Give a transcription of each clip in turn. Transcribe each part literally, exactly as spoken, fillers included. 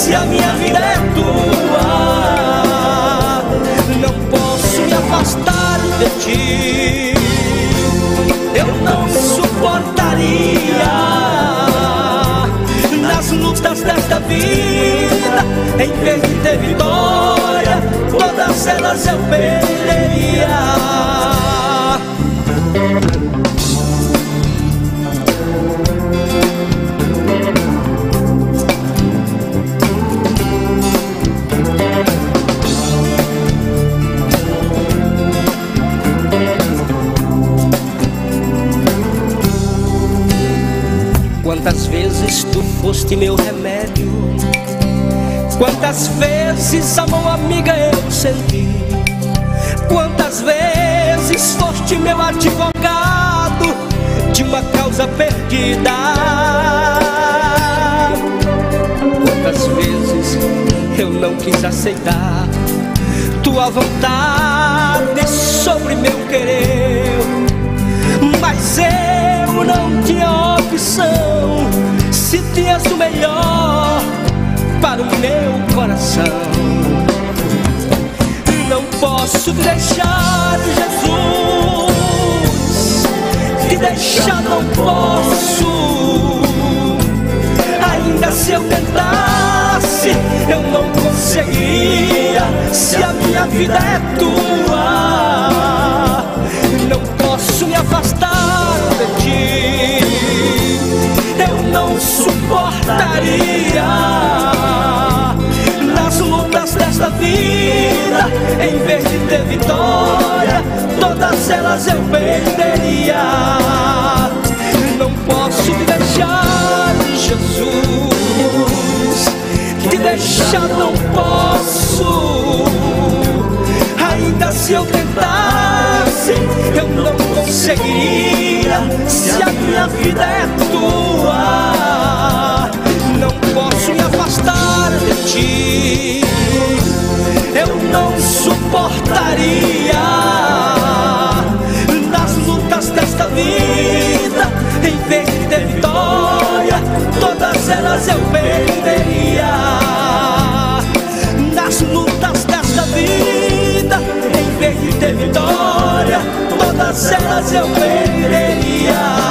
se a minha vida é tua. Não posso me afastar de ti, eu não suportaria. Nas lutas desta vida, em vez de ter vitória, todas elas eu perderia. Quantas vezes tu foste meu remédio, quantas vezes a mão amiga eu senti, quantas vezes foste meu advogado de uma causa perdida. Quantas vezes eu não quis aceitar tua vontade sobre meu querer, mas eu não tinha opção, se tinhas o melhor para o meu coração. Não posso te deixar, Jesus, te deixar não posso. Ainda se eu tentasse, eu não conseguiria, se a minha vida é tua. Não posso me afastar de ti, eu não suportaria. Nas lutas desta vida, em vez de ter vitória, todas elas eu perderia. Não posso te deixar, Jesus, te deixar não posso. Ainda se eu tentasse, eu não conseguiria, se a minha vida é tua. Não posso me afastar de ti, eu não suportaria. Nas lutas desta vida, em vez de ter vitória, todas elas eu perderia. Nas lutas desta vida, em vez de ter vitória, todas elas eu perderia.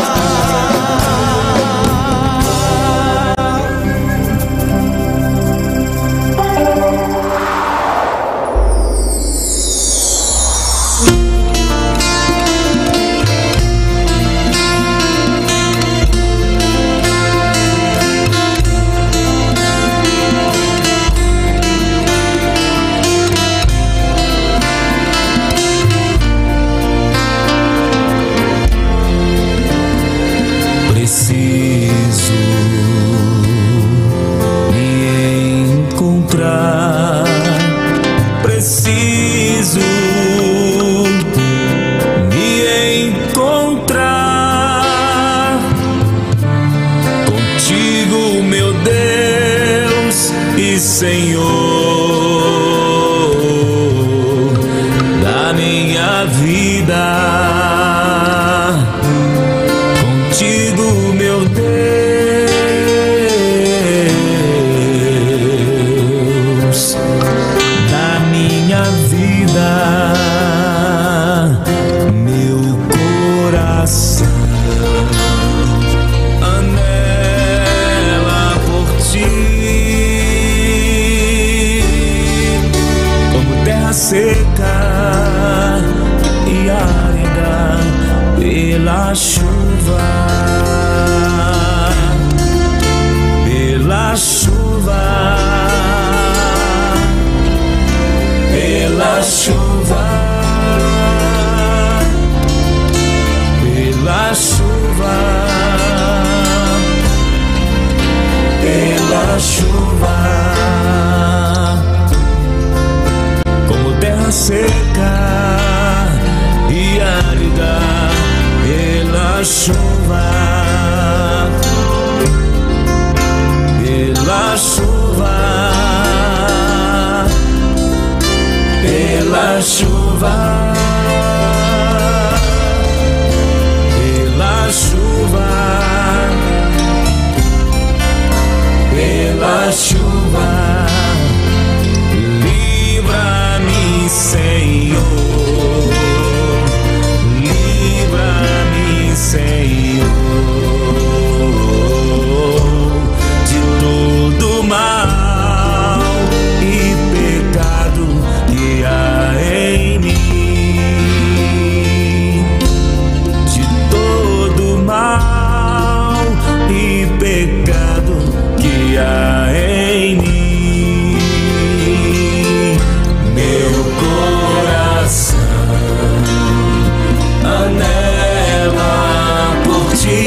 Pela chuva, Senhor, livra-me, Senhor, de todo mal e pecado que há em mim, de todo mal e pecado que há em mim. Meu coração anela por ti,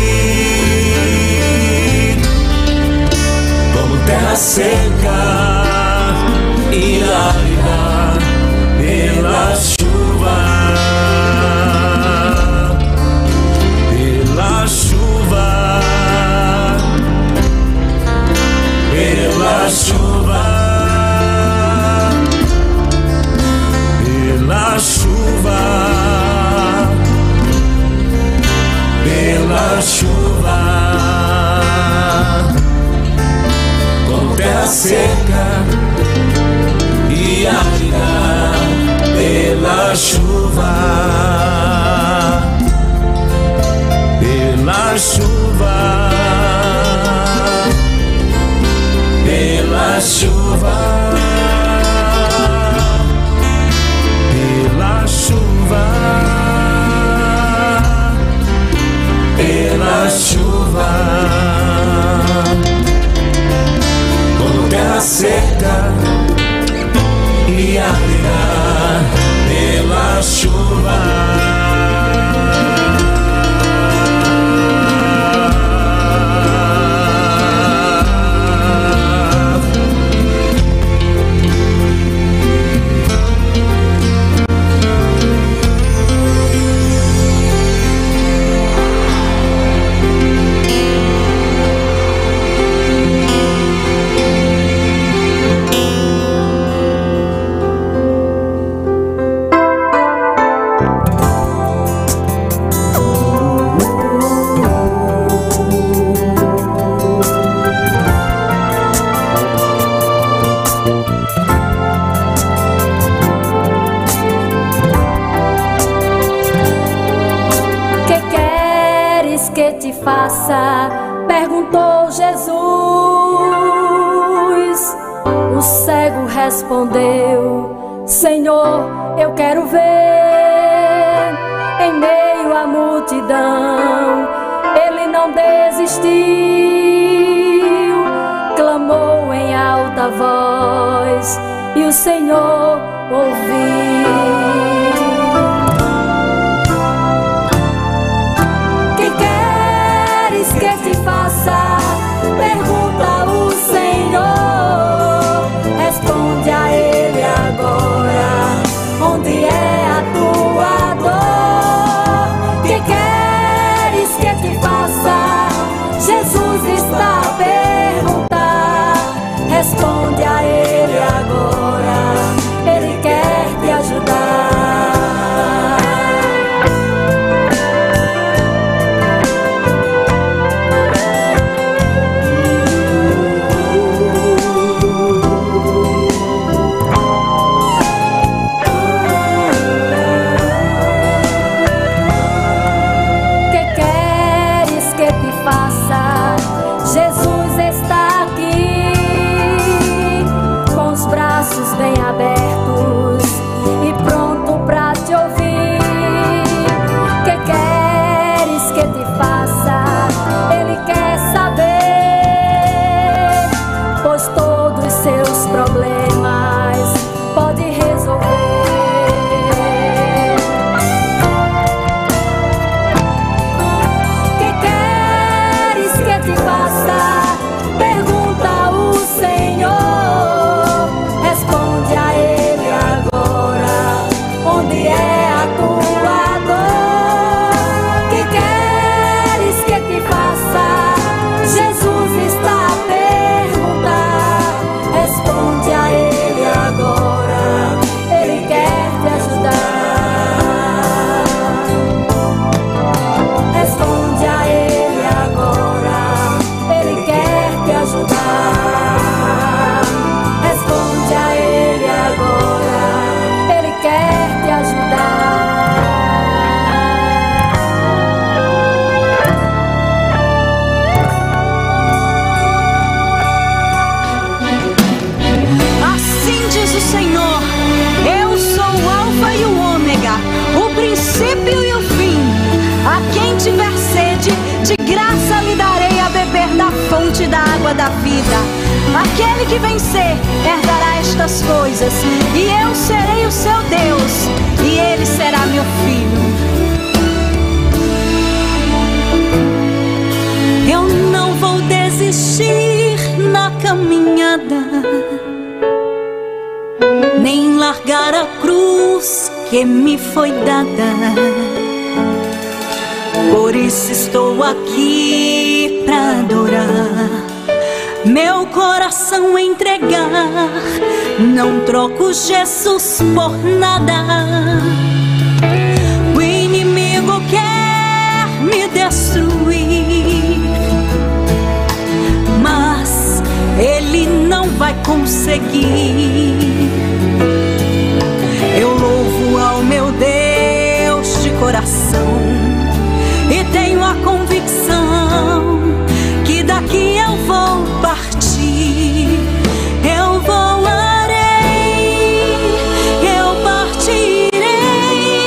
como terra seca e árida pela chuva, pela chuva, pela chuva, pela chuva, pela chuva, como terra seca e árida pela chuva, pela chuva, pela chuva, pela chuva, pela chuva, como terra seca e árida pela chuva. Faça, perguntou Jesus. O cego respondeu: Senhor, eu quero ver. Em meio à multidão, ele não desistiu, clamou em alta voz e o Senhor ouviu. Que te faça, pergunta o Senhor, responde a ele agora, onde é a tua dor? Que queres que te faça? Jesus está a perguntar, responde a ele agora, ele quer te ajudar. Jesus está aqui, água da vida. Aquele que vencer herdará estas coisas, e eu serei o seu Deus, e ele será meu filho. Eu não vou desistir na caminhada, nem largar a cruz que me foi dada. Por isso estou aqui pra adorar, meu coração entregar. Não troco Jesus por nada. O inimigo quer me destruir, mas ele não vai conseguir. Eu louvo ao meu Deus de coração, e tenho a convicção que daqui eu vou partir. Eu voarei, eu partirei,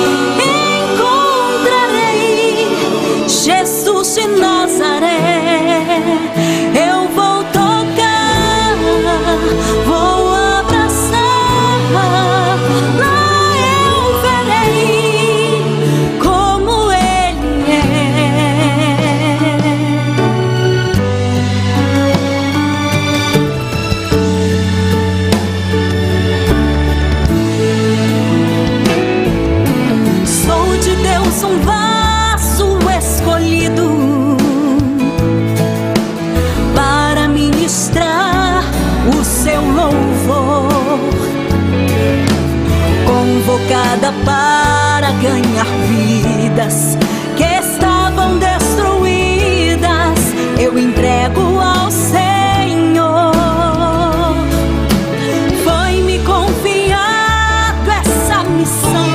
encontrarei Jesus de Nazaré. Eu vou tocar, vou abraçar, lá eu verei como ele é. Sou de Deus um vaso escolhido para ministrar o seu louvor, convocada para ganhar vidas que estavam destruídas. Eu entrego ao Senhor. Foi-me confiado essa missão,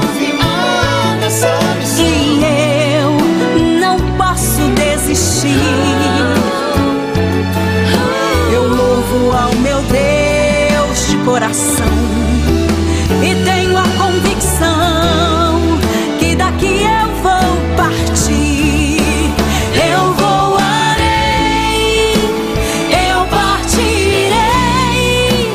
e eu não posso desistir. Eu louvo ao meu Deus de coração, e tenho a convicção que daqui eu vou partir. Eu voarei, eu partirei,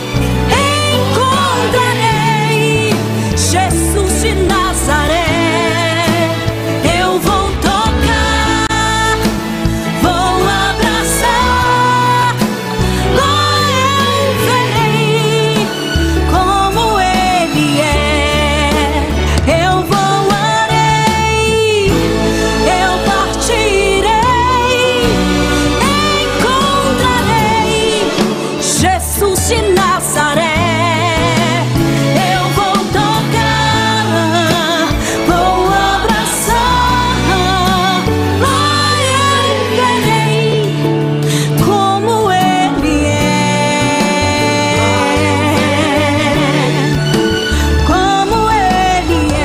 encontrarei Jesus de Nazaré. Eu vou tocar, vou abraçar, lá eu verei como ele é. Eu voarei, eu partirei, encontrarei Jesus de Nazaré. Eu vou tocar, vou abraçar, lá eu verei como ele é. Como ele é,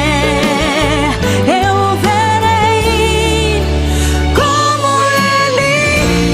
eu verei como ele é.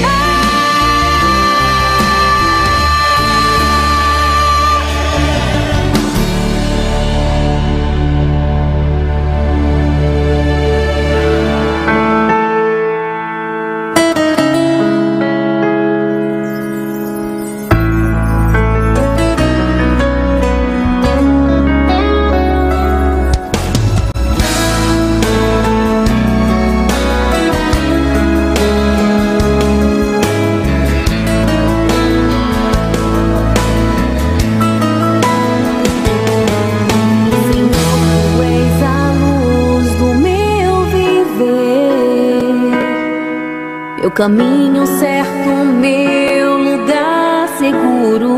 Tu és a luz do meu viver, meu caminho certo, meu lugar seguro.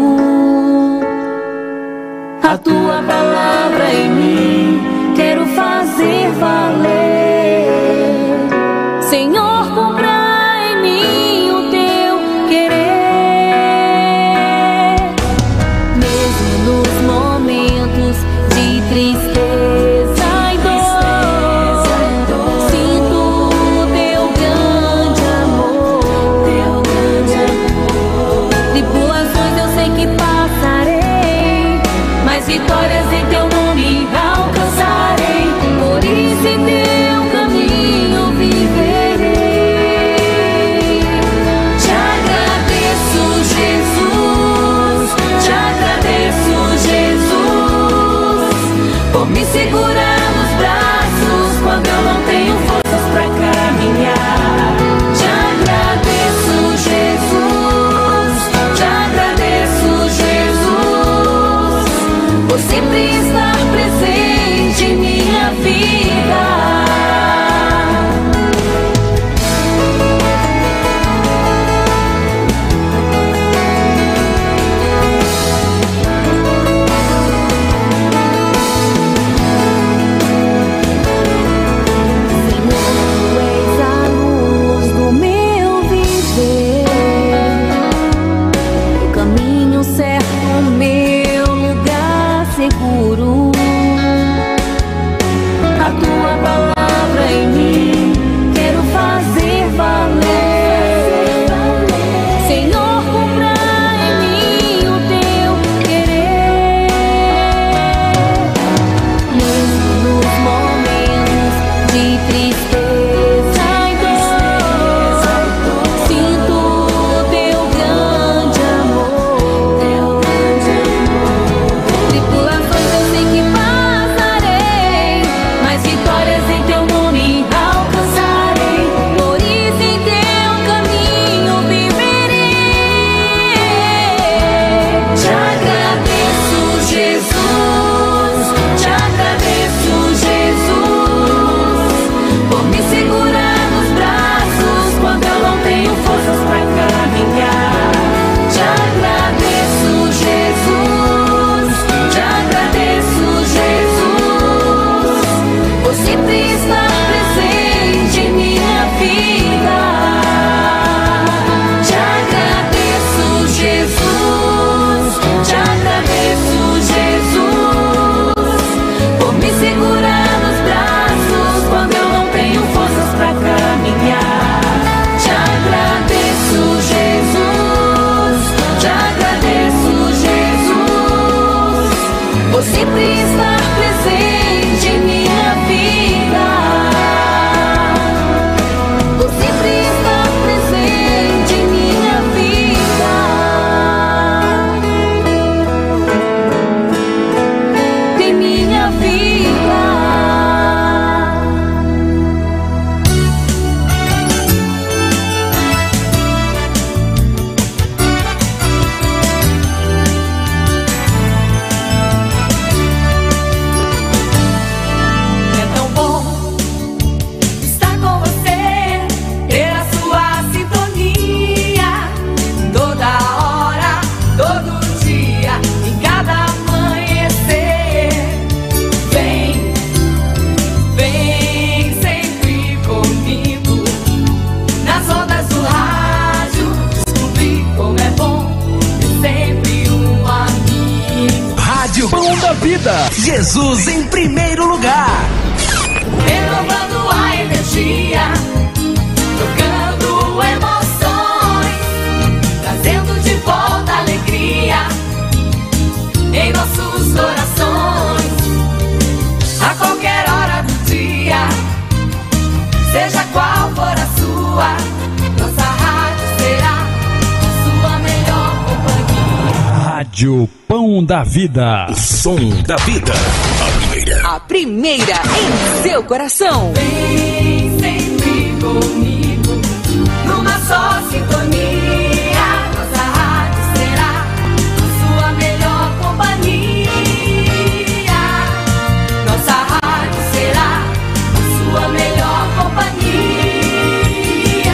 A tua palavra em mim quero fazer valer. Senhor, cumpra em mim o teu querer. Mesmo nos momentos de tristeza e dor, sinto o teu grande amor. Tribulações eu sei que passarei, mas vitórias em teu nome alcançarei. Por isso em teu caminho viverei. Te sempre estar presente em minha vida. Jesus em primeiro lugar. Renovando a energia, trocando emoções, trazendo de volta alegria em nossos corações. A qualquer hora do dia, seja qual for a sua, nossa rádio será a sua melhor companhia. Rádio Pão da Vida. O som da vida. A primeira. A primeira em seu coração. Vem sempre comigo, numa só sintonia. Nossa rádio será a sua melhor companhia. Nossa rádio será a sua melhor companhia.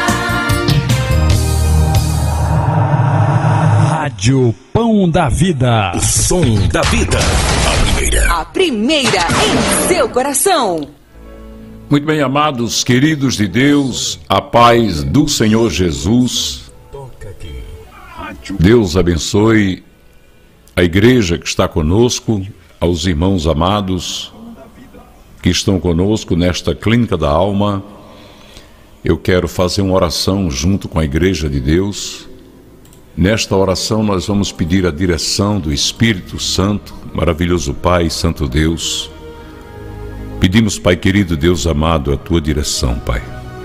Rádio Pão da Vida. O som da vida. A primeira. A primeira em seu coração. Muito bem, amados, queridos de Deus, a paz do Senhor Jesus. Deus abençoe a igreja que está conosco, aos irmãos amados que estão conosco nesta clínica da alma. Eu quero fazer uma oração junto com a igreja de Deus. Nesta oração nós vamos pedir a direção do Espírito Santo, maravilhoso Pai, Santo Deus. Pedimos, Pai querido, Deus amado, a Tua direção, Pai.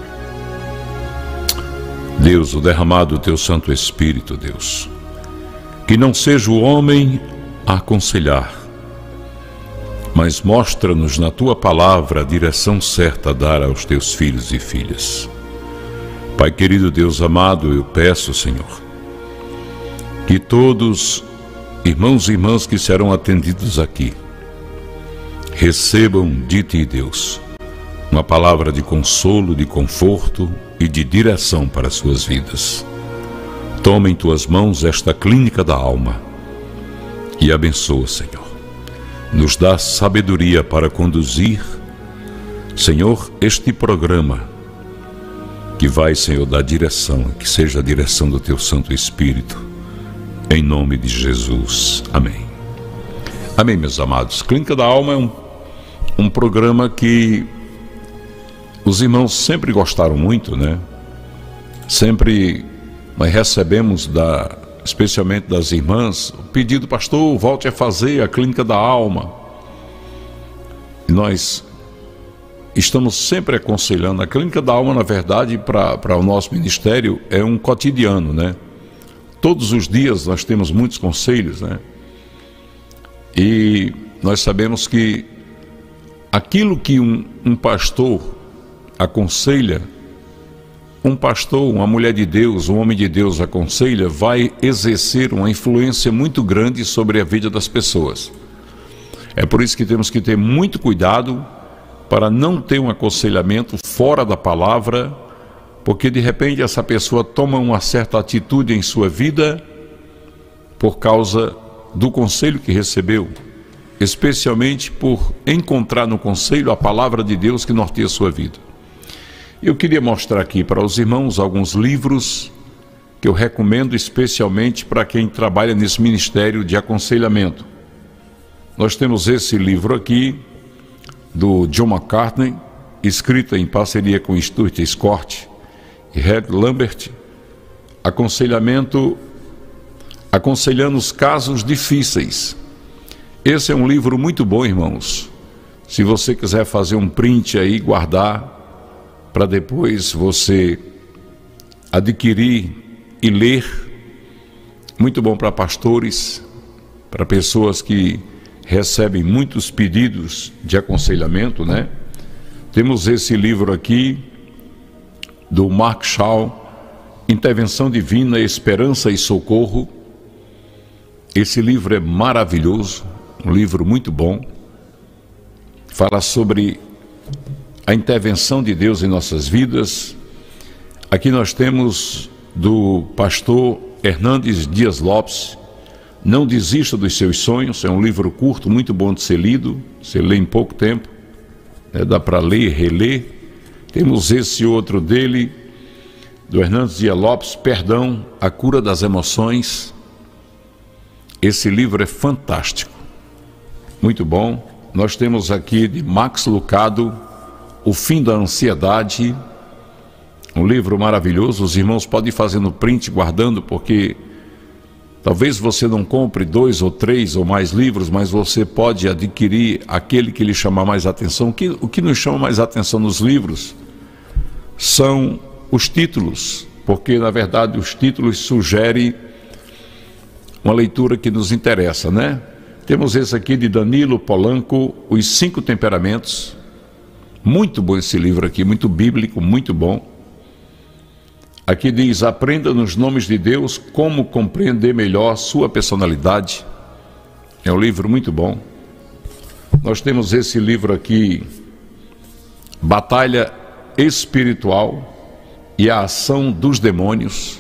Deus, o derramado do Teu Santo Espírito, Deus. Que não seja o homem a aconselhar, mas mostra-nos na Tua palavra a direção certa a dar aos Teus filhos e filhas. Pai querido, Deus amado, eu peço, Senhor, que todos irmãos e irmãs que serão atendidos aqui recebam de Ti, Deus, uma palavra de consolo, de conforto e de direção para as suas vidas. Toma em Tuas mãos esta clínica da alma e abençoa, Senhor. Nos dá sabedoria para conduzir, Senhor, este programa que vai, Senhor, dar direção, que seja a direção do Teu Santo Espírito, em nome de Jesus. Amém. Amém, meus amados. Clínica da Alma é um, um programa que os irmãos sempre gostaram muito, né? Sempre nós recebemos, da, especialmente das irmãs, o pedido: pastor, volte a fazer a Clínica da Alma. E nós estamos sempre aconselhando. A Clínica da Alma, na verdade, para o nosso ministério, é um cotidiano, né? Todos os dias nós temos muitos conselhos, né? E nós sabemos que aquilo que um, um pastor aconselha, um pastor, uma mulher de Deus, um homem de Deus aconselha, vai exercer uma influência muito grande sobre a vida das pessoas. É por isso que temos que ter muito cuidado para não ter um aconselhamento fora da palavra, porque de repente essa pessoa toma uma certa atitude em sua vida por causa do conselho que recebeu, especialmente por encontrar no conselho a palavra de Deus que norteia a sua vida. Eu queria mostrar aqui para os irmãos alguns livros que eu recomendo especialmente para quem trabalha nesse ministério de aconselhamento. Nós temos esse livro aqui, do John MacArthur, escrita em parceria com Stuart Scott e Red Lambert, aconselhamento, aconselhando os casos difíceis. Esse é um livro muito bom, irmãos. Se você quiser fazer um print aí, guardar, para depois você adquirir e ler, muito bom para pastores, para pessoas que recebem muitos pedidos de aconselhamento, né? Temos esse livro aqui, do Mark Shaw, Intervenção Divina, Esperança e Socorro. Esse livro é maravilhoso, um livro muito bom. Fala sobre a intervenção de Deus em nossas vidas. Aqui nós temos do pastor Hernandes Dias Lopes, Não Desista dos Seus Sonhos. É um livro curto, muito bom de ser lido, você lê em pouco tempo, né? Dá para ler e reler. Temos esse outro dele, do Hernandes Dias Lopes, Perdão, a Cura das Emoções. Esse livro é fantástico, muito bom. Nós temos aqui de Max Lucado, O Fim da Ansiedade, um livro maravilhoso. Os irmãos podem ir fazendo print, guardando, porque talvez você não compre dois ou três ou mais livros, mas você pode adquirir aquele que lhe chamar mais atenção. O que, o que nos chama mais atenção nos livros são os títulos, porque na verdade os títulos sugerem uma leitura que nos interessa, né? Temos esse aqui de Danilo Polanco, Os Cinco Temperamentos. Muito bom esse livro aqui, muito bíblico, muito bom. Aqui diz: aprenda nos nomes de Deus como compreender melhor sua personalidade. É um livro muito bom. Nós temos esse livro aqui, Batalha Espiritual e a Ação dos Demônios.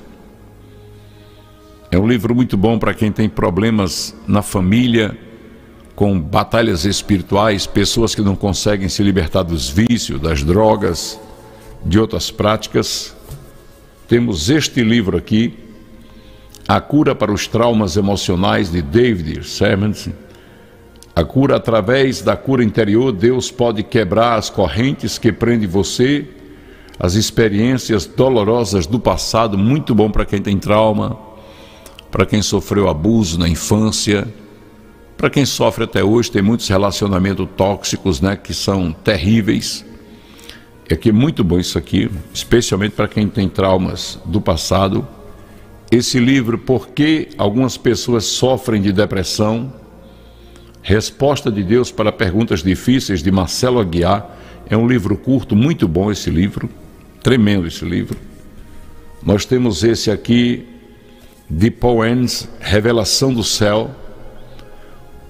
É um livro muito bom para quem tem problemas na família, com batalhas espirituais, pessoas que não conseguem se libertar dos vícios, das drogas, de outras práticas. Temos este livro aqui, A Cura para os Traumas Emocionais, de David Simmons. A cura através da cura interior, Deus pode quebrar as correntes que prendem você, as experiências dolorosas do passado. Muito bom para quem tem trauma, para quem sofreu abuso na infância, para quem sofre até hoje, tem muitos relacionamentos tóxicos, né, que são terríveis. É que é muito bom isso aqui, especialmente para quem tem traumas do passado. Esse livro, Por que Algumas Pessoas Sofrem de Depressão? Resposta de Deus para Perguntas Difíceis, de Marcelo Aguiar. É um livro curto, muito bom esse livro, tremendo esse livro. Nós temos esse aqui, de Paul Enns, Revelação do Céu.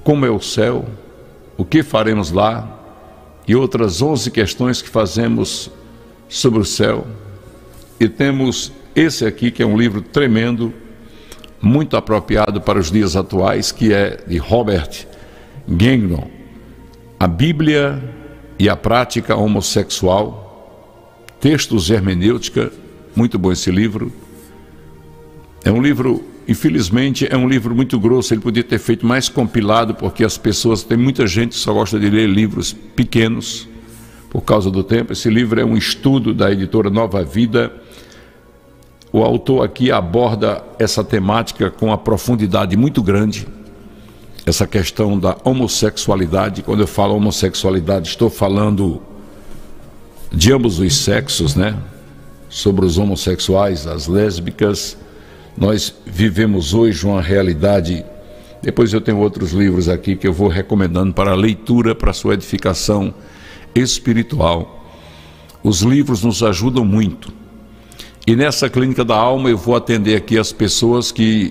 como é o céu, o que faremos lá e outras onze questões que fazemos sobre o céu. E temos esse aqui, que é um livro tremendo, muito apropriado para os dias atuais, que é de Robert Gagnon, A Bíblia e a Prática Homossexual, Textos e Hermenêutica. Muito bom esse livro. É um livro, infelizmente, é um livro muito grosso. Ele podia ter feito mais compilado, porque as pessoas, tem muita gente que só gosta de ler livros pequenos por causa do tempo. Esse livro é um estudo da editora Nova Vida. O autor aqui aborda essa temática com uma profundidade muito grande, essa questão da homossexualidade. Quando eu falo homossexualidade, estou falando de ambos os sexos, né? Sobre os homossexuais, as lésbicas. Nós vivemos hoje uma realidade. Depois eu tenho outros livros aqui que eu vou recomendando para a leitura, para a sua edificação espiritual. Os livros nos ajudam muito. E nessa clínica da alma eu vou atender aqui as pessoas que...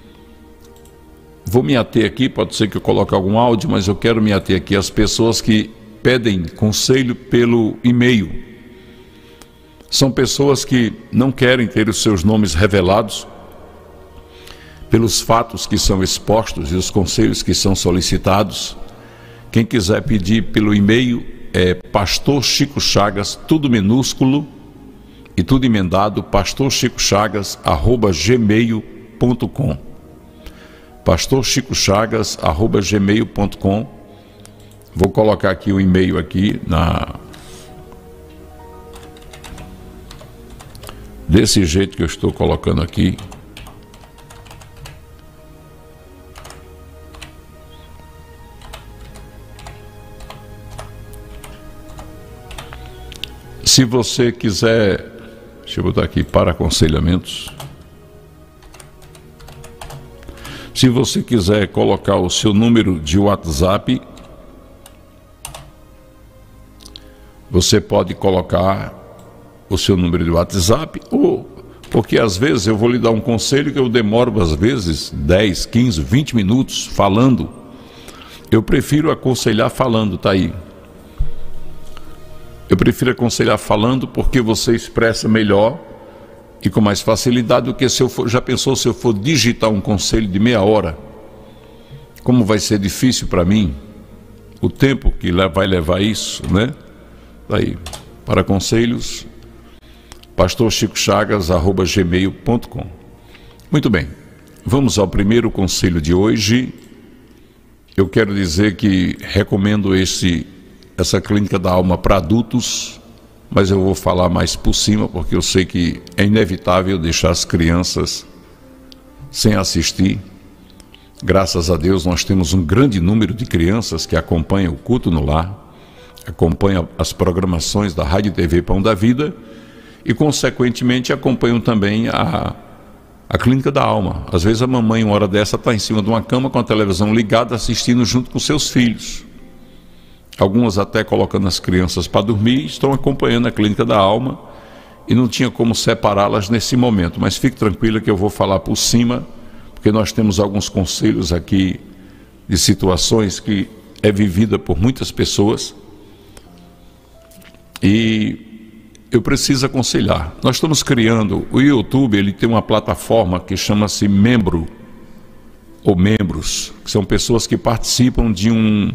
Vou me ater aqui, pode ser que eu coloque algum áudio, mas eu quero me ater aqui às pessoas que pedem conselho pelo e-mail. São pessoas que não querem ter os seus nomes revelados pelos fatos que são expostos e os conselhos que são solicitados. Quem quiser pedir pelo e-mail é Pastor Chico Chagas, tudo minúsculo e tudo emendado, pastor chico chagas arroba gmail ponto com. pastor chico chagas arroba gmail ponto com. Vou colocar aqui o e-mail aqui na desse jeito que eu estou colocando aqui. Se você quiser, deixa eu botar aqui para aconselhamentos. Se você quiser colocar o seu número de WhatsApp, você pode colocar o seu número de WhatsApp, ou porque às vezes eu vou lhe dar um conselho que eu demoro às vezes dez, quinze, vinte minutos falando. Eu prefiro aconselhar falando, tá aí. Eu prefiro aconselhar falando porque você expressa melhor e com mais facilidade do que se eu for, já pensou se eu for digitar um conselho de meia hora? Como vai ser difícil para mim o tempo que vai levar isso, né? Daí, para conselhos, pastor chico chagas arroba gmail ponto com. Muito bem, vamos ao primeiro conselho de hoje. Eu quero dizer que recomendo esse, essa clínica da alma para adultos, mas eu vou falar mais por cima, porque eu sei que é inevitável deixar as crianças sem assistir. Graças a Deus nós temos um grande número de crianças que acompanham o culto no lar, acompanham as programações da Rádio e T V Pão da Vida e, consequentemente, acompanham também a, a clínica da alma. Às vezes a mamãe, uma hora dessa, está em cima de uma cama com a televisão ligada, assistindo junto com seus filhos. Algumas até colocando as crianças para dormir, estão acompanhando a clínica da alma e não tinha como separá-las nesse momento. Mas fique tranquila que eu vou falar por cima, porque nós temos alguns conselhos aqui de situações que é vivida por muitas pessoas e eu preciso aconselhar. Nós estamos criando, o YouTube, ele tem uma plataforma que chama-se Membro ou Membros, que são pessoas que participam de um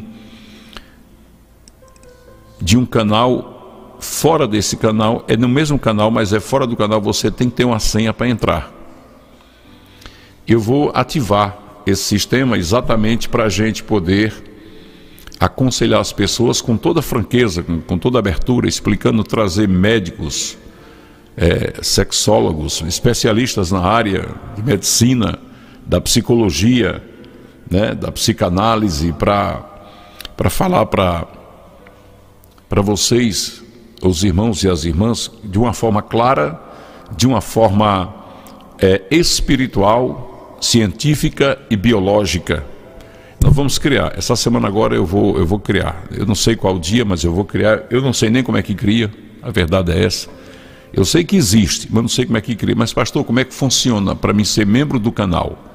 de um canal. Fora desse canal, é no mesmo canal, mas é fora do canal, você tem que ter uma senha para entrar. Eu vou ativar esse sistema exatamente para a gente poder aconselhar as pessoas com toda franqueza, com, com toda abertura, explicando, trazer médicos, é, sexólogos, especialistas na área de medicina, da psicologia, né, da psicanálise, para para falar para para vocês, os irmãos e as irmãs, de uma forma clara, de uma forma é, espiritual, científica e biológica. Nós vamos criar, essa semana agora eu vou, eu vou criar, eu não sei qual dia, mas eu vou criar, eu não sei nem como é que cria, a verdade é essa. Eu sei que existe, mas não sei como é que cria. Mas pastor, como é que funciona para mim ser membro do canal?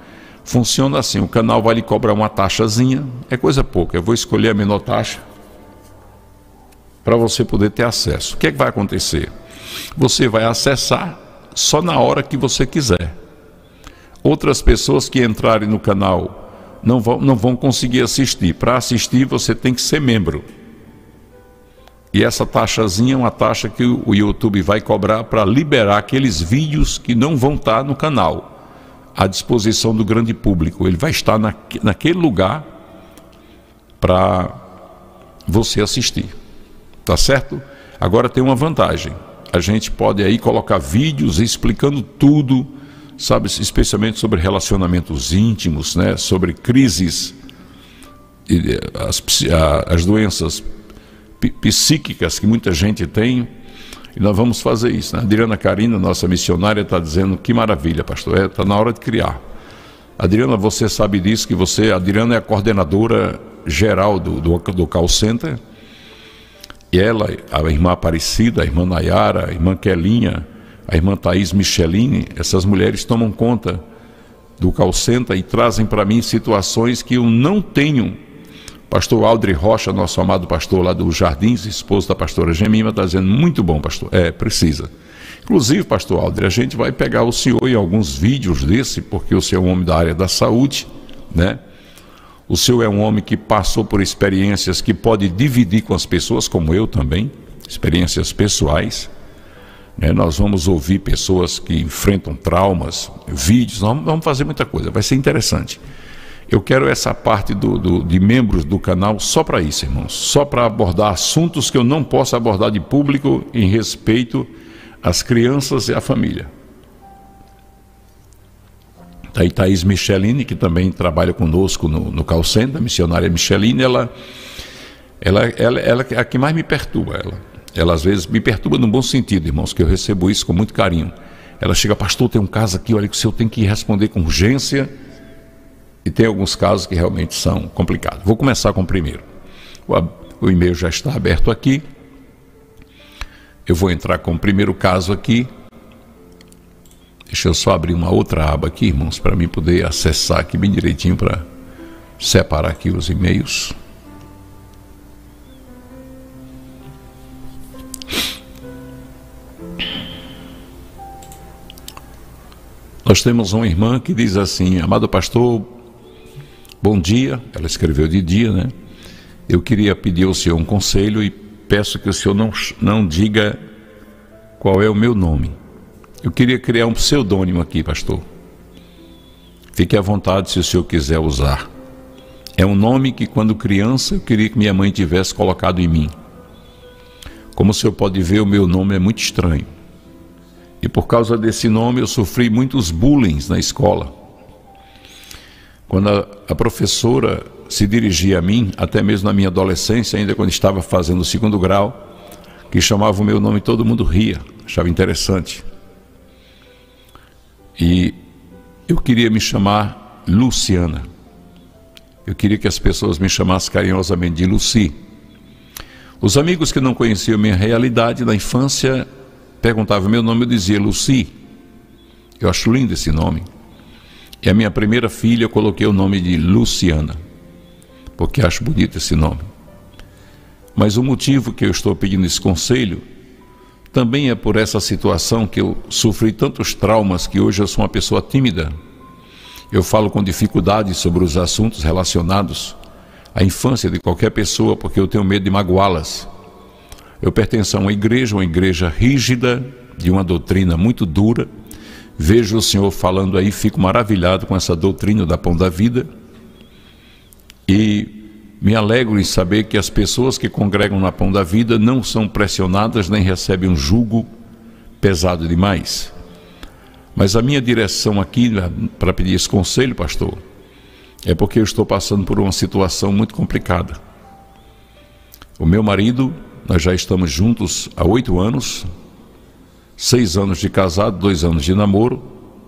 funciona assim, o canal vai lhe cobrar uma taxazinha, é coisa pouca, eu vou escolher a menor taxa para você poder ter acesso. O que é que vai acontecer? Você vai acessar só na hora que você quiser. Outras pessoas que entrarem no canal não vão, não vão conseguir assistir. Para assistir você tem que ser membro. E essa taxazinha é uma taxa que o YouTube vai cobrar para liberar aqueles vídeos que não vão estar no canal à disposição do grande público. Ele vai estar na, naquele lugar para você assistir. Tá certo? Agora tem uma vantagem. A gente pode aí colocar vídeos explicando tudo, sabe, especialmente sobre relacionamentos íntimos, né, sobre crises, as, as doenças psíquicas que muita gente tem. E nós vamos fazer isso, né? A Adriana Carina, nossa missionária, está dizendo: que maravilha, pastor, está é, na hora de criar. Adriana, você sabe disso, que você, a Adriana é a coordenadora geral do, do, do call center, e ela, a irmã Aparecida, a irmã Nayara, a irmã Kelinha, a irmã Thaís Michelini, essas mulheres tomam conta do call center e trazem para mim situações que eu não tenho. Pastor Aldri Rocha, nosso amado pastor lá dos Jardins, esposo da pastora Gemima, está dizendo: muito bom, pastor. É, precisa. Inclusive, pastor Aldri, a gente vai pegar o senhor em alguns vídeos desse, porque o senhor é um homem da área da saúde, né? O senhor é um homem que passou por experiências que pode dividir com as pessoas, como eu também, experiências pessoais, né? Nós vamos ouvir pessoas que enfrentam traumas, vídeos, nós vamos fazer muita coisa, vai ser interessante. Eu quero essa parte do, do, de membros do canal só para isso, irmãos. Só para abordar assuntos que eu não posso abordar de público em respeito às crianças e à família. Tá aí Thaís Michelini, que também trabalha conosco no, no call center, a missionária Michelini, ela, ela, ela, ela é a que mais me perturba. Ela, ela às vezes me perturba no bom sentido, irmãos, que eu recebo isso com muito carinho. Ela chega: pastor, tem um caso aqui, olha, que o senhor tem que responder com urgência. E tem alguns casos que realmente são complicados. Vou começar com o primeiro. O, o e-mail já está aberto aqui. Eu vou entrar com o primeiro caso aqui. Deixa eu só abrir uma outra aba aqui, irmãos, para mim poder acessar aqui bem direitinho, para separar aqui os e-mails. Nós temos uma irmã que diz assim: amado pastor, bom dia. Ela escreveu de dia, né? Eu queria pedir ao senhor um conselho e peço que o senhor não, não diga qual é o meu nome. Eu queria criar um pseudônimo aqui, pastor. Fique à vontade se o senhor quiser usar. É um nome que, quando criança, eu queria que minha mãe tivesse colocado em mim. Como o senhor pode ver, o meu nome é muito estranho. E por causa desse nome eu sofri muitos bullying na escola. Quando a, a professora se dirigia a mim, até mesmo na minha adolescência, ainda quando estava fazendo o segundo grau, que chamava o meu nome, todo mundo ria, achava interessante. E eu queria me chamar Luciana. Eu queria que as pessoas me chamassem carinhosamente de Luci. Os amigos que não conheciam minha realidade na infância perguntavam meu nome, eu dizia Luci. Eu acho lindo esse nome. E a minha primeira filha eu coloquei o nome de Luciana, porque acho bonito esse nome. Mas o motivo que eu estou pedindo esse conselho também é por essa situação que eu sofri tantos traumas que hoje eu sou uma pessoa tímida. Eu falo com dificuldade sobre os assuntos relacionados à infância de qualquer pessoa, porque eu tenho medo de magoá-las. Eu pertenço a uma igreja, uma igreja rígida, de uma doutrina muito dura. Vejo o senhor falando aí, fico maravilhado com essa doutrina da Pão da Vida. E me alegro em saber que as pessoas que congregam na Pão da Vida não são pressionadas nem recebem um jugo pesado demais. Mas a minha direção aqui para pedir esse conselho, pastor, é porque eu estou passando por uma situação muito complicada. O meu marido, nós já estamos juntos há oito anos, seis anos de casado, dois anos de namoro,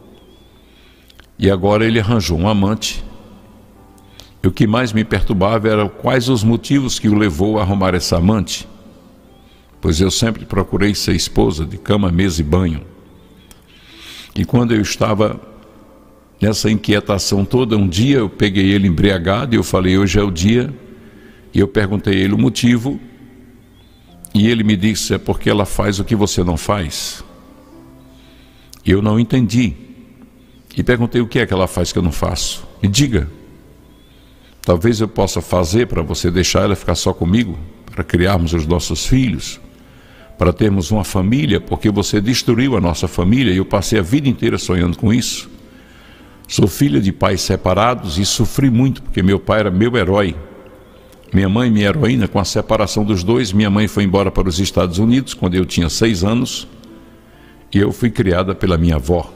e agora ele arranjou um amante. E o que mais me perturbava era quais os motivos que o levou a arrumar essa amante, pois eu sempre procurei ser esposa de cama, mesa e banho. E quando eu estava nessa inquietação toda, um dia eu peguei ele embriagado e eu falei, hoje é o dia, e eu perguntei a ele o motivo, e ele me disse, é porque ela faz o que você não faz. E eu não entendi, e perguntei o que é que ela faz que eu não faço. Me diga, talvez eu possa fazer para você deixar ela ficar só comigo, para criarmos os nossos filhos, para termos uma família, porque você destruiu a nossa família e eu passei a vida inteira sonhando com isso. Sou filha de pais separados e sofri muito, porque meu pai era meu herói, minha mãe minha heroína. Com a separação dos dois, minha mãe foi embora para os Estados Unidos quando eu tinha seis anos e eu fui criada pela minha avó.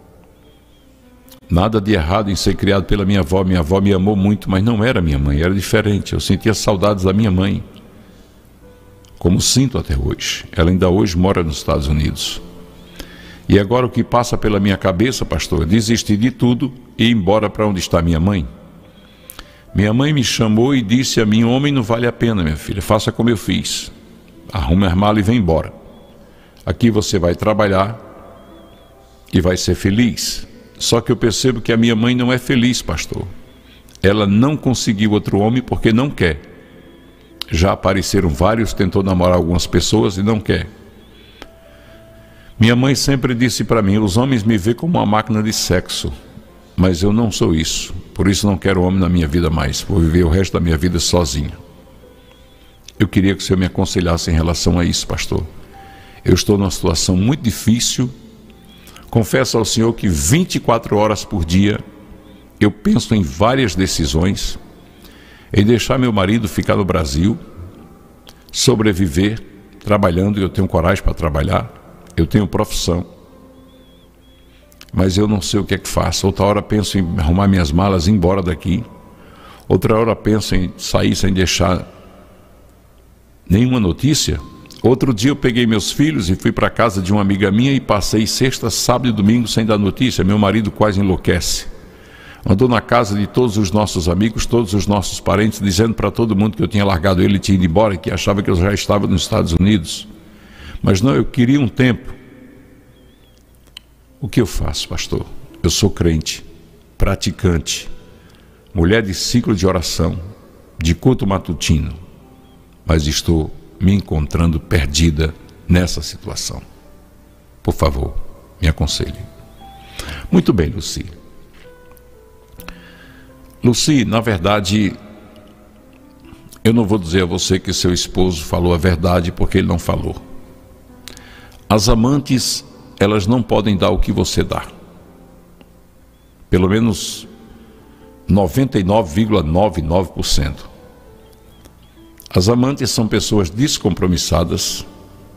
Nada de errado em ser criado pela minha avó, minha avó me amou muito, mas não era minha mãe, era diferente. Eu sentia saudades da minha mãe, como sinto até hoje. Ela ainda hoje mora nos Estados Unidos. E agora o que passa pela minha cabeça, pastor, é desistir de tudo e ir embora para onde está minha mãe. Minha mãe me chamou e disse a mim, homem não vale a pena, minha filha, faça como eu fiz. Arrume as malas e vem embora. Aqui você vai trabalhar e vai ser feliz. Só que eu percebo que a minha mãe não é feliz, pastor. Ela não conseguiu outro homem porque não quer. Já apareceram vários, tentou namorar algumas pessoas e não quer. Minha mãe sempre disse para mim, os homens me veem como uma máquina de sexo, mas eu não sou isso. Por isso não quero homem na minha vida mais. Vou viver o resto da minha vida sozinha. Eu queria que o senhor me aconselhasse em relação a isso, pastor. Eu estou numa situação muito difícil. Confesso ao senhor que vinte e quatro horas por dia eu penso em várias decisões, em deixar meu marido ficar no Brasil, sobreviver, trabalhando, e eu tenho coragem para trabalhar, eu tenho profissão, mas eu não sei o que é que faço. Outra hora penso em arrumar minhas malas e ir embora daqui, outra hora penso em sair sem deixar nenhuma notícia. Outro dia eu peguei meus filhos e fui para a casa de uma amiga minha e passei sexta, sábado e domingo sem dar notícia. Meu marido quase enlouquece. Andou na casa de todos os nossos amigos, todos os nossos parentes, dizendo para todo mundo que eu tinha largado ele e tinha ido embora, que achava que eu já estava nos Estados Unidos. Mas não, eu queria um tempo. O que eu faço, pastor? Eu sou crente, praticante, mulher de ciclo de oração, de culto matutino, mas estou me encontrando perdida nessa situação. Por favor, me aconselhe. Muito bem, Luci. Luci, na verdade, eu não vou dizer a você que seu esposo falou a verdade, porque ele não falou. As amantes, elas não podem dar o que você dá. Pelo menos noventa e nove vírgula noventa e nove por cento. As amantes são pessoas descompromissadas,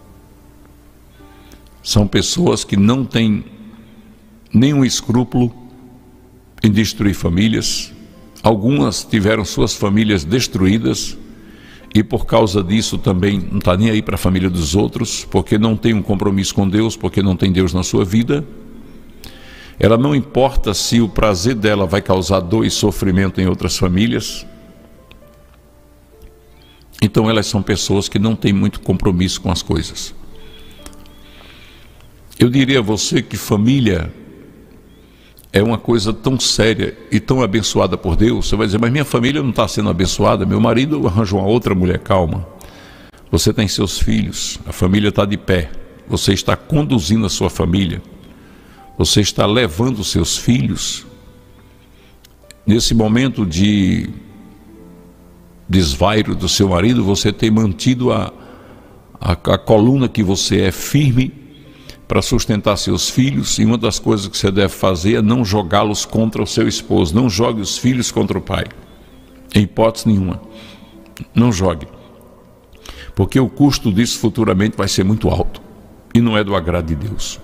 são pessoas que não têm nenhum escrúpulo em destruir famílias. Algumas tiveram suas famílias destruídas e por causa disso também não está nem aí para a família dos outros, porque não tem um compromisso com Deus, porque não tem Deus na sua vida. Ela não importa se o prazer dela vai causar dor e sofrimento em outras famílias. Então elas são pessoas que não têm muito compromisso com as coisas. Eu diria a você que família é uma coisa tão séria e tão abençoada por Deus. Você vai dizer, mas minha família não está sendo abençoada, meu marido arranjou uma outra mulher. Calma, você tem seus filhos, a família está de pé, você está conduzindo a sua família, você está levando os seus filhos. Nesse momento de desvairo do seu marido, você tem mantido a, a, a coluna que você é firme para sustentar seus filhos, e uma das coisas que você deve fazer é não jogá-los contra o seu esposo. Não jogue os filhos contra o pai, em hipótese nenhuma, não jogue, porque o custo disso futuramente vai ser muito alto, e não é do agrado de Deus.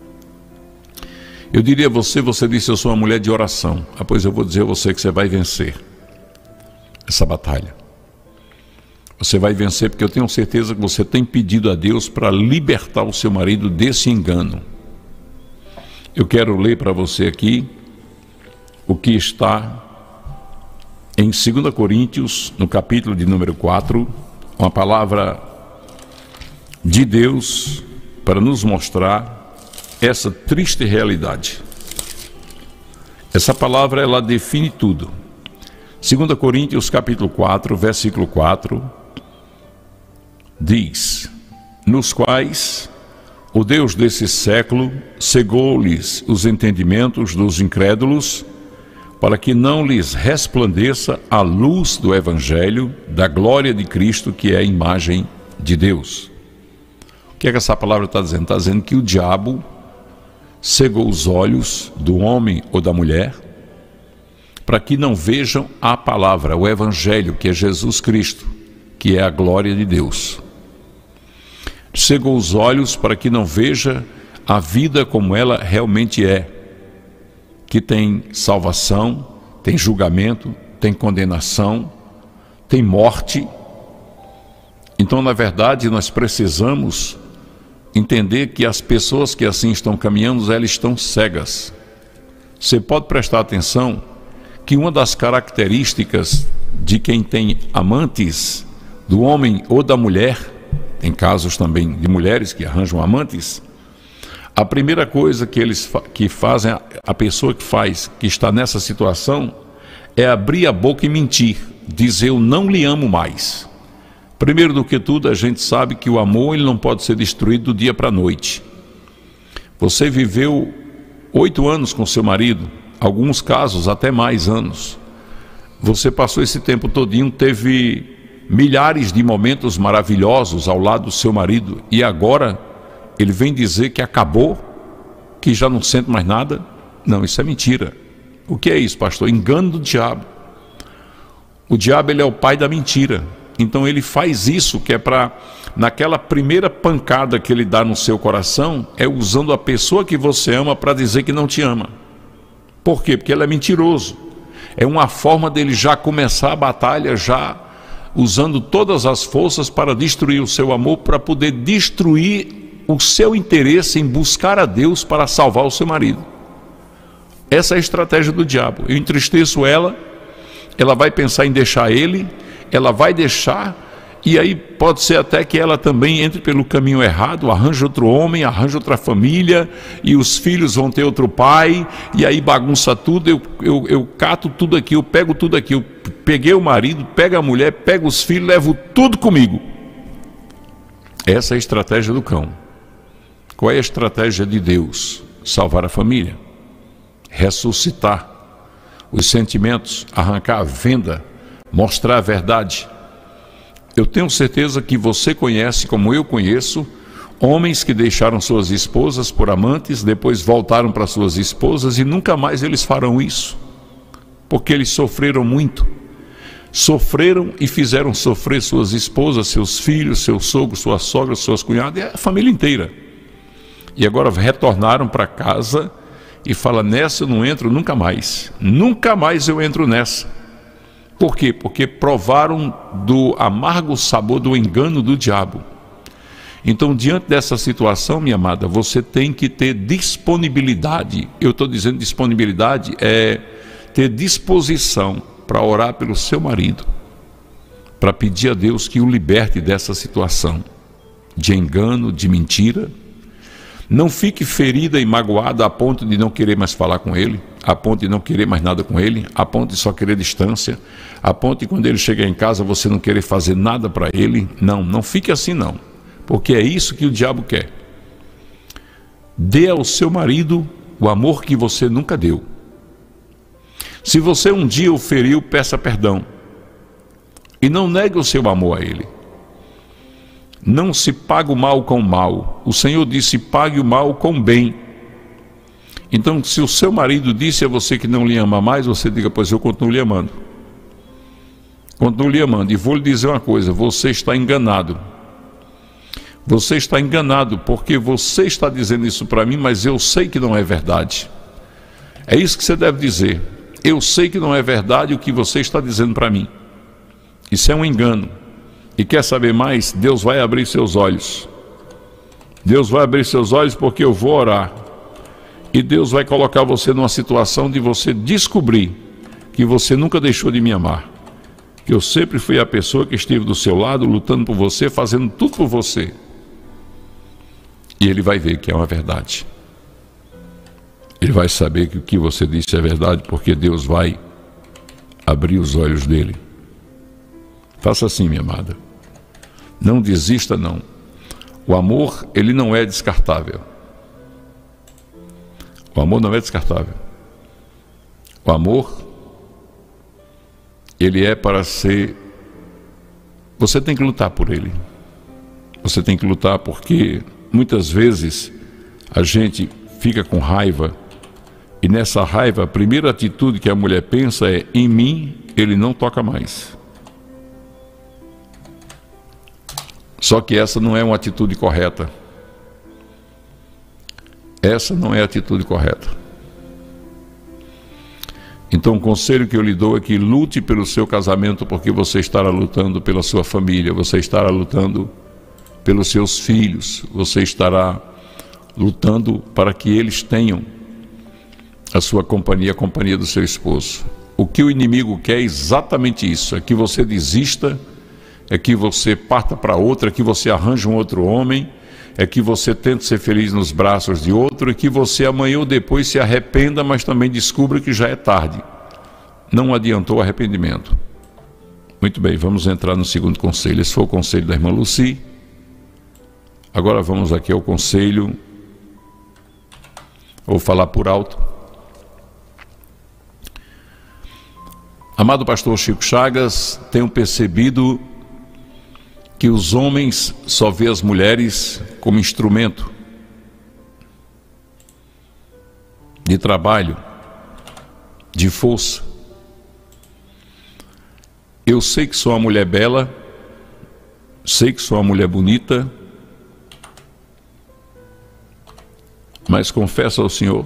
Eu diria a você, você disse, eu sou uma mulher de oração. Ah, pois eu vou dizer a você que você vai vencer essa batalha. Você vai vencer porque eu tenho certeza que você tem pedido a Deus para libertar o seu marido desse engano. Eu quero ler para você aqui o que está em dois Coríntios, no capítulo de número quatro, uma palavra de Deus para nos mostrar essa triste realidade. Essa palavra, ela define tudo. Segunda Coríntios capítulo quatro, versículo quatro, diz: nos quais o Deus desse século cegou-lhes os entendimentos dos incrédulos, para que não lhes resplandeça a luz do Evangelho, da glória de Cristo, que é a imagem de Deus. O que é que essa palavra está dizendo? Está dizendo que o diabo cegou os olhos do homem ou da mulher, para que não vejam a palavra, o Evangelho, que é Jesus Cristo, que é a glória de Deus. Cegou os olhos para que não veja a vida como ela realmente é, que tem salvação, tem julgamento, tem condenação, tem morte. Então, na verdade, nós precisamos entender que as pessoas que assim estão caminhando, elas estão cegas. Você pode prestar atenção que uma das características de quem tem amantes, do homem ou da mulher, tem casos também de mulheres que arranjam amantes, a primeira coisa que eles fa que fazem, a pessoa que faz, que está nessa situação, é abrir a boca e mentir, dizer eu não lhe amo mais. Primeiro do que tudo, a gente sabe que o amor ele não pode ser destruído do dia para a noite. Você viveu oito anos com seu marido, alguns casos até mais anos. Você passou esse tempo todinho, teve milhares de momentos maravilhosos ao lado do seu marido, e agora ele vem dizer que acabou, que já não sente mais nada? Não, isso é mentira. O que é isso, pastor? Engano do diabo. O diabo, ele é o pai da mentira. Então ele faz isso, que é para, naquela primeira pancada que ele dá no seu coração, é usando a pessoa que você ama para dizer que não te ama. Por quê? Porque ele é mentiroso. É uma forma dele já começar a batalha, já usando todas as forças para destruir o seu amor, para poder destruir o seu interesse em buscar a Deus para salvar o seu marido. Essa é a estratégia do diabo. Eu entristeço ela, ela vai pensar em deixar ele, ela vai deixar, e aí pode ser até que ela também entre pelo caminho errado, arranja outro homem, arranja outra família, e os filhos vão ter outro pai, e aí bagunça tudo. Eu, eu, eu cato tudo aqui, eu pego tudo aqui, eu peguei o marido, pego a mulher, pego os filhos, levo tudo comigo. Essa é a estratégia do cão. Qual é a estratégia de Deus? Salvar a família, ressuscitar os sentimentos, arrancar a venda, mostrar a verdade. Eu tenho certeza que você conhece, como eu conheço, homens que deixaram suas esposas por amantes, depois voltaram para suas esposas e nunca mais eles farão isso, porque eles sofreram muito. Sofreram e fizeram sofrer suas esposas, seus filhos, seus sogros, suas sogras, suas cunhadas, e a família inteira. E agora retornaram para casa e falam, nessa eu não entro nunca mais. Nunca mais eu entro nessa. Por quê? Porque provaram do amargo sabor do engano do diabo. Então, diante dessa situação, minha amada, você tem que ter disponibilidade. Eu estou dizendo disponibilidade, é ter disposição para orar pelo seu marido, para pedir a Deus que o liberte dessa situação de engano, de mentira. Não fique ferida e magoada a ponto de não querer mais falar com ele, a ponto de não querer mais nada com ele, a ponto de só querer distância, a ponto de quando ele chegar em casa você não querer fazer nada para ele. Não, não fique assim não, porque é isso que o diabo quer. Dê ao seu marido o amor que você nunca deu. Se você um dia o feriu, peça perdão e não negue o seu amor a ele. Não se paga o mal com o mal. O Senhor disse, pague o mal com o bem. Então, se o seu marido disse a você que não lhe ama mais, você diga, pois eu continuo lhe amando. Continuo lhe amando. E vou lhe dizer uma coisa, você está enganado. Você está enganado, porque você está dizendo isso para mim, mas eu sei que não é verdade. É isso que você deve dizer. Eu sei que não é verdade o que você está dizendo para mim. Isso é um engano. E quer saber mais? Deus vai abrir seus olhos. Deus vai abrir seus olhos porque eu vou orar. E Deus vai colocar você numa situação de você descobrir que você nunca deixou de me amar. Que eu sempre fui a pessoa que esteve do seu lado, lutando por você, fazendo tudo por você. E ele vai ver que é uma verdade. Ele vai saber que o que você disse é verdade, porque Deus vai abrir os olhos dele. Faça assim, minha amada. Não desista, não. O amor, ele não é descartável. O amor não é descartável. O amor, ele é para ser... Você tem que lutar por ele. Você tem que lutar porque muitas vezes a gente fica com raiva. E nessa raiva, a primeira atitude que a mulher pensa é: em mim, ele não toca mais. Só que essa não é uma atitude correta. Essa não é a atitude correta. Então o conselho que eu lhe dou é que lute pelo seu casamento, porque você estará lutando pela sua família, você estará lutando pelos seus filhos, você estará lutando para que eles tenham a sua companhia, a companhia do seu esposo. O que o inimigo quer é exatamente isso, é que você desista, é que você parta para outra, é que você arranje um outro homem, é que você tente ser feliz nos braços de outro, é que você amanhã ou depois se arrependa, mas também descubra que já é tarde. Não adiantou o arrependimento. Muito bem, vamos entrar no segundo conselho. Esse foi o conselho da irmã Lucy. Agora vamos aqui ao conselho, vou falar por alto. Amado pastor Chico Chagas, tenho percebido que os homens só vê as mulheres como instrumento de trabalho, de força. Eu sei que sou uma mulher bela, sei que sou uma mulher bonita, mas confesso ao Senhor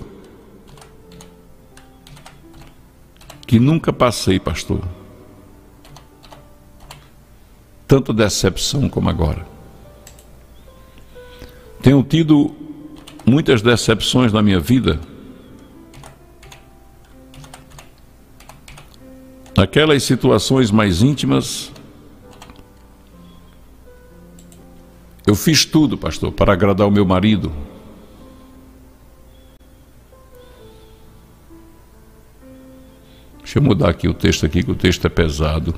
que nunca passei, pastor, tanta decepção como agora. Tenho tido muitas decepções na minha vida, naquelas situações mais íntimas. Eu fiz tudo, pastor, para agradar o meu marido. Deixa eu mudar aqui o texto aqui, que o texto é pesado.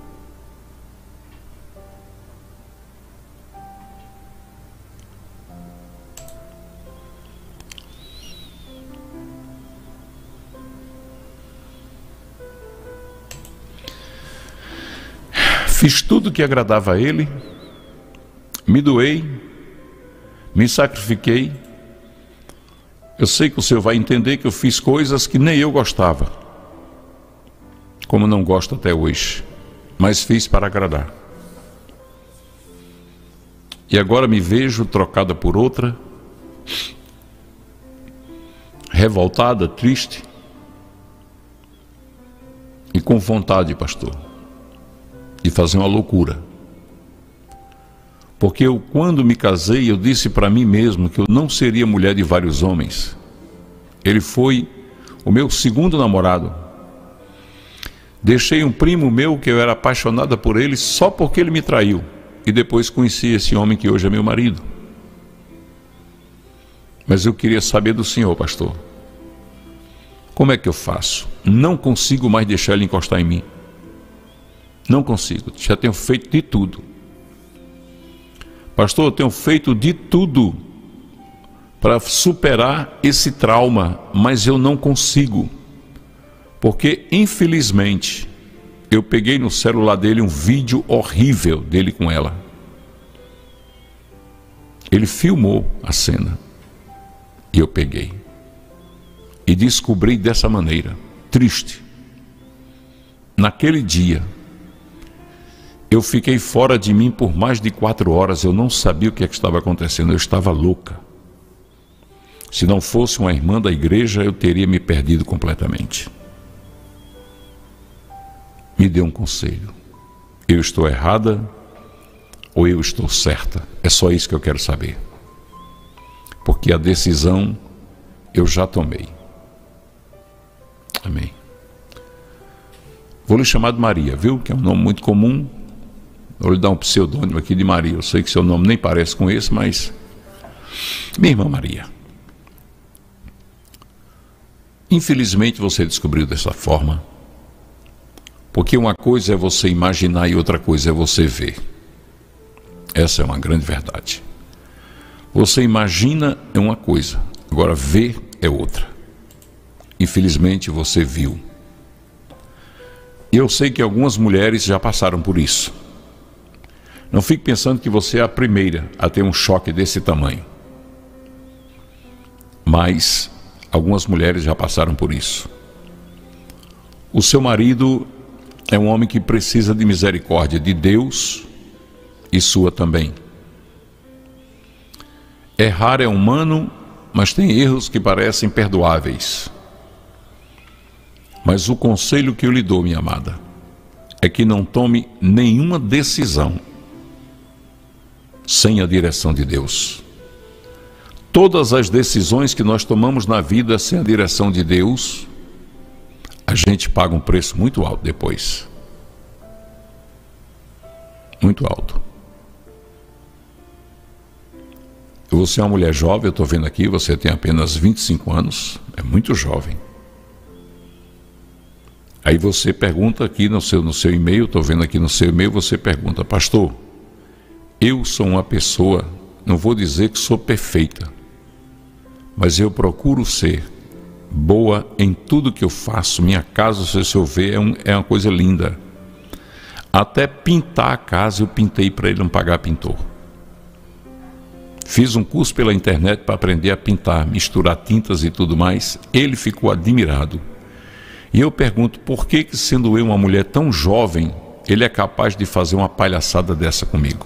Fiz tudo que agradava a ele, me doei, me sacrifiquei. Eu sei que o Senhor vai entender que eu fiz coisas que nem eu gostava, como não gosto até hoje, mas fiz para agradar. E agora me vejo trocada por outra, revoltada, triste e com vontade, pastor, de fazer uma loucura. Porque eu, quando me casei, eu disse para mim mesmo que eu não seria mulher de vários homens. Ele foi o meu segundo namorado. Deixei um primo meu que eu era apaixonada por ele só porque ele me traiu. E depois conheci esse homem que hoje é meu marido. Mas eu queria saber do Senhor, pastor. Como é que eu faço? Não consigo mais deixar ele encostar em mim. Não consigo, já tenho feito de tudo. Pastor, eu tenho feito de tudo para superar esse trauma, mas eu não consigo. Porque, infelizmente, eu peguei no celular dele um vídeo horrível dele com ela. Ele filmou a cena. E eu peguei. E descobri dessa maneira, triste. Naquele dia, eu fiquei fora de mim por mais de quatro horas. Eu não sabia o que é que estava acontecendo. Eu estava louca. Se não fosse uma irmã da igreja, eu teria me perdido completamente. Me dê um conselho. Eu estou errada ou eu estou certa? É só isso que eu quero saber. Porque a decisão eu já tomei. Amém. Vou lhe chamar de Maria, viu? Que é um nome muito comum. Vou lhe dar um pseudônimo aqui de Maria. Eu sei que seu nome nem parece com esse, mas... Minha irmã Maria. Infelizmente você descobriu dessa forma, porque uma coisa é você imaginar e outra coisa é você ver. Essa é uma grande verdade. Você imagina é uma coisa, agora ver é outra. Infelizmente você viu. E eu sei que algumas mulheres já passaram por isso. Não fique pensando que você é a primeira a ter um choque desse tamanho. Mas algumas mulheres já passaram por isso. O seu marido é um homem que precisa de misericórdia de Deus e sua também. Errar é humano, mas tem erros que parecem perdoáveis. Mas o conselho que eu lhe dou, minha amada, é que não tome nenhuma decisão sem a direção de Deus. Todas as decisões que nós tomamos na vida sem a direção de Deus, a gente paga um preço muito alto depois. Muito alto. Você é uma mulher jovem, eu estou vendo aqui, você tem apenas vinte e cinco anos, é muito jovem. Aí você pergunta aqui no seu, no seu e-mail, estou vendo aqui no seu e-mail, você pergunta: pastor, eu sou uma pessoa, não vou dizer que sou perfeita, mas eu procuro ser boa em tudo que eu faço. Minha casa, se você ver, é, um, é uma coisa linda. Até pintar a casa eu pintei para ele não pagar pintor. Fiz um curso pela internet para aprender a pintar, misturar tintas e tudo mais. Ele ficou admirado. E eu pergunto, por que que sendo eu uma mulher tão jovem, ele é capaz de fazer uma palhaçada dessa comigo?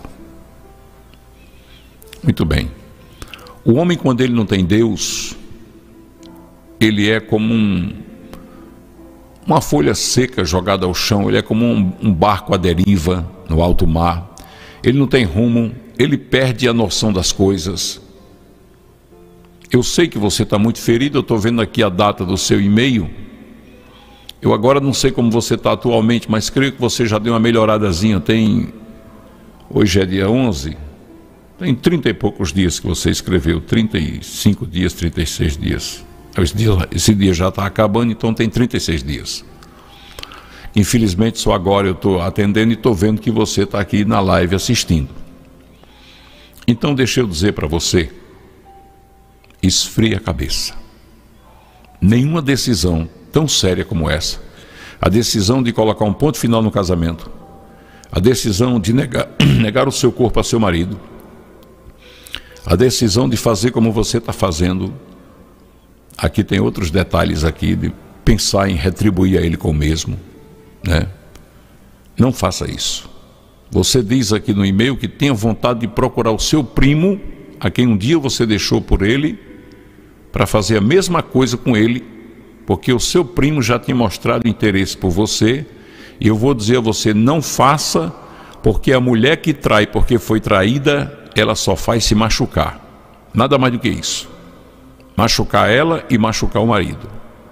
Muito bem. O homem, quando ele não tem Deus, ele é como um, uma folha seca jogada ao chão, ele é como um, um barco à deriva no alto mar. Ele não tem rumo, ele perde a noção das coisas. Eu sei que você está muito ferido, eu estou vendo aqui a data do seu e-mail. Eu agora não sei como você está atualmente, mas creio que você já deu uma melhoradazinha. Tem, hoje é dia onze, tem trinta e poucos dias que você escreveu, trinta e cinco dias, trinta e seis dias. Esse dia, esse dia já está acabando, então tem trinta e seis dias. Infelizmente só agora eu estou atendendo e estou vendo que você está aqui na live assistindo. Então deixa eu dizer para você, esfrie a cabeça. Nenhuma decisão tão séria como essa, a decisão de colocar um ponto final no casamento, a decisão de negar, negar o seu corpo a seu marido, a decisão de fazer como você está fazendo, aqui tem outros detalhes aqui, de pensar em retribuir a ele com o mesmo, né? Não faça isso. Você diz aqui no e-mail que tenha vontade de procurar o seu primo, a quem um dia você deixou por ele, para fazer a mesma coisa com ele, porque o seu primo já tinha mostrado interesse por você, e eu vou dizer a você, não faça, porque a mulher que trai porque foi traída, ela só faz se machucar. Nada mais do que isso. Machucar ela e machucar o marido.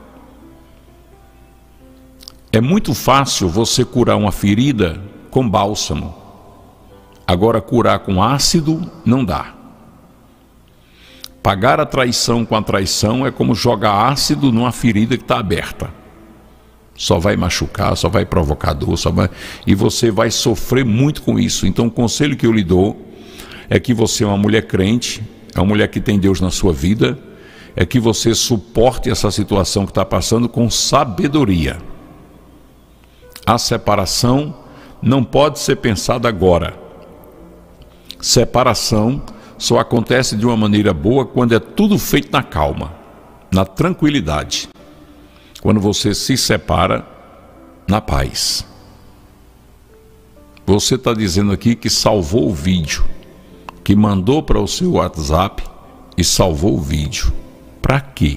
É muito fácil você curar uma ferida com bálsamo. Agora curar com ácido não dá. Pagar a traição com a traição é como jogar ácido numa ferida que está aberta. Só vai machucar, só vai provocar dor, só vai... e você vai sofrer muito com isso. Então o conselho que eu lhe dou é que você é uma mulher crente, é uma mulher que tem Deus na sua vida, é que você suporte essa situação que está passando com sabedoria. A separação não pode ser pensada agora. Separação só acontece de uma maneira boa quando é tudo feito na calma, na tranquilidade. Quando você se separa na paz. Você está dizendo aqui que salvou o vídeo, que mandou para o seu WhatsApp e salvou o vídeo. Para quê?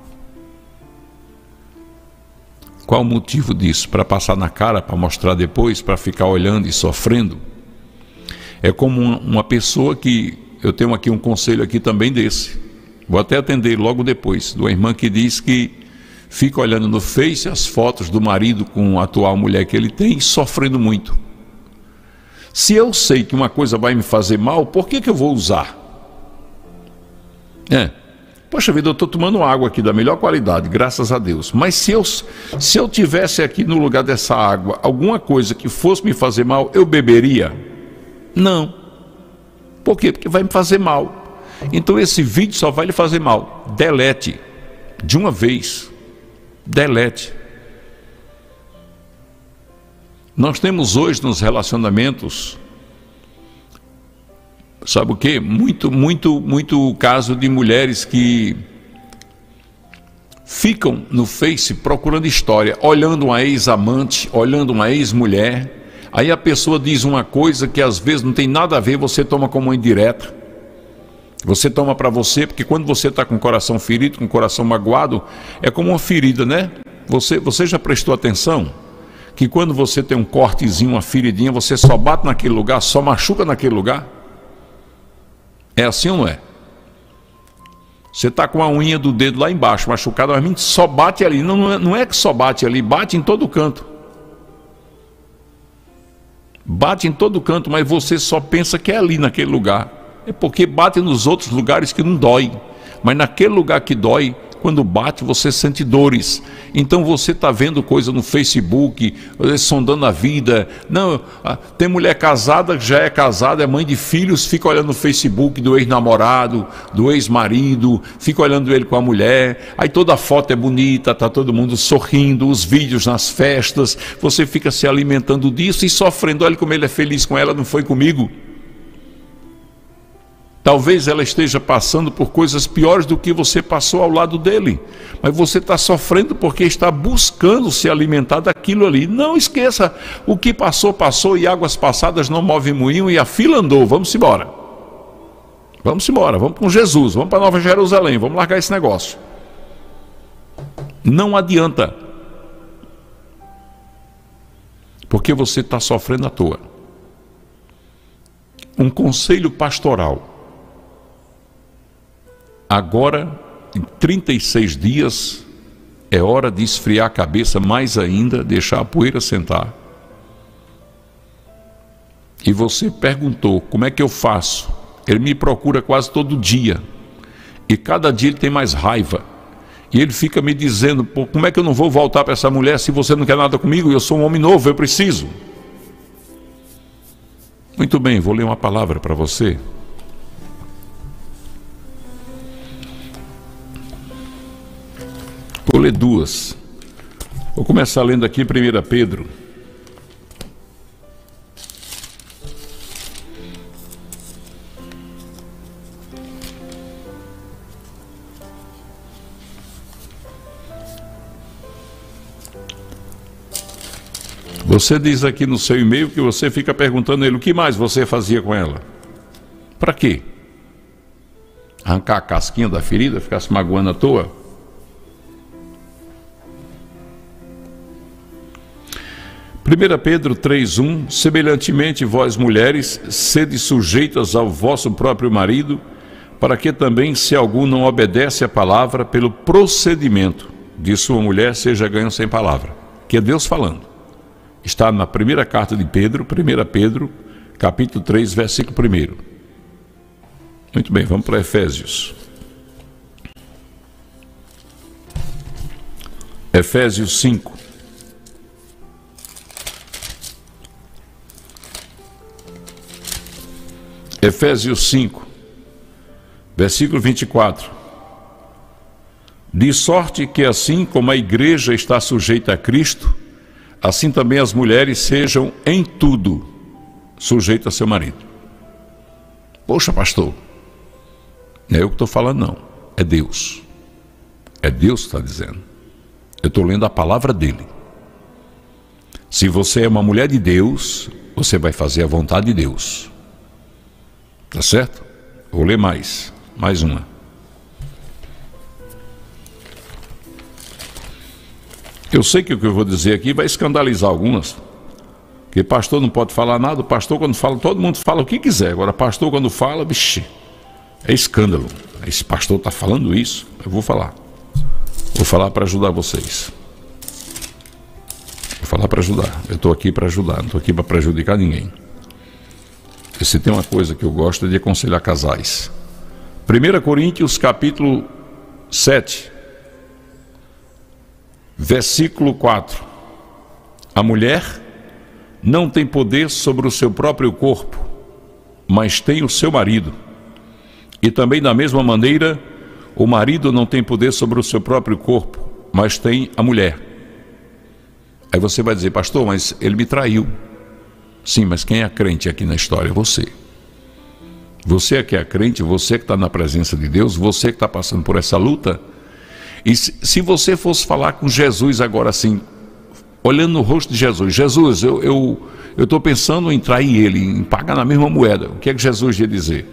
Qual o motivo disso? Para passar na cara, para mostrar depois, para ficar olhando e sofrendo? É como uma, uma pessoa que... Eu tenho aqui um conselho aqui também desse. Vou até atender logo depois, de uma irmã que diz que fica olhando no Face as fotos do marido com a atual mulher que ele tem e sofrendo muito. Se eu sei que uma coisa vai me fazer mal, por que que eu vou usar? É, Poxa vida, eu estou tomando água aqui da melhor qualidade, graças a Deus. Mas se eu, se eu tivesse aqui no lugar dessa água alguma coisa que fosse me fazer mal, eu beberia? Não. Por quê? Porque vai me fazer mal. Então esse vídeo só vai lhe fazer mal. Delete. De uma vez. Delete. Nós temos hoje nos relacionamentos, sabe o quê? Muito, muito, muito caso de mulheres que ficam no Face procurando história, olhando uma ex-amante, olhando uma ex-mulher. Aí a pessoa diz uma coisa que às vezes não tem nada a ver, você toma como uma indireta. Você toma para você, porque quando você está com o coração ferido, com o coração magoado, é como uma ferida, né? Você, você já prestou atenção que quando você tem um cortezinho, uma feridinha, você só bate naquele lugar, só machuca naquele lugar? É assim ou não é? Você está com a unha do dedo lá embaixo, machucada, mas só bate ali. Não, não, é, não é que só bate ali, bate em todo canto. Bate em todo canto, mas você só pensa que é ali naquele lugar. É porque bate nos outros lugares que não dói. Mas naquele lugar que dói, quando bate, você sente dores. Então você está vendo coisa no Facebook, sondando a vida. Não, tem mulher casada, já é casada, é mãe de filhos, fica olhando no Facebook do ex-namorado, do ex-marido, fica olhando ele com a mulher. Aí toda a foto é bonita, está todo mundo sorrindo, os vídeos nas festas. Você fica se alimentando disso e sofrendo. Olha como ele é feliz com ela, não foi comigo. Talvez ela esteja passando por coisas piores do que você passou ao lado dele. Mas você está sofrendo porque está buscando se alimentar daquilo ali. Não esqueça, o que passou, passou, e águas passadas não movem moinho, e a fila andou. Vamos embora. Vamos embora, vamos com Jesus, vamos para Nova Jerusalém, vamos largar esse negócio. Não adianta. Porque você está sofrendo à toa. Um conselho pastoral. Agora, em trinta e seis dias, é hora de esfriar a cabeça mais ainda, deixar a poeira sentar. E você perguntou, como é que eu faço? Ele me procura quase todo dia. E cada dia ele tem mais raiva. E ele fica me dizendo, pô, como é que eu não vou voltar para essa mulher se você não quer nada comigo? Eu sou um homem novo, eu preciso. Muito bem, vou ler uma palavra para você. Vou ler duas. Vou começar lendo aqui primeira Pedro. Você diz aqui no seu e-mail que você fica perguntando a ele o que mais você fazia com ela. Para quê? Arrancar a casquinha da ferida, ficar se magoando à toa? primeira Pedro três, um, semelhantemente vós mulheres, sede sujeitas ao vosso próprio marido, para que também, se algum não obedece à palavra, pelo procedimento de sua mulher seja ganho sem palavra. Que é Deus falando. Está na primeira carta de Pedro, primeira Pedro, capítulo três, versículo um. Muito bem, vamos para Efésios. Efésios cinco. Efésios cinco, versículo vinte e quatro. De sorte que assim como a igreja está sujeita a Cristo, assim também as mulheres sejam em tudo sujeitas a seu marido. Poxa, pastor, não é eu que estou falando não, é Deus. É Deus que está dizendo. Eu estou lendo a palavra dele. Se você é uma mulher de Deus, você vai fazer a vontade de Deus. Tá certo? Vou ler mais. Mais uma. Eu sei que o que eu vou dizer aqui vai escandalizar algumas. Porque pastor não pode falar nada. O pastor quando fala, todo mundo fala o que quiser. Agora pastor quando fala, bicho, é escândalo. Esse pastor está falando isso. Eu vou falar. Vou falar para ajudar vocês. Vou falar para ajudar. Eu estou aqui para ajudar. Não estou aqui para prejudicar ninguém. E se tem uma coisa que eu gosto é de aconselhar casais. primeira Coríntios capítulo sete, versículo quatro. A mulher não tem poder sobre o seu próprio corpo, mas tem o seu marido. E também da mesma maneira, o marido não tem poder sobre o seu próprio corpo, mas tem a mulher. Aí você vai dizer, pastor, mas ele me traiu. Sim, mas quem é crente aqui na história é você. Você é que é crente, você que está na presença de Deus, você que está passando por essa luta. E se, se você fosse falar com Jesus agora assim, olhando no rosto de Jesus, Jesus, eu eu eu estou pensando em trair ele, em pagar na mesma moeda, o que é que Jesus ia dizer?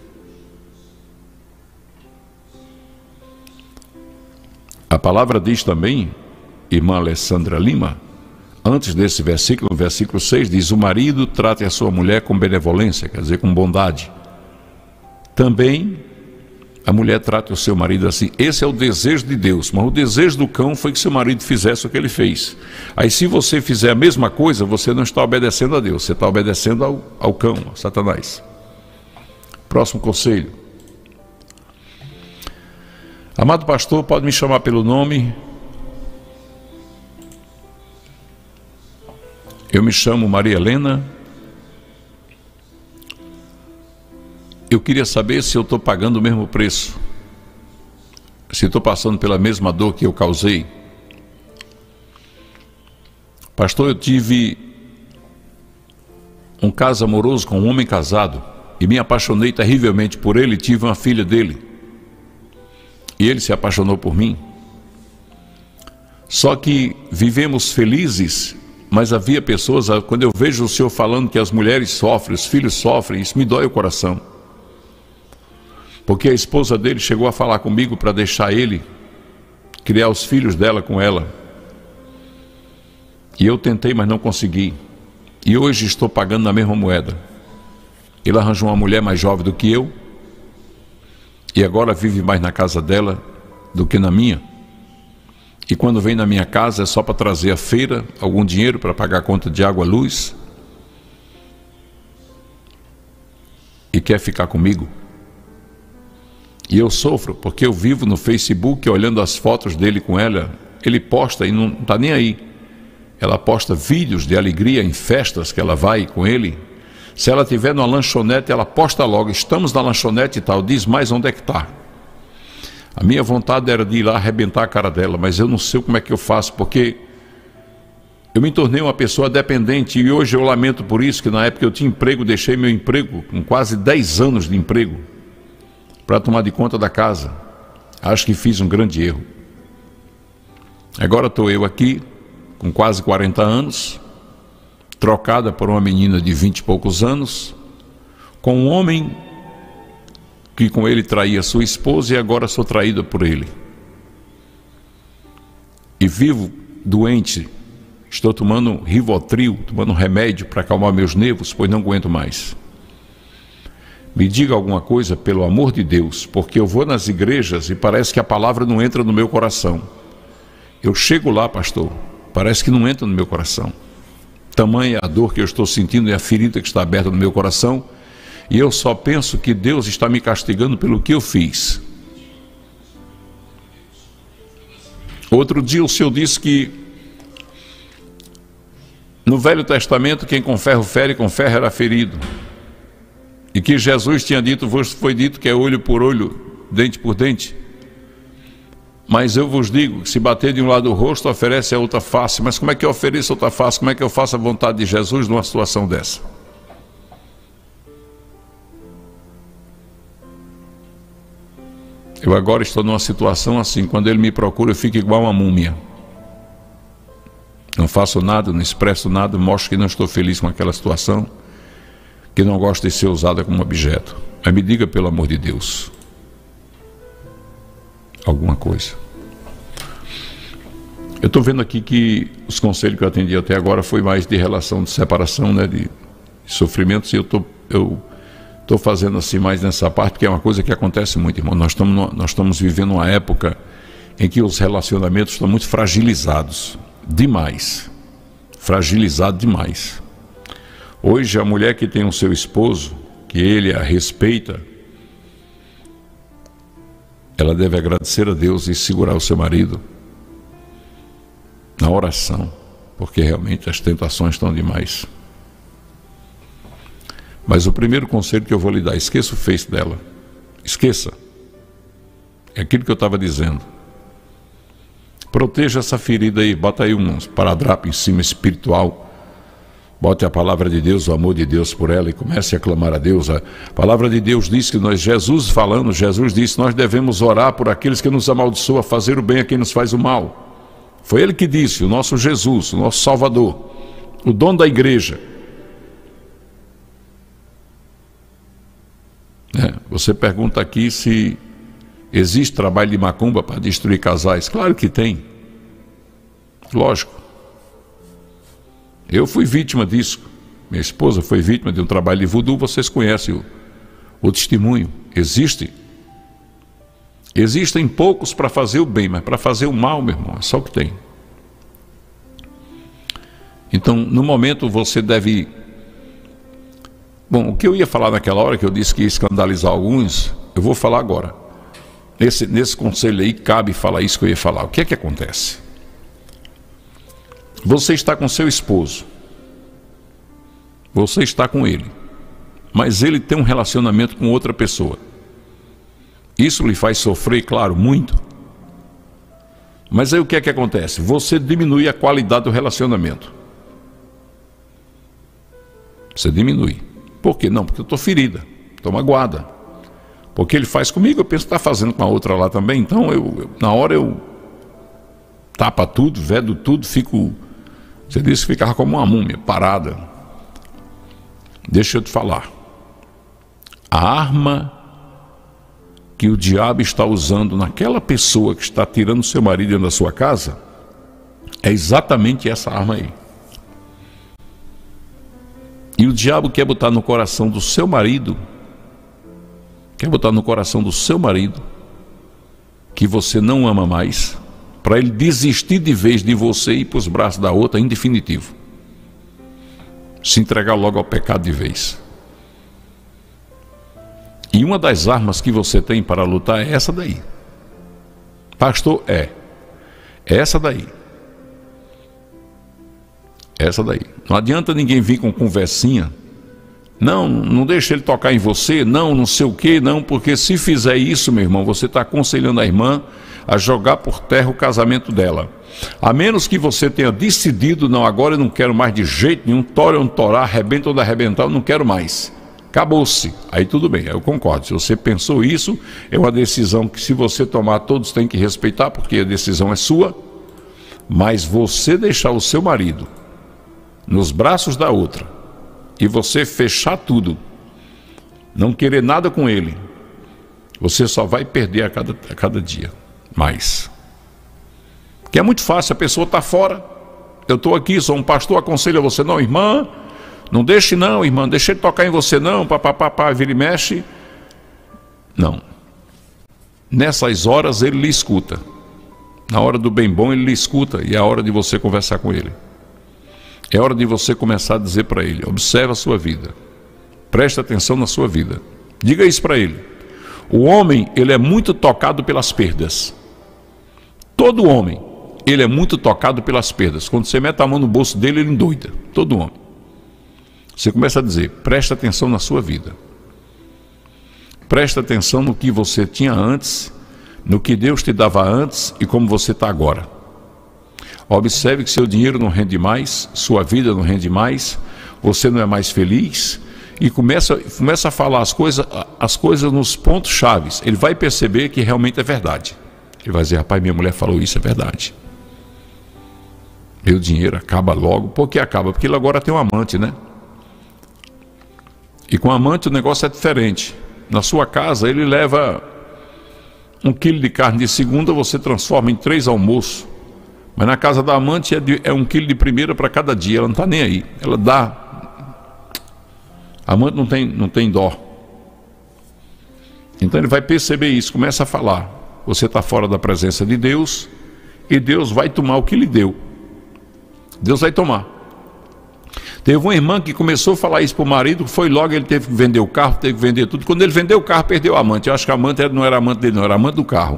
A palavra diz também, irmã Alessandra Lima, antes desse versículo, no versículo seis, diz, o marido trate a sua mulher com benevolência, quer dizer, com bondade. Também a mulher trata o seu marido assim. Esse é o desejo de Deus, mas o desejo do cão foi que seu marido fizesse o que ele fez. Aí se você fizer a mesma coisa, você não está obedecendo a Deus, você está obedecendo ao, ao cão, a Satanás. Próximo conselho. Amado pastor, pode me chamar pelo nome. Eu me chamo Maria Helena. Eu queria saber se eu estou pagando o mesmo preço, se estou passando pela mesma dor que eu causei. Pastor, eu tive um caso amoroso com um homem casado e me apaixonei terrivelmente por ele e tive uma filha dele. E ele se apaixonou por mim. Só que vivemos felizes, mas havia pessoas, quando eu vejo o senhor falando que as mulheres sofrem, os filhos sofrem, isso me dói o coração. Porque a esposa dele chegou a falar comigo para deixar ele criar os filhos dela com ela. E eu tentei, mas não consegui. E hoje estou pagando na mesma moeda. Ele arranjou uma mulher mais jovem do que eu. E agora vive mais na casa dela do que na minha. E quando vem na minha casa é só para trazer a feira, algum dinheiro para pagar a conta de água, luz. E quer ficar comigo. E eu sofro porque eu vivo no Facebook olhando as fotos dele com ela. Ele posta e não está nem aí. Ela posta vídeos de alegria em festas que ela vai com ele. Se ela estiver numa lanchonete, ela posta logo, estamos na lanchonete e tal, diz mais onde é que está. A minha vontade era de ir lá arrebentar a cara dela, mas eu não sei como é que eu faço, porque eu me tornei uma pessoa dependente e hoje eu lamento por isso, que na época eu tinha emprego, deixei meu emprego, com quase dez anos de emprego, para tomar de conta da casa. Acho que fiz um grande erro. Agora estou eu aqui, com quase quarenta anos, trocada por uma menina de vinte e poucos anos, com um homem que com ele traía sua esposa e agora sou traída por ele. E vivo doente, estou tomando Rivotril, tomando remédio para acalmar meus nervos, pois não aguento mais. Me diga alguma coisa, pelo amor de Deus, porque eu vou nas igrejas e parece que a palavra não entra no meu coração. Eu chego lá, pastor, parece que não entra no meu coração. Tamanha a dor que eu estou sentindo e a ferida que está aberta no meu coração, e eu só penso que Deus está me castigando pelo que eu fiz. Outro dia o Senhor disse que no Velho Testamento quem com ferro fere, com ferro era ferido. E que Jesus tinha dito, vos foi dito que é olho por olho, dente por dente. Mas eu vos digo, se bater de um lado o rosto, oferece a outra face. Mas como é que eu ofereço a outra face? Como é que eu faço a vontade de Jesus numa situação dessa? Eu agora estou numa situação assim, quando ele me procura eu fico igual uma múmia. Não faço nada, não expresso nada, mostro que não estou feliz com aquela situação, que não gosto de ser usada como objeto. Mas me diga, pelo amor de Deus, alguma coisa. Eu estou vendo aqui que os conselhos que eu atendi até agora foi mais de relação de separação, né, de, de sofrimentos, e eu estou eu estou fazendo assim mais nessa parte, que é uma coisa que acontece muito, irmão. Nós estamos, nós estamos vivendo uma época em que os relacionamentos estão muito fragilizados, demais, fragilizado demais. Hoje a mulher que tem o seu esposo, que ele a respeita, ela deve agradecer a Deus e segurar o seu marido na oração, porque realmente as tentações estão demais. Mas o primeiro conselho que eu vou lhe dar, esqueça o Face dela. Esqueça. É aquilo que eu estava dizendo. Proteja essa ferida aí, bota aí um paradrapo em cima espiritual. Bote a palavra de Deus, o amor de Deus por ela e comece a clamar a Deus. A palavra de Deus diz que nós, Jesus falando, Jesus disse, nós devemos orar por aqueles que nos amaldiçoam, fazer o bem a quem nos faz o mal. Foi ele que disse, o nosso Jesus, o nosso Salvador, o dono da igreja. É, você pergunta aqui se existe trabalho de macumba para destruir casais. Claro que tem. Lógico. Eu fui vítima disso. Minha esposa foi vítima de um trabalho de voodoo. Vocês conhecem o, o testemunho. Existe. Existem poucos para fazer o bem, mas para fazer o mal, meu irmão, é só o que tem. Então, no momento você deve... Bom, o que eu ia falar naquela hora, que eu disse que ia escandalizar alguns, eu vou falar agora. Nesse, nesse conselho aí, cabe falar isso que eu ia falar. O que é que acontece? Você está com seu esposo. Você está com ele. Mas ele tem um relacionamento com outra pessoa. Isso lhe faz sofrer, claro, muito. Mas aí o que é que acontece? Você diminui a qualidade do relacionamento. Você diminui. Por quê? Não, porque eu estou ferida, estou magoada. Porque ele faz comigo, eu penso que está fazendo com a outra lá também. Então, eu, eu, na hora eu tapa tudo, vedo tudo, fico... Você disse que ficava como uma múmia, parada. Deixa eu te falar. A arma que o diabo está usando naquela pessoa que está tirando seu marido dentro da sua casa é exatamente essa arma aí. E o diabo quer botar no coração do seu marido, quer botar no coração do seu marido que você não ama mais, para ele desistir de vez de você e ir para os braços da outra em definitivo. Se entregar logo ao pecado de vez. E uma das armas que você tem para lutar é essa daí. Pastor, é. É essa daí. Essa daí. Não adianta ninguém vir com conversinha. Não, não deixa ele tocar em você. Não, não sei o que. Não, porque se fizer isso, meu irmão, você está aconselhando a irmã a jogar por terra o casamento dela. A menos que você tenha decidido, não, agora eu não quero mais de jeito nenhum. Tora ou não torar, arrebenta ou não arrebentar, eu não quero mais. Acabou-se. Aí tudo bem, eu concordo. Se você pensou isso, é uma decisão que se você tomar, todos têm que respeitar, porque a decisão é sua. Mas você deixar o seu marido nos braços da outra e você fechar tudo, não querer nada com ele, você só vai perder a cada, a cada dia mais. Que é muito fácil, a pessoa está fora, eu estou aqui, sou um pastor, aconselho você, não, irmã, não deixe não, irmã, deixe ele tocar em você não, papapá, vira e mexe. Não. Nessas horas ele lhe escuta. Na hora do bem bom ele lhe escuta e é a hora de você conversar com ele. É hora de você começar a dizer para ele, observa a sua vida, presta atenção na sua vida. Diga isso para ele. O homem, ele é muito tocado pelas perdas. Todo homem, ele é muito tocado pelas perdas. Quando você mete a mão no bolso dele, ele endoida. Todo homem. Você começa a dizer, presta atenção na sua vida. Presta atenção no que você tinha antes, no que Deus te dava antes e como você está agora. Observe que seu dinheiro não rende mais, sua vida não rende mais, você não é mais feliz e começa, começa a falar as coisas, as coisas nos pontos chaves. Ele vai perceber que realmente é verdade. Ele vai dizer, rapaz, minha mulher falou isso, é verdade. Meu dinheiro acaba logo. Por que acaba? Porque ele agora tem um amante, né? E com amante o negócio é diferente. Na sua casa ele leva um quilo de carne de segunda, você transforma em três almoços. Mas na casa da amante é, de, é um quilo de primeira para cada dia. Ela não está nem aí. Ela dá. A amante não tem, não tem dó. Então ele vai perceber isso, começa a falar. Você está fora da presença de Deus e Deus vai tomar o que lhe deu. Deus vai tomar. Teve uma irmã que começou a falar isso para o marido, foi logo, ele teve que vender o carro, teve que vender tudo. Quando ele vendeu o carro, perdeu a amante. Eu acho que a amante não era amante dele, não, era amante do carro.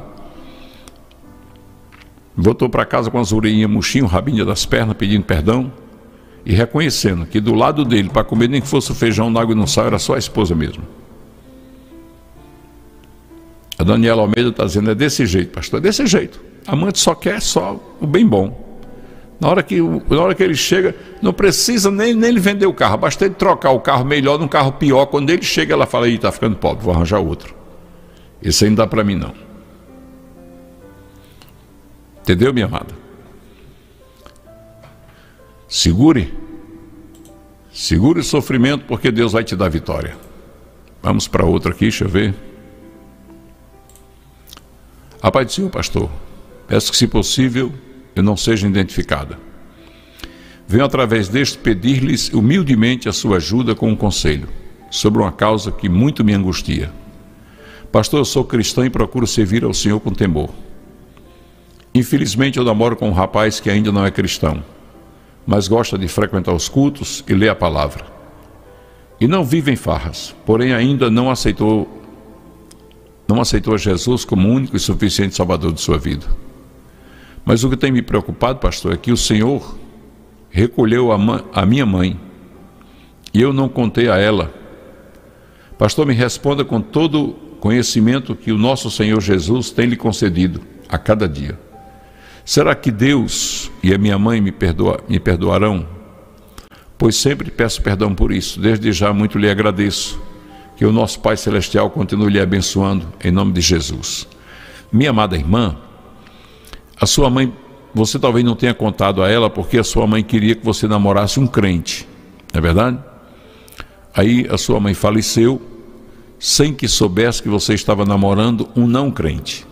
Voltou para casa com as orelhinhas murchinhas, o rabinho das pernas, pedindo perdão e reconhecendo que do lado dele, para comer nem que fosse o feijão na água e no sal, era só a esposa mesmo. A Daniela Almeida está dizendo, é desse jeito, pastor, é desse jeito. A amante só quer só o bem bom. Na hora que, na hora que ele chega, não precisa nem, nem ele vender o carro, basta ele trocar o carro melhor num carro pior. Quando ele chega, ela fala, ih, está ficando pobre, vou arranjar outro. Esse aí não dá para mim não. Entendeu, minha amada? Segure. Segure o sofrimento, porque Deus vai te dar vitória. Vamos para outra aqui, deixa eu ver. A paz do Senhor, pastor. Peço que, se possível, eu não seja identificada. Venho através deste pedir-lhes humildemente a sua ajuda com um conselho sobre uma causa que muito me angustia. Pastor, eu sou cristã e procuro servir ao Senhor com temor. Infelizmente eu namoro com um rapaz que ainda não é cristão, mas gosta de frequentar os cultos e ler a palavra. E não vive em farras, porém ainda não aceitou, não aceitou Jesus como único e suficiente salvador de sua vida. Mas o que tem me preocupado, pastor, é que o Senhor recolheu a, a minha mãe e eu não contei a ela. Pastor, me responda com todo o conhecimento que o nosso Senhor Jesus tem lhe concedido a cada dia. Será que Deus e a minha mãe me, perdoa, me perdoarão? Pois sempre peço perdão por isso. Desde já muito lhe agradeço. Que o nosso Pai Celestial continue lhe abençoando em nome de Jesus. Minha amada irmã, a sua mãe, você talvez não tenha contado a ela porque a sua mãe queria que você namorasse um crente, não é verdade? Aí a sua mãe faleceu sem que soubesse que você estava namorando um não crente.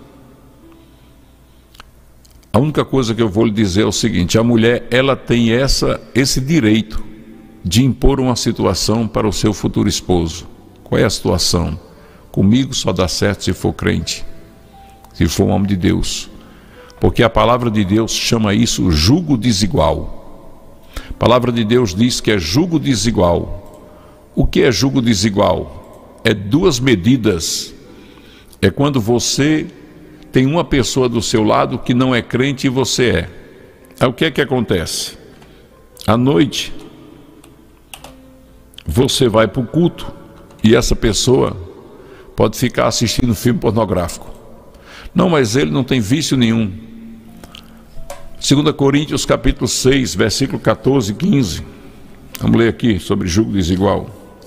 A única coisa que eu vou lhe dizer é o seguinte, a mulher, ela tem essa, esse direito de impor uma situação para o seu futuro esposo. Qual é a situação? Comigo só dá certo se for crente, se for um homem de Deus. Porque a palavra de Deus chama isso jugo desigual. A palavra de Deus diz que é jugo desigual. O que é jugo desigual? É duas medidas. É quando você tem uma pessoa do seu lado que não é crente e você é. Aí o que é que acontece? À noite, você vai para o culto e essa pessoa pode ficar assistindo filme pornográfico. Não, mas ele não tem vício nenhum. Segunda Coríntios capítulo seis, versículo catorze e quinze. Vamos ler aqui sobre jugo desigual.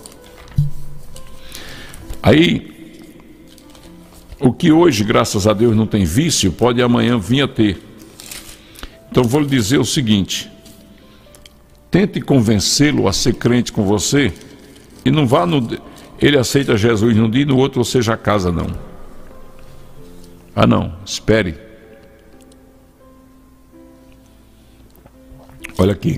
Aí, o que hoje, graças a Deus, não tem vício, pode amanhã vir a ter. Então vou lhe dizer o seguinte, tente convencê-lo a ser crente com você, e não vá no... ele aceita Jesus num dia e no outro você já casa, não. Ah não, espere. Olha aqui,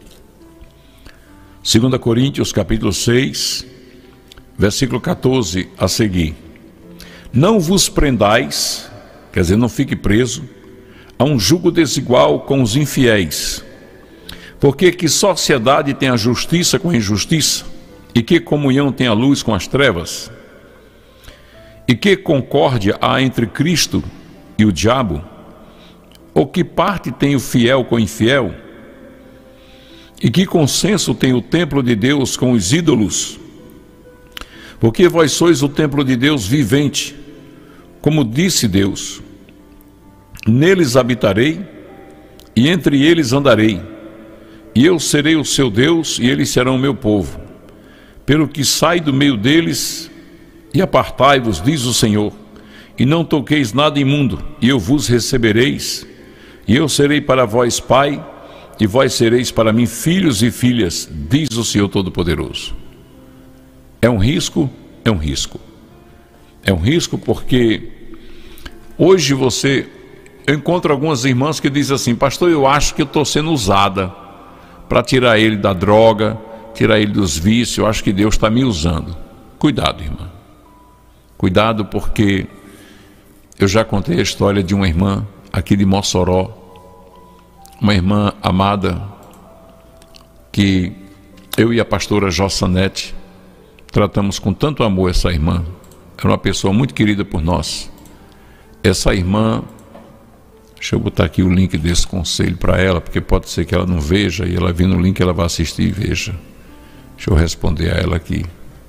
Segunda Coríntios capítulo seis, versículo catorze a seguir. Não vos prendais, quer dizer, não fique preso, a um jugo desigual com os infiéis. Porque que sociedade tem a justiça com a injustiça? E que comunhão tem a luz com as trevas? E que concórdia há entre Cristo e o diabo? Ou que parte tem o fiel com o infiel? E que consenso tem o templo de Deus com os ídolos? Porque vós sois o templo de Deus vivente, como disse Deus, neles habitarei, e entre eles andarei, e eu serei o seu Deus, e eles serão o meu povo. Pelo que sai do meio deles, e apartai-vos, diz o Senhor, e não toqueis nada imundo, e eu vos recebereis, e eu serei para vós pai, e vós sereis para mim filhos e filhas, diz o Senhor Todo-Poderoso. É um risco? É um risco. É um risco porque hoje você... Eu encontro algumas irmãs que dizem assim, pastor, eu acho que eu estou sendo usada para tirar ele da droga, tirar ele dos vícios, eu acho que Deus está me usando. Cuidado, irmã. Cuidado porque eu já contei a história de uma irmã aqui de Mossoró, uma irmã amada, que eu e a pastora Jossanete tratamos com tanto amor essa irmã. Era uma pessoa muito querida por nós. Essa irmã, deixa eu botar aqui o link desse conselho para ela, porque pode ser que ela não veja, e ela vendo o link ela vai assistir e veja. Deixa eu responder a ela aqui.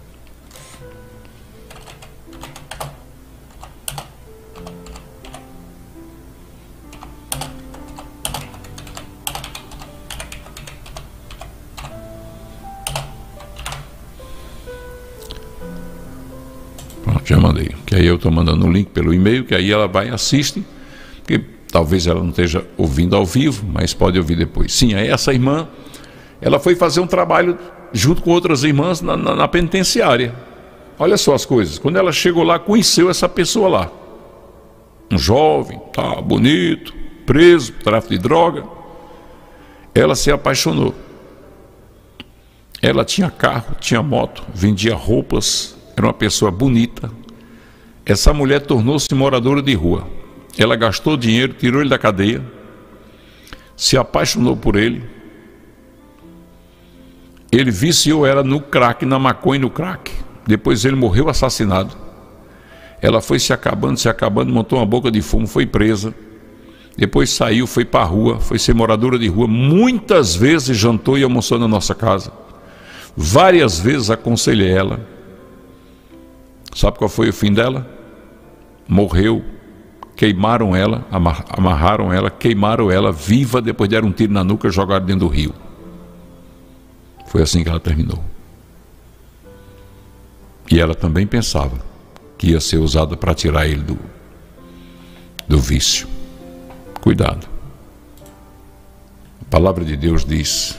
Já mandei, que aí eu estou mandando o link pelo e-mail, que aí ela vai e assiste, que talvez ela não esteja ouvindo ao vivo, mas pode ouvir depois. Sim, aí essa irmã, ela foi fazer um trabalho junto com outras irmãs na, na, na penitenciária. Olha só as coisas, quando ela chegou lá, conheceu essa pessoa lá, um jovem, tá, bonito, preso, tráfico de droga. Ela se apaixonou. Ela tinha carro, tinha moto, vendia roupas, era uma pessoa bonita. Essa mulher tornou-se moradora de rua. Ela gastou dinheiro, tirou ele da cadeia, se apaixonou por ele. Ele viciou ela no crack, na maconha e no crack. Depois ele morreu assassinado. Ela foi se acabando, se acabando, montou uma boca de fumo, foi presa. Depois saiu, foi para a rua, foi ser moradora de rua. Muitas vezes jantou e almoçou na nossa casa. Várias vezes aconselhei ela. Sabe qual foi o fim dela? Morreu, queimaram ela, amarraram ela, queimaram ela viva, depois deram um tiro na nuca e jogaram dentro do rio. Foi assim que ela terminou. E ela também pensava que ia ser usada para tirar ele do, do vício. Cuidado. A palavra de Deus diz: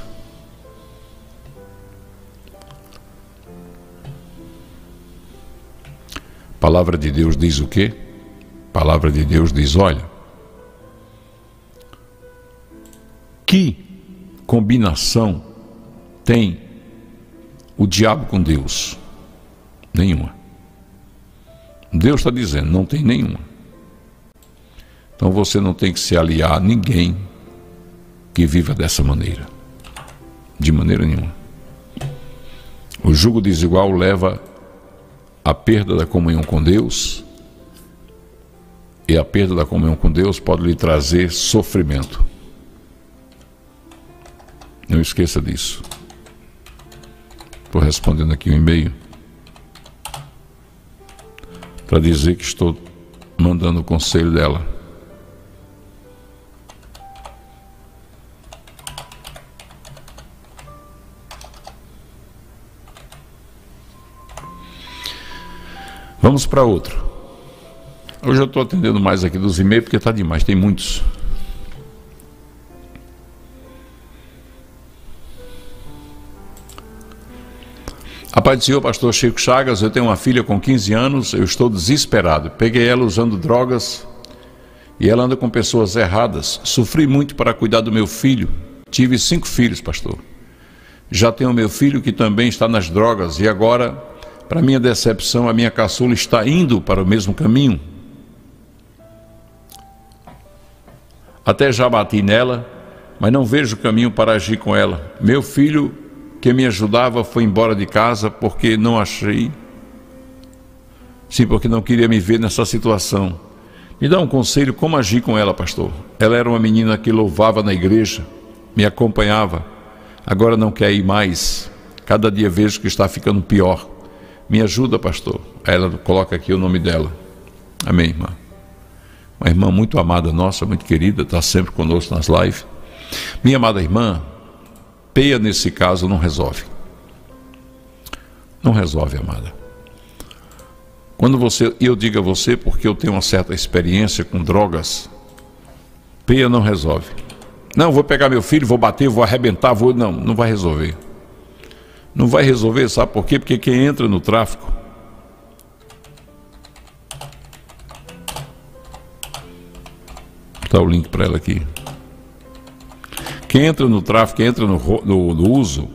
a palavra de Deus diz o quê? A palavra de Deus diz, olha, que combinação tem o diabo com Deus? Nenhuma. Deus está dizendo, não tem nenhuma. Então você não tem que se aliar a ninguém que viva dessa maneira. De maneira nenhuma. O jugo desigual leva a perda da comunhão com Deus, e a perda da comunhão com Deus pode lhe trazer sofrimento. Não esqueça disso. Estou respondendo aqui um e-mail para dizer que estou mandando o conselho dela. Vamos para outro. Hoje eu estou atendendo mais aqui dos e-mails porque está demais, tem muitos. A paz do Senhor, pastor Chico Chagas, eu tenho uma filha com quinze anos, eu estou desesperado. Peguei ela usando drogas e ela anda com pessoas erradas. Sofri muito para cuidar do meu filho. Tive cinco filhos, pastor. Já tenho meu filho que também está nas drogas e agora, para minha decepção, a minha caçula está indo para o mesmo caminho. Até já bati nela, mas não vejo caminho para agir com ela. Meu filho, que me ajudava, foi embora de casa porque não achei. Sim, porque não queria me ver nessa situação. Me dá um conselho, como agir com ela, pastor? Ela era uma menina que louvava na igreja, me acompanhava. Agora não quer ir mais. Cada dia vejo que está ficando pior. Me ajuda, pastor. Ela coloca aqui o nome dela. Amém, irmã. Uma irmã muito amada nossa, muito querida, está sempre conosco nas lives. Minha amada irmã, peia nesse caso não resolve. Não resolve, amada. Quando você, e eu digo a você porque eu tenho uma certa experiência com drogas, peia não resolve. Não, vou pegar meu filho, vou bater, vou arrebentar, vou... Não, não vai resolver. Não vai resolver, sabe por quê? Porque quem entra no tráfico está o link para ela aqui. Quem entra no tráfico, quem entra no, no, no uso,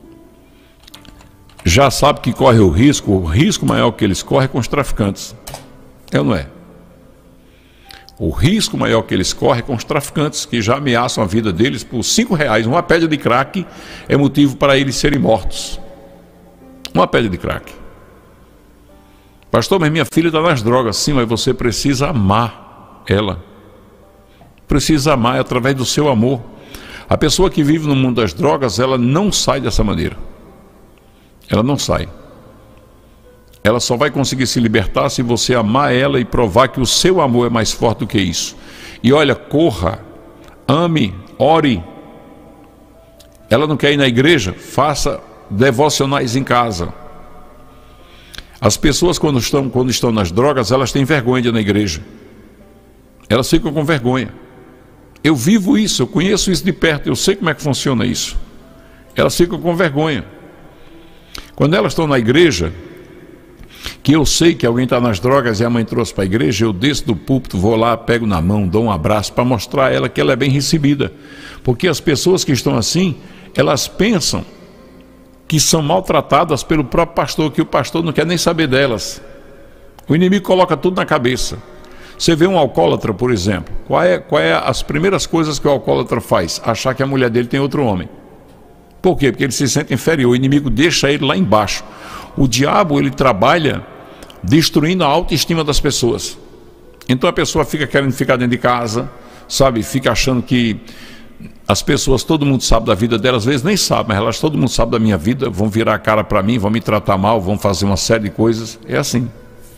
já sabe que corre o risco, o risco maior que eles correm é com os traficantes. É ou não é? O risco maior que eles correm é com os traficantes, que já ameaçam a vida deles por cinco reais. Uma pedra de crack é motivo para eles serem mortos. Uma pedra de crack. Pastor, mas minha filha está nas drogas. Sim, mas você precisa amar ela. Precisa amar através do seu amor. A pessoa que vive no mundo das drogas, ela não sai dessa maneira. Ela não sai. Ela só vai conseguir se libertar se você amar ela e provar que o seu amor é mais forte do que isso. E olha, corra, ame, ore. Ela não quer ir na igreja? Faça devocionais em casa. As pessoas quando estão, quando estão nas drogas, elas têm vergonha de ir na igreja. Elas ficam com vergonha. Eu vivo isso, eu conheço isso de perto, eu sei como é que funciona isso. Elas ficam com vergonha. Quando elas estão na igreja, que eu sei que alguém está nas drogas e a mãe trouxe para a igreja, eu desço do púlpito, vou lá, pego na mão, dou um abraço para mostrar a ela que ela é bem recebida. Porque as pessoas que estão assim, elas pensam que são maltratadas pelo próprio pastor, que o pastor não quer nem saber delas. O inimigo coloca tudo na cabeça. Você vê um alcoólatra, por exemplo, qual é, qual é as primeiras coisas que o alcoólatra faz? Achar que a mulher dele tem outro homem. Por quê? Porque ele se sente inferior, o inimigo deixa ele lá embaixo. O diabo, ele trabalha destruindo a autoestima das pessoas. Então a pessoa fica querendo ficar dentro de casa, sabe? Fica achando que as pessoas, todo mundo sabe da vida delas, às vezes nem sabe, mas elas, todo mundo sabe da minha vida, vão virar a cara para mim, vão me tratar mal, vão fazer uma série de coisas. É assim.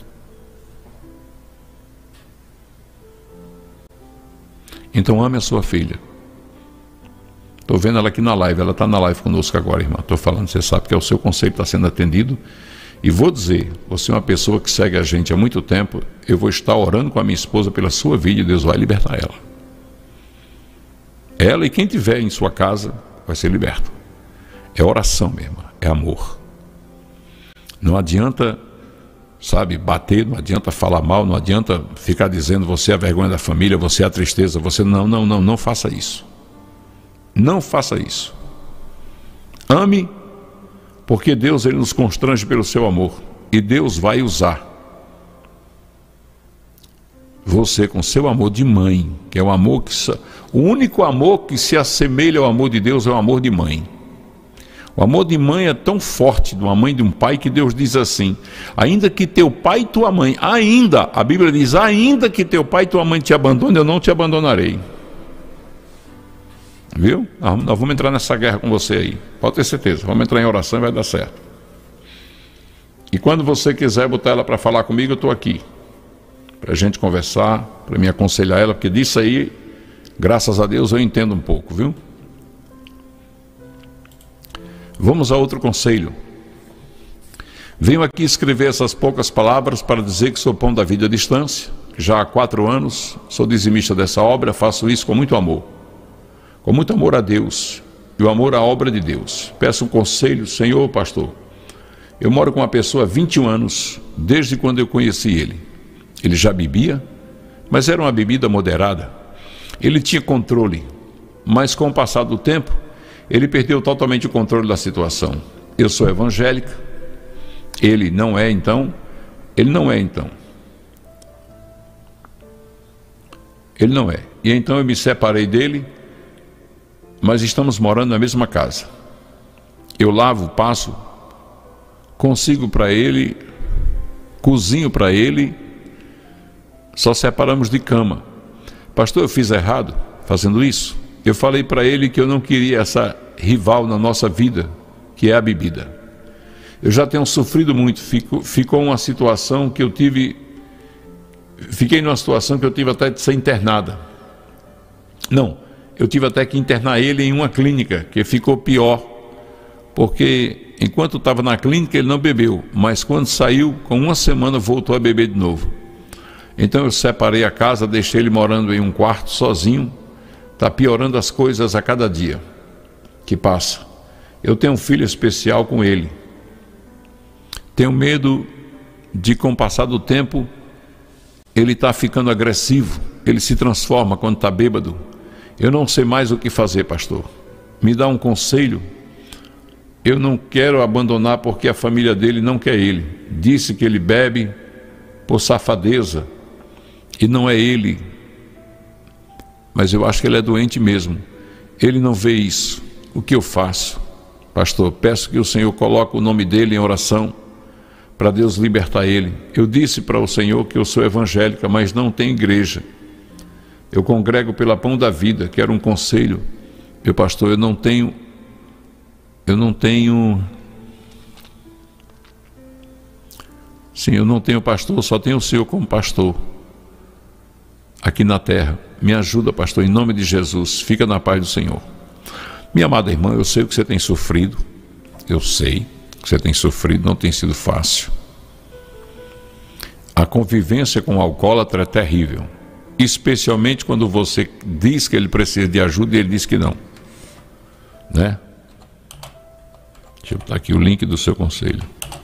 Então ame a sua filha. Estou vendo ela aqui na live, ela está na live conosco agora, irmã. Estou falando, você sabe que é o seu conselho está sendo atendido. E vou dizer, você é uma pessoa que segue a gente há muito tempo, eu vou estar orando com a minha esposa pela sua vida e Deus vai libertar ela. Ela e quem tiver em sua casa vai ser liberto. É oração, minha irmã, é amor. Não adianta, sabe, bater, não adianta falar mal, não adianta ficar dizendo você é a vergonha da família, você é a tristeza, você não, não, não, não faça isso. Não faça isso. Ame, porque Deus ele nos constrange pelo seu amor. E Deus vai usar você com seu amor de mãe, que é o amor que... O único amor que se assemelha ao amor de Deus é o amor de mãe. O amor de mãe é tão forte, de uma mãe e de um pai, que Deus diz assim: ainda que teu pai e tua mãe, ainda, a Bíblia diz, ainda que teu pai e tua mãe te abandonem, eu não te abandonarei. Viu? Nós vamos entrar nessa guerra com você aí, pode ter certeza, vamos entrar em oração e vai dar certo. E quando você quiser botar ela para falar comigo, eu estou aqui, para a gente conversar, para me aconselhar ela, porque disso aí, graças a Deus, eu entendo um pouco, viu? Vamos a outro conselho. Venho aqui escrever essas poucas palavras para dizer que sou pão da vida à distância, já há quatro anos, sou dizimista dessa obra, faço isso com muito amor. Com muito amor a Deus e o amor à obra de Deus. Peço um conselho, Senhor pastor. Eu moro com uma pessoa há vinte e um anos, desde quando eu conheci ele. Ele já bebia, mas era uma bebida moderada. Ele tinha controle, mas com o passar do tempo, ele perdeu totalmente o controle da situação. Eu sou evangélica, ele não é então, ele não é então. Ele não é. E então eu me separei dele, mas estamos morando na mesma casa. Eu lavo, passo, consigo para ele, cozinho para ele, só separamos de cama. Pastor, eu fiz errado fazendo isso? Eu falei para ele que eu não queria essa rival na nossa vida, que é a bebida. Eu já tenho sofrido muito, fico, ficou uma situação que eu tive, fiquei numa situação que eu tive até de ser internada. Não. Eu tive até que internar ele em uma clínica, que ficou pior, porque enquanto estava na clínica ele não bebeu, mas quando saiu, com uma semana voltou a beber de novo. Então eu separei a casa, deixei ele morando em um quarto sozinho, está piorando as coisas a cada dia que passa. Eu tenho um filho especial com ele, tenho medo de, com o passar do tempo, ele está ficando agressivo, ele se transforma quando está bêbado. Eu não sei mais o que fazer, pastor. Me dá um conselho. Eu não quero abandonar porque a família dele não quer ele. Disse que ele bebe por safadeza. E não é ele mas eu acho que ele é doente mesmo. Ele não vê isso. O que eu faço? Pastor, peço que o Senhor coloque o nome dele em oração para Deus libertar ele. Eu disse para o Senhor que eu sou evangélica, mas não tenho igreja. Eu congrego pela Pão da Vida, quero um conselho. Meu pastor, eu não tenho, eu não tenho, sim, eu não tenho pastor, só tenho o Senhor como pastor aqui na terra. Me ajuda, pastor, em nome de Jesus, fica na paz do Senhor. Minha amada irmã, eu sei o que você tem sofrido, eu sei que você tem sofrido, não tem sido fácil. A convivência com o alcoólatra é terrível, especialmente quando você diz que ele precisa de ajuda e ele diz que não, né? Deixa eu botar aqui o link do seu conselho.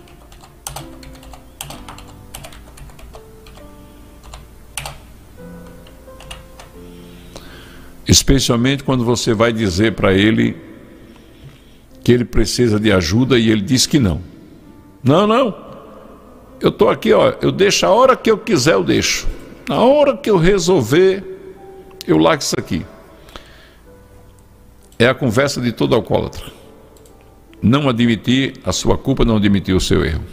Especialmente quando você vai dizer para ele que ele precisa de ajuda e ele diz que não. Não, não. Eu estou aqui, ó, eu deixo a hora que eu quiser, eu deixo. Na hora que eu resolver, eu largo isso aqui. É a conversa de todo alcoólatra. Não admitir a sua culpa, não admitir o seu erro.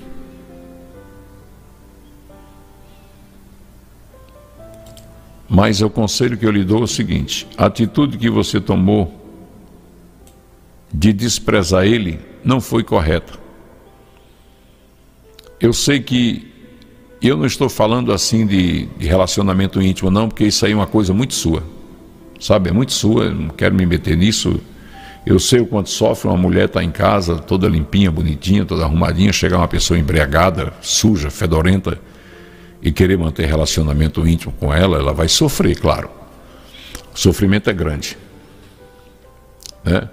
Mas o conselho que eu lhe dou é o seguinte: a atitude que você tomou de desprezar ele não foi correta. Eu sei que eu não estou falando assim de, de relacionamento íntimo não, porque isso aí é uma coisa muito sua, sabe, é muito sua, eu não quero me meter nisso. Eu sei o quanto sofre uma mulher estar em casa toda limpinha, bonitinha, toda arrumadinha, chegar uma pessoa embriagada, suja, fedorenta e querer manter relacionamento íntimo com ela, ela vai sofrer, claro. O sofrimento é grande, né?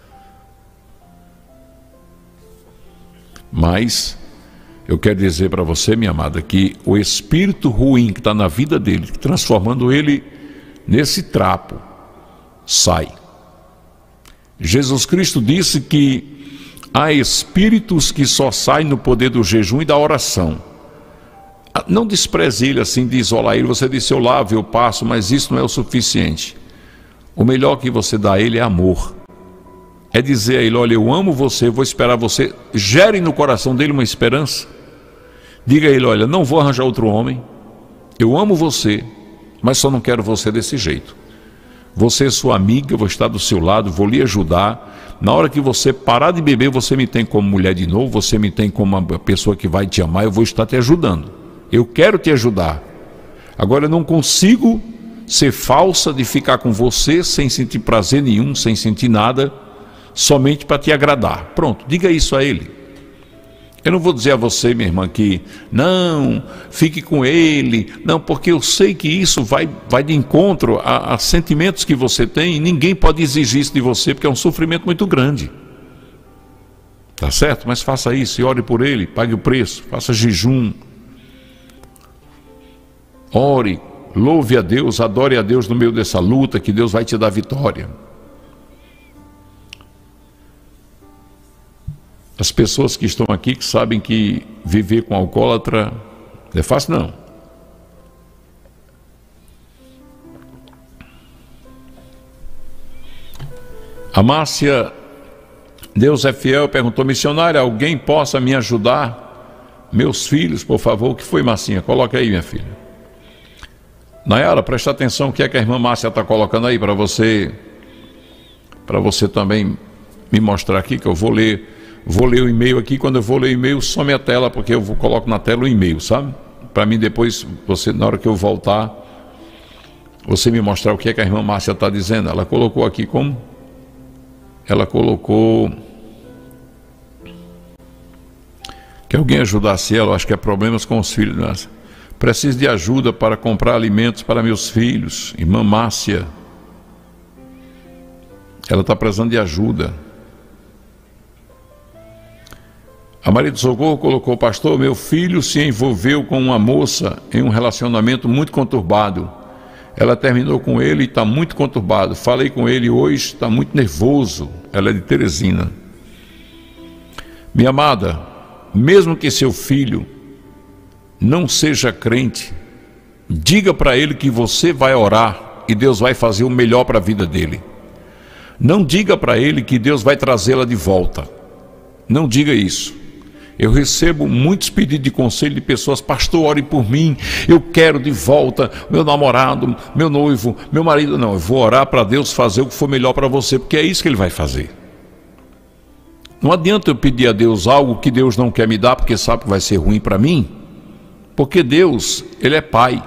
Mas eu quero dizer para você, minha amada, que o espírito ruim que está na vida dele, transformando ele nesse trapo, sai. Jesus Cristo disse que há espíritos que só saem no poder do jejum e da oração. Não despreze ele assim, de isolar ele. Você disse, eu lavo, eu passo, mas isso não é o suficiente. O melhor que você dá a ele é amor. É dizer a ele, olha, eu amo você, vou esperar você. Gere no coração dele uma esperança. Diga a ele, olha, não vou arranjar outro homem. Eu amo você, mas só não quero você desse jeito. Você é sua amiga, eu vou estar do seu lado, vou lhe ajudar. Na hora que você parar de beber, você me tem como mulher de novo, você me tem como uma pessoa que vai te amar, eu vou estar te ajudando. Eu quero te ajudar. Agora eu não consigo ser falsa de ficar com você sem sentir prazer nenhum, sem sentir nada, somente para te agradar. Pronto, diga isso a ele. Eu não vou dizer a você, minha irmã, que não, fique com ele, não, porque eu sei que isso vai, vai de encontro a, a sentimentos que você tem e ninguém pode exigir isso de você, porque é um sofrimento muito grande. Tá certo? Mas faça isso e ore por ele, pague o preço, faça jejum. Ore, louve a Deus, adore a Deus no meio dessa luta, que Deus vai te dar vitória. As pessoas que estão aqui, que sabem que viver com alcoólatra não é fácil, não. A Márcia, Deus é fiel, perguntou, missionária, alguém possa me ajudar? Meus filhos, por favor. O que foi, Marcinha? Coloca aí, minha filha. Nayara, presta atenção o que é que a irmã Márcia está colocando aí para você, para você também me mostrar aqui, que eu vou ler, vou ler o e-mail aqui. Quando eu vou ler o e-mail, some a tela, porque eu vou, coloco na tela o e-mail, sabe? Para mim depois, você, na hora que eu voltar, você me mostrar o que é que a irmã Márcia está dizendo. Ela colocou aqui como? Ela colocou que alguém ajudasse ela, acho que é problemas com os filhos, né? Preciso de ajuda para comprar alimentos para meus filhos. Irmã Márcia, ela está precisando de ajuda. A Maria do Socorro colocou, pastor, meu filho se envolveu com uma moça em um relacionamento muito conturbado. Ela terminou com ele e está muito conturbado. Falei com ele hoje, está muito nervoso. Ela é de Teresina. Minha amada, mesmo que seu filho não seja crente, diga para ele que você vai orar e Deus vai fazer o melhor para a vida dele. Não diga para ele que Deus vai trazê-la de volta. Não diga isso. Eu recebo muitos pedidos de conselho de pessoas: pastor, ore por mim, eu quero de volta meu namorado, meu noivo, meu marido. Não, eu vou orar para Deus fazer o que for melhor para você, porque é isso que Ele vai fazer. Não adianta eu pedir a Deus algo que Deus não quer me dar, porque sabe que vai ser ruim para mim, porque Deus, Ele é Pai.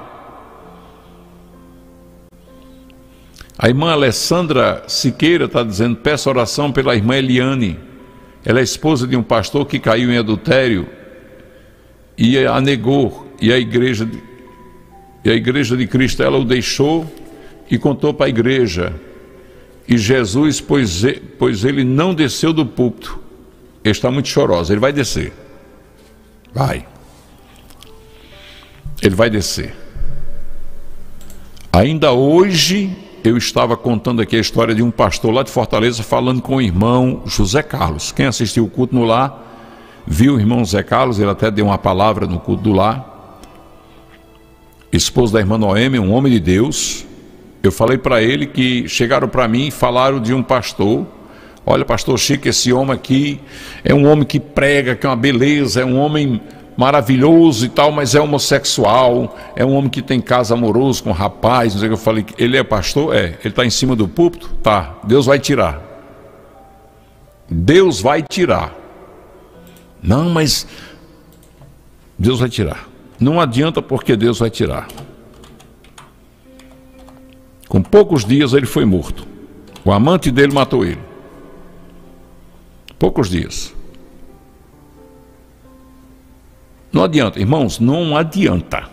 A irmã Alessandra Siqueira está dizendo: peço oração pela irmã Eliane. Ela é esposa de um pastor que caiu em adultério e a negou, e a igreja de, e a igreja de Cristo, ela o deixou e contou para a igreja. E Jesus, pois, pois ele não desceu do púlpito. Ele está muito chorosa. Ele vai descer. Vai. Ele vai descer. Ainda hoje eu estava contando aqui a história de um pastor lá de Fortaleza falando com o irmão José Carlos. Quem assistiu o culto no lar viu o irmão José Carlos, ele até deu uma palavra no culto do lar. Esposo da irmã Noêmia, um homem de Deus. Eu falei para ele que chegaram para mim e falaram de um pastor. Olha, pastor Chico, esse homem aqui é um homem que prega, que é uma beleza, é um homem maravilhoso e tal, mas é homossexual, é um homem que tem caso amoroso com um rapaz, não sei o que. Eu falei: ele é pastor? É. Ele está em cima do púlpito? Tá. Deus vai tirar. Deus vai tirar. Não, mas Deus vai tirar. Não adianta, porque Deus vai tirar. Com poucos dias ele foi morto. O amante dele matou ele. Poucos dias. Não adianta, irmãos, não adianta.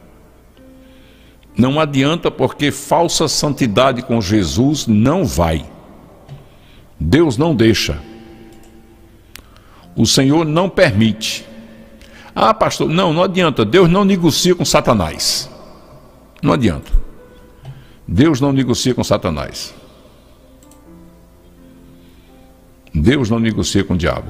Não adianta, porque falsa santidade com Jesus não vai. Deus não deixa. O Senhor não permite. Ah, pastor, não, não adianta. Deus não negocia com Satanás. Não adianta. Deus não negocia com Satanás. Deus não negocia com o diabo.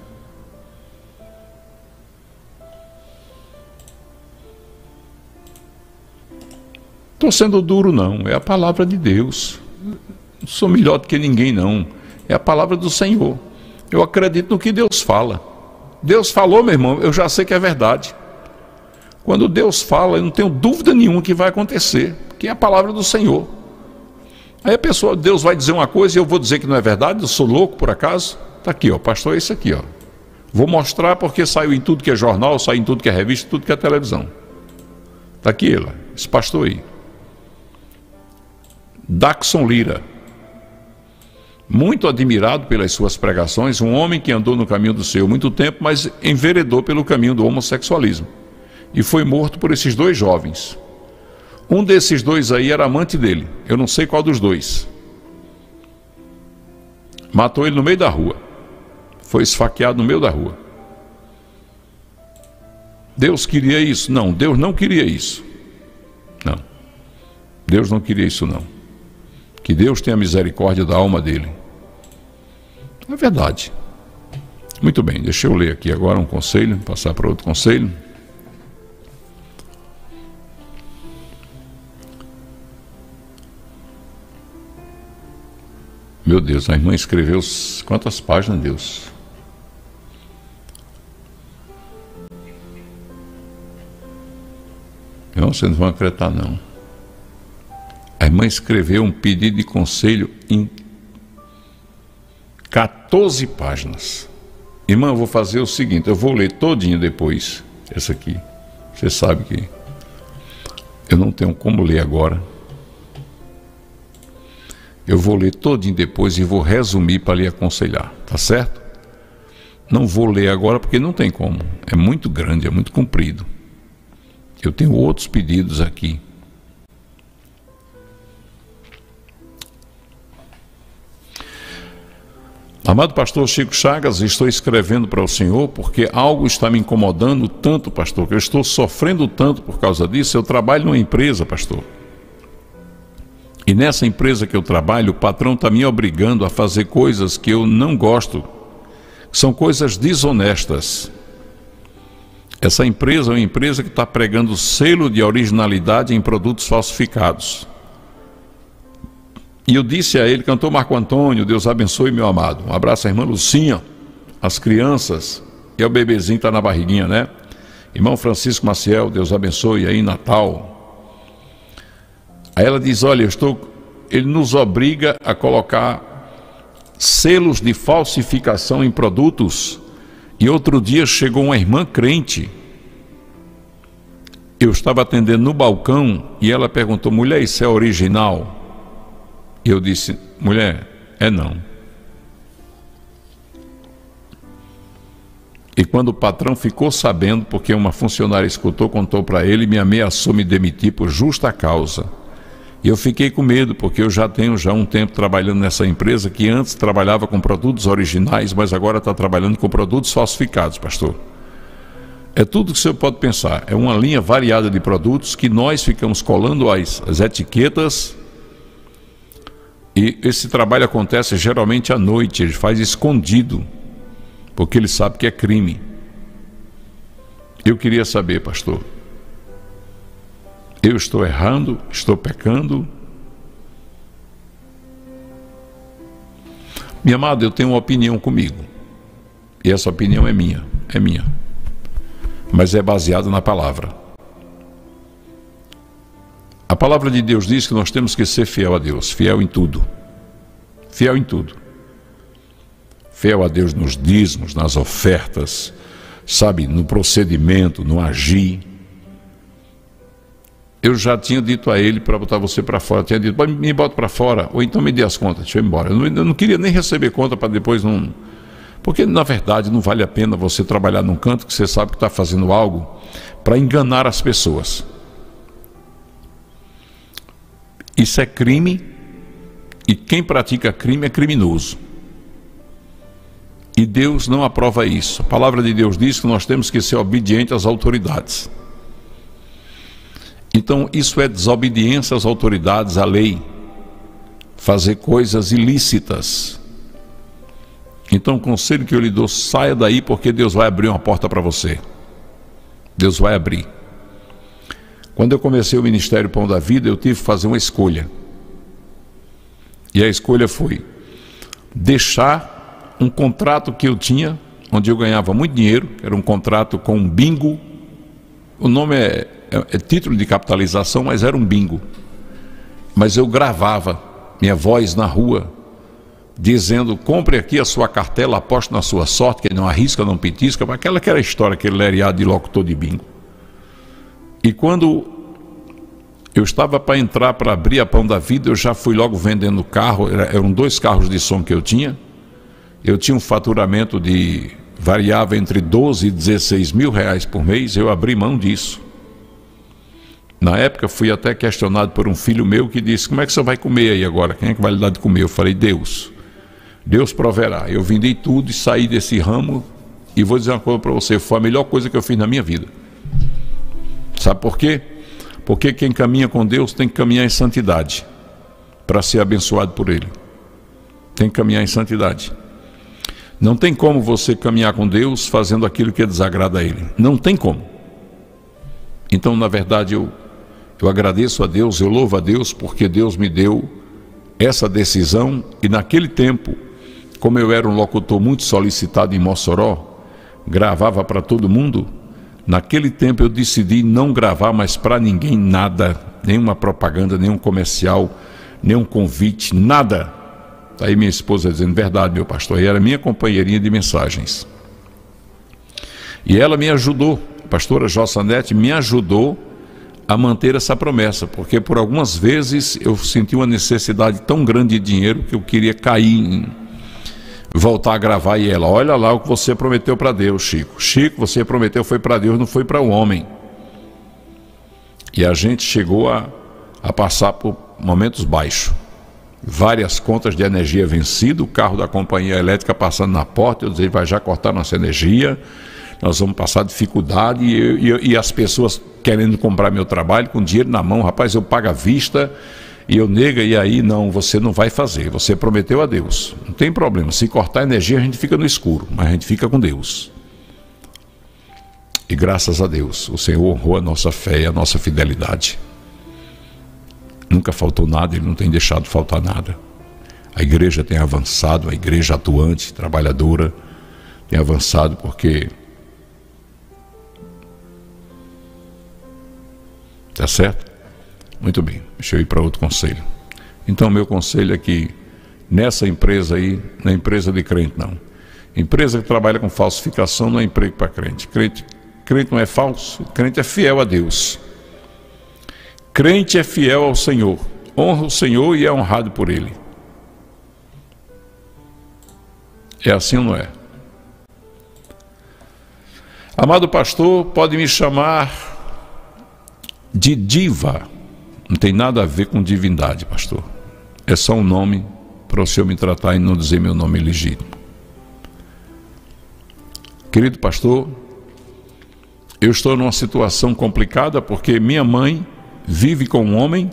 Estou sendo duro, não. É a palavra de Deus. Não sou melhor do que ninguém, não. É a palavra do Senhor. Eu acredito no que Deus fala. Deus falou, meu irmão, eu já sei que é verdade. Quando Deus fala, eu não tenho dúvida nenhuma que vai acontecer, porque é a palavra do Senhor. Aí a pessoa, Deus vai dizer uma coisa e eu vou dizer que não é verdade, eu sou louco por acaso? Está aqui, ó, pastor, é isso aqui, ó. Vou mostrar porque saiu em tudo que é jornal, saiu em tudo que é revista, tudo que é televisão. Está aqui ele, esse pastor aí. Daxon Lira, muito admirado pelas suas pregações, um homem que andou no caminho do Senhor muito tempo, mas enveredou pelo caminho do homossexualismo e foi morto por esses dois jovens. Um desses dois aí era amante dele, eu não sei qual dos dois. Matou ele no meio da rua, foi esfaqueado no meio da rua. Deus queria isso? Não, Deus não queria isso. Não, Deus não queria isso, não. Que Deus tenha misericórdia da alma dele. É verdade. Muito bem, deixa eu ler aqui agora um conselho, passar para outro conselho. Meu Deus, a irmã escreveu quantas páginas, Deus? Não, vocês não vão acreditar, não. A irmã escreveu um pedido de conselho em quatorze páginas. Irmã, eu vou fazer o seguinte, eu vou ler todinho depois, essa aqui. Você sabe que eu não tenho como ler agora. Eu vou ler todinho depois e vou resumir para lhe aconselhar, tá certo? Não vou ler agora porque não tem como. É muito grande, é muito comprido. Eu tenho outros pedidos aqui. Amado pastor Chico Chagas, estou escrevendo para o senhor porque algo está me incomodando tanto, pastor, que eu estou sofrendo tanto por causa disso. Eu trabalho numa empresa, pastor. E nessa empresa que eu trabalho, o patrão está me obrigando a fazer coisas que eu não gosto. São coisas desonestas. Essa empresa é uma empresa que está pregando selo de originalidade em produtos falsificados. E eu disse a ele, cantor Marco Antônio, Deus abençoe, meu amado. Um abraço à irmã Lucinha, as crianças, e ao bebezinho que está na barriguinha, né? Irmão Francisco Maciel, Deus abençoe aí, Natal. Aí ela diz, olha, eu estou... ele nos obriga a colocar selos de falsificação em produtos. E outro dia chegou uma irmã crente. Eu estava atendendo no balcão e ela perguntou, mulher, isso é original? E eu disse, mulher, é não. E quando o patrão ficou sabendo, porque uma funcionária escutou, contou para ele, me ameaçou me demitir por justa causa. E eu fiquei com medo, porque eu já tenho já um tempo trabalhando nessa empresa que antes trabalhava com produtos originais, mas agora está trabalhando com produtos falsificados, pastor. É tudo que o senhor pode pensar. É uma linha variada de produtos que nós ficamos colando as, as etiquetas. E esse trabalho acontece geralmente à noite, ele faz escondido, porque ele sabe que é crime. Eu queria saber, pastor, eu estou errando, estou pecando? Minha amada, eu tenho uma opinião comigo, e essa opinião é minha, é minha, mas é baseada na palavra. A palavra de Deus diz que nós temos que ser fiel a Deus, fiel em tudo, fiel em tudo. Fiel a Deus nos dízimos, nas ofertas, sabe, no procedimento, no agir. Eu já tinha dito a ele para botar você para fora, tinha dito, me bota para fora, ou então me dê as contas, deixa eu ir embora. Eu não, eu não queria nem receber conta para depois não... Porque na verdade não vale a pena você trabalhar num canto que você sabe que está fazendo algo para enganar as pessoas. Isso é crime, e quem pratica crime é criminoso. E Deus não aprova isso. A palavra de Deus diz que nós temos que ser obedientes às autoridades. Então isso é desobediência às autoridades, à lei. Fazer coisas ilícitas. Então o conselho que eu lhe dou, saia daí, porque Deus vai abrir uma porta para você. Deus vai abrir. Quando eu comecei o Ministério Pão da Vida, eu tive que fazer uma escolha. E a escolha foi deixar um contrato que eu tinha, onde eu ganhava muito dinheiro, era um contrato com um bingo. O nome é, é, é título de capitalização, mas era um bingo. Mas eu gravava minha voz na rua, dizendo, compre aqui a sua cartela, aposte na sua sorte, que não arrisca, não petisca, aquela que era a história, aquele leriado de locutor de bingo. E quando eu estava para entrar, para abrir a Pão da Vida, eu já fui logo vendendo carro, eram dois carros de som que eu tinha. Eu tinha um faturamento de, variava entre doze e dezesseis mil reais por mês, eu abri mão disso. Na época fui até questionado por um filho meu que disse, como é que você vai comer aí agora? Quem é que vai lhe dar de comer? Eu falei, Deus, Deus proverá. Eu vendi tudo e saí desse ramo, e vou dizer uma coisa para você, foi a melhor coisa que eu fiz na minha vida. Sabe por quê? Porque quem caminha com Deus tem que caminhar em santidade, para ser abençoado por Ele. Tem que caminhar em santidade. Não tem como você caminhar com Deus fazendo aquilo que desagrada a Ele. Não tem como. Então, na verdade, eu, eu agradeço a Deus, eu louvo a Deus, porque Deus me deu essa decisão. E naquele tempo, como eu era um locutor muito solicitado em Mossoró, gravava para todo mundo, naquele tempo eu decidi não gravar mais para ninguém nada, nenhuma propaganda, nenhum comercial, nenhum convite, nada. Aí minha esposa dizendo, verdade, meu pastor, e era minha companheirinha de mensagens. E ela me ajudou, a pastora Jossanete me ajudou a manter essa promessa, porque por algumas vezes eu senti uma necessidade tão grande de dinheiro que eu queria cair em voltar a gravar. E ela, olha lá o que você prometeu para Deus, Chico. Chico, você prometeu foi para Deus, não foi para o homem. E a gente chegou a, a passar por momentos baixos. Várias contas de energia vencidas, o carro da companhia elétrica passando na porta, eu dizia, vai já cortar nossa energia, nós vamos passar dificuldade, e, e, e as pessoas querendo comprar meu trabalho com dinheiro na mão, rapaz, eu pago à vista, e eu nego, e aí, não, você não vai fazer, você prometeu a Deus, não tem problema, se cortar a energia a gente fica no escuro, mas a gente fica com Deus. E graças a Deus, o Senhor honrou a nossa fé e a nossa fidelidade. Nunca faltou nada, ele não tem deixado faltar nada. A igreja tem avançado, a igreja atuante, trabalhadora, tem avançado porque... Tá certo? Muito bem, deixa eu ir para outro conselho. Então, meu conselho é que nessa empresa aí, na empresa de crente não. Empresa que trabalha com falsificação não é emprego para crente. crente. Crente não é falso, crente é fiel a Deus. Crente é fiel ao Senhor, honra o Senhor e é honrado por Ele. É assim ou não é? Amado pastor, pode me chamar de diva. Não tem nada a ver com divindade, pastor. É só um nome para o senhor me tratar e não dizer meu nome legítimo. Querido pastor, eu estou numa situação complicada porque minha mãe vive com um homem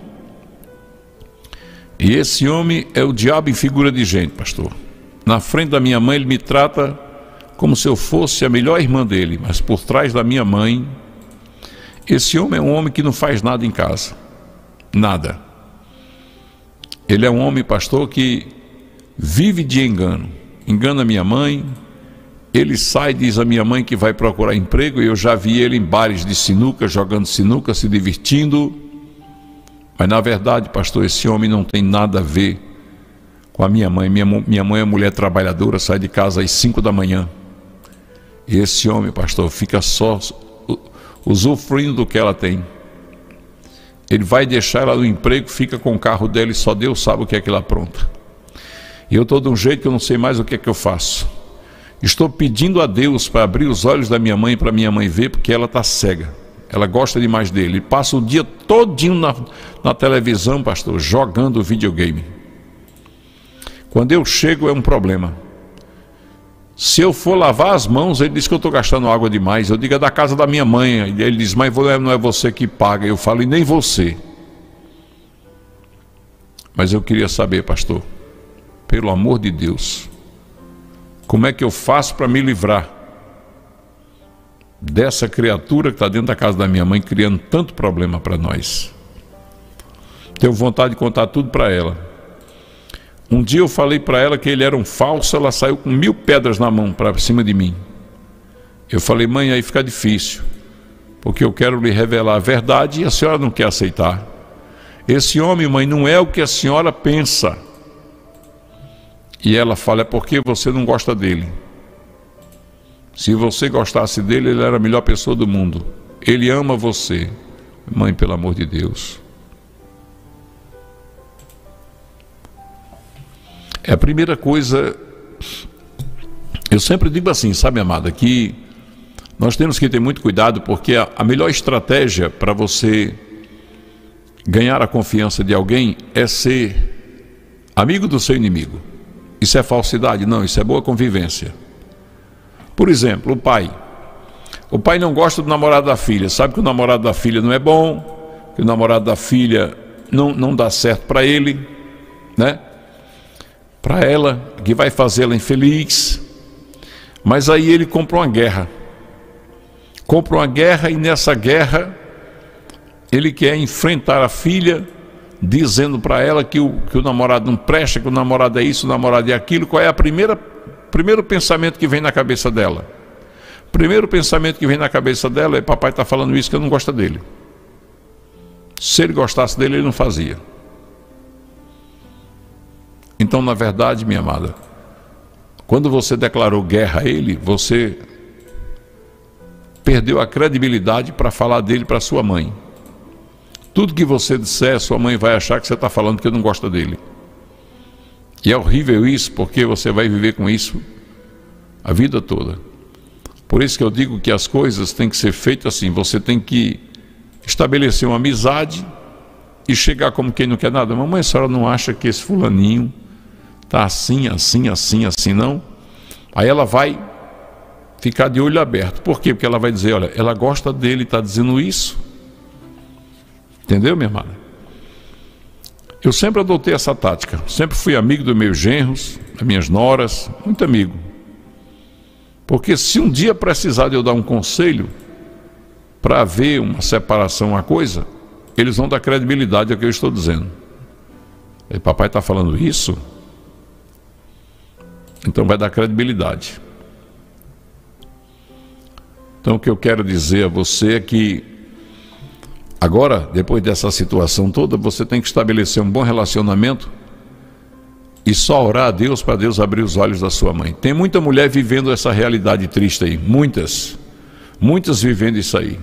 e esse homem é o diabo em figura de gente, pastor. Na frente da minha mãe ele me trata como se eu fosse a melhor irmã dele, mas por trás da minha mãe, esse homem é um homem que não faz nada em casa, nada. Ele é um homem, pastor, que vive de engano, engana minha mãe. Ele sai, diz a minha mãe que vai procurar emprego, e eu já vi ele em bares de sinuca, jogando sinuca, se divertindo. Mas na verdade, pastor, esse homem não tem nada a ver com a minha mãe. Minha, minha mãe é mulher trabalhadora, sai de casa às cinco da manhã. E esse homem, pastor, fica só usufruindo do que ela tem. Ele vai deixar ela no emprego, fica com o carro dela e só Deus sabe o que é que ela apronta. E eu estou de um jeito que eu não sei mais o que é que eu faço. Estou pedindo a Deus para abrir os olhos da minha mãe, para minha mãe ver, porque ela está cega. Ela gosta demais dele. Ele passa o dia todinho na, na televisão, pastor, jogando videogame. Quando eu chego é um problema. Se eu for lavar as mãos, ele diz que eu estou gastando água demais. Eu digo, é da casa da minha mãe. Ele diz, mas não é você que paga. Eu falo, e nem você. Mas eu queria saber, pastor, pelo amor de Deus, como é que eu faço para me livrar dessa criatura que está dentro da casa da minha mãe, criando tanto problema para nós? Tenho vontade de contar tudo para ela. Um dia eu falei para ela que ele era um falso, ela saiu com mil pedras na mão para cima de mim. Eu falei, mãe, aí fica difícil, porque eu quero lhe revelar a verdade e a senhora não quer aceitar. Esse homem, mãe, não é o que a senhora pensa. E ela fala, é porque você não gosta dele. Se você gostasse dele, ele era a melhor pessoa do mundo. Ele ama você. Mãe, pelo amor de Deus. É a primeira coisa. Eu sempre digo assim, sabe, amada, que nós temos que ter muito cuidado, porque a, a melhor estratégia para você ganhar a confiança de alguém é ser amigo do seu inimigo. Isso é falsidade? Não, isso é boa convivência. Por exemplo, o pai. O pai não gosta do namorado da filha, sabe que o namorado da filha não é bom, que o namorado da filha não, não dá certo para ele, né? Para ela, que vai fazê-la infeliz. Mas aí ele compra uma guerra. Compra uma guerra e nessa guerra ele quer enfrentar a filha, dizendo para ela que o, que o namorado não presta, que o namorado é isso, o namorado é aquilo. Qual é a primeira primeiro pensamento que vem na cabeça dela? Primeiro pensamento que vem na cabeça dela é, papai está falando isso que eu não gosto dele. Se ele gostasse dele, ele não fazia. Então, na verdade, minha amada, quando você declarou guerra a ele, você perdeu a credibilidade para falar dele para sua mãe. Tudo que você disser, sua mãe vai achar que você está falando que não gosta dele. E é horrível isso, porque você vai viver com isso a vida toda. Por isso que eu digo que as coisas têm que ser feitas assim. Você tem que estabelecer uma amizade e chegar como quem não quer nada. Mamãe, a senhora não acha que esse fulaninho está assim, assim, assim, assim, não? Aí ela vai ficar de olho aberto. Por quê? Porque ela vai dizer, olha, ela gosta dele, está dizendo isso. Entendeu, minha irmã? Eu sempre adotei essa tática. Sempre fui amigo dos meus genros, das minhas noras, muito amigo. Porque se um dia precisar de eu dar um conselho para haver uma separação, uma coisa, eles vão dar credibilidade ao que eu estou dizendo. E papai está falando isso? Então vai dar credibilidade. Então o que eu quero dizer a você é que agora, depois dessa situação toda, você tem que estabelecer um bom relacionamento e só orar a Deus para Deus abrir os olhos da sua mãe. Tem muita mulher vivendo essa realidade triste aí, muitas, muitas vivendo isso aí.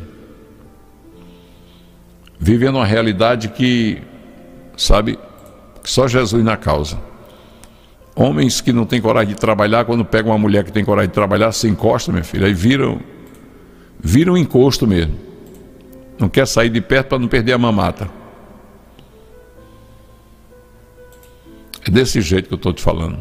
Vivendo uma realidade que, sabe, só Jesus na causa. Homens que não têm coragem de trabalhar, quando pegam uma mulher que tem coragem de trabalhar, se encosta, minha filha, aí viram, viram um encosto mesmo. Não quer sair de perto para não perder a mamata. É desse jeito que eu estou te falando.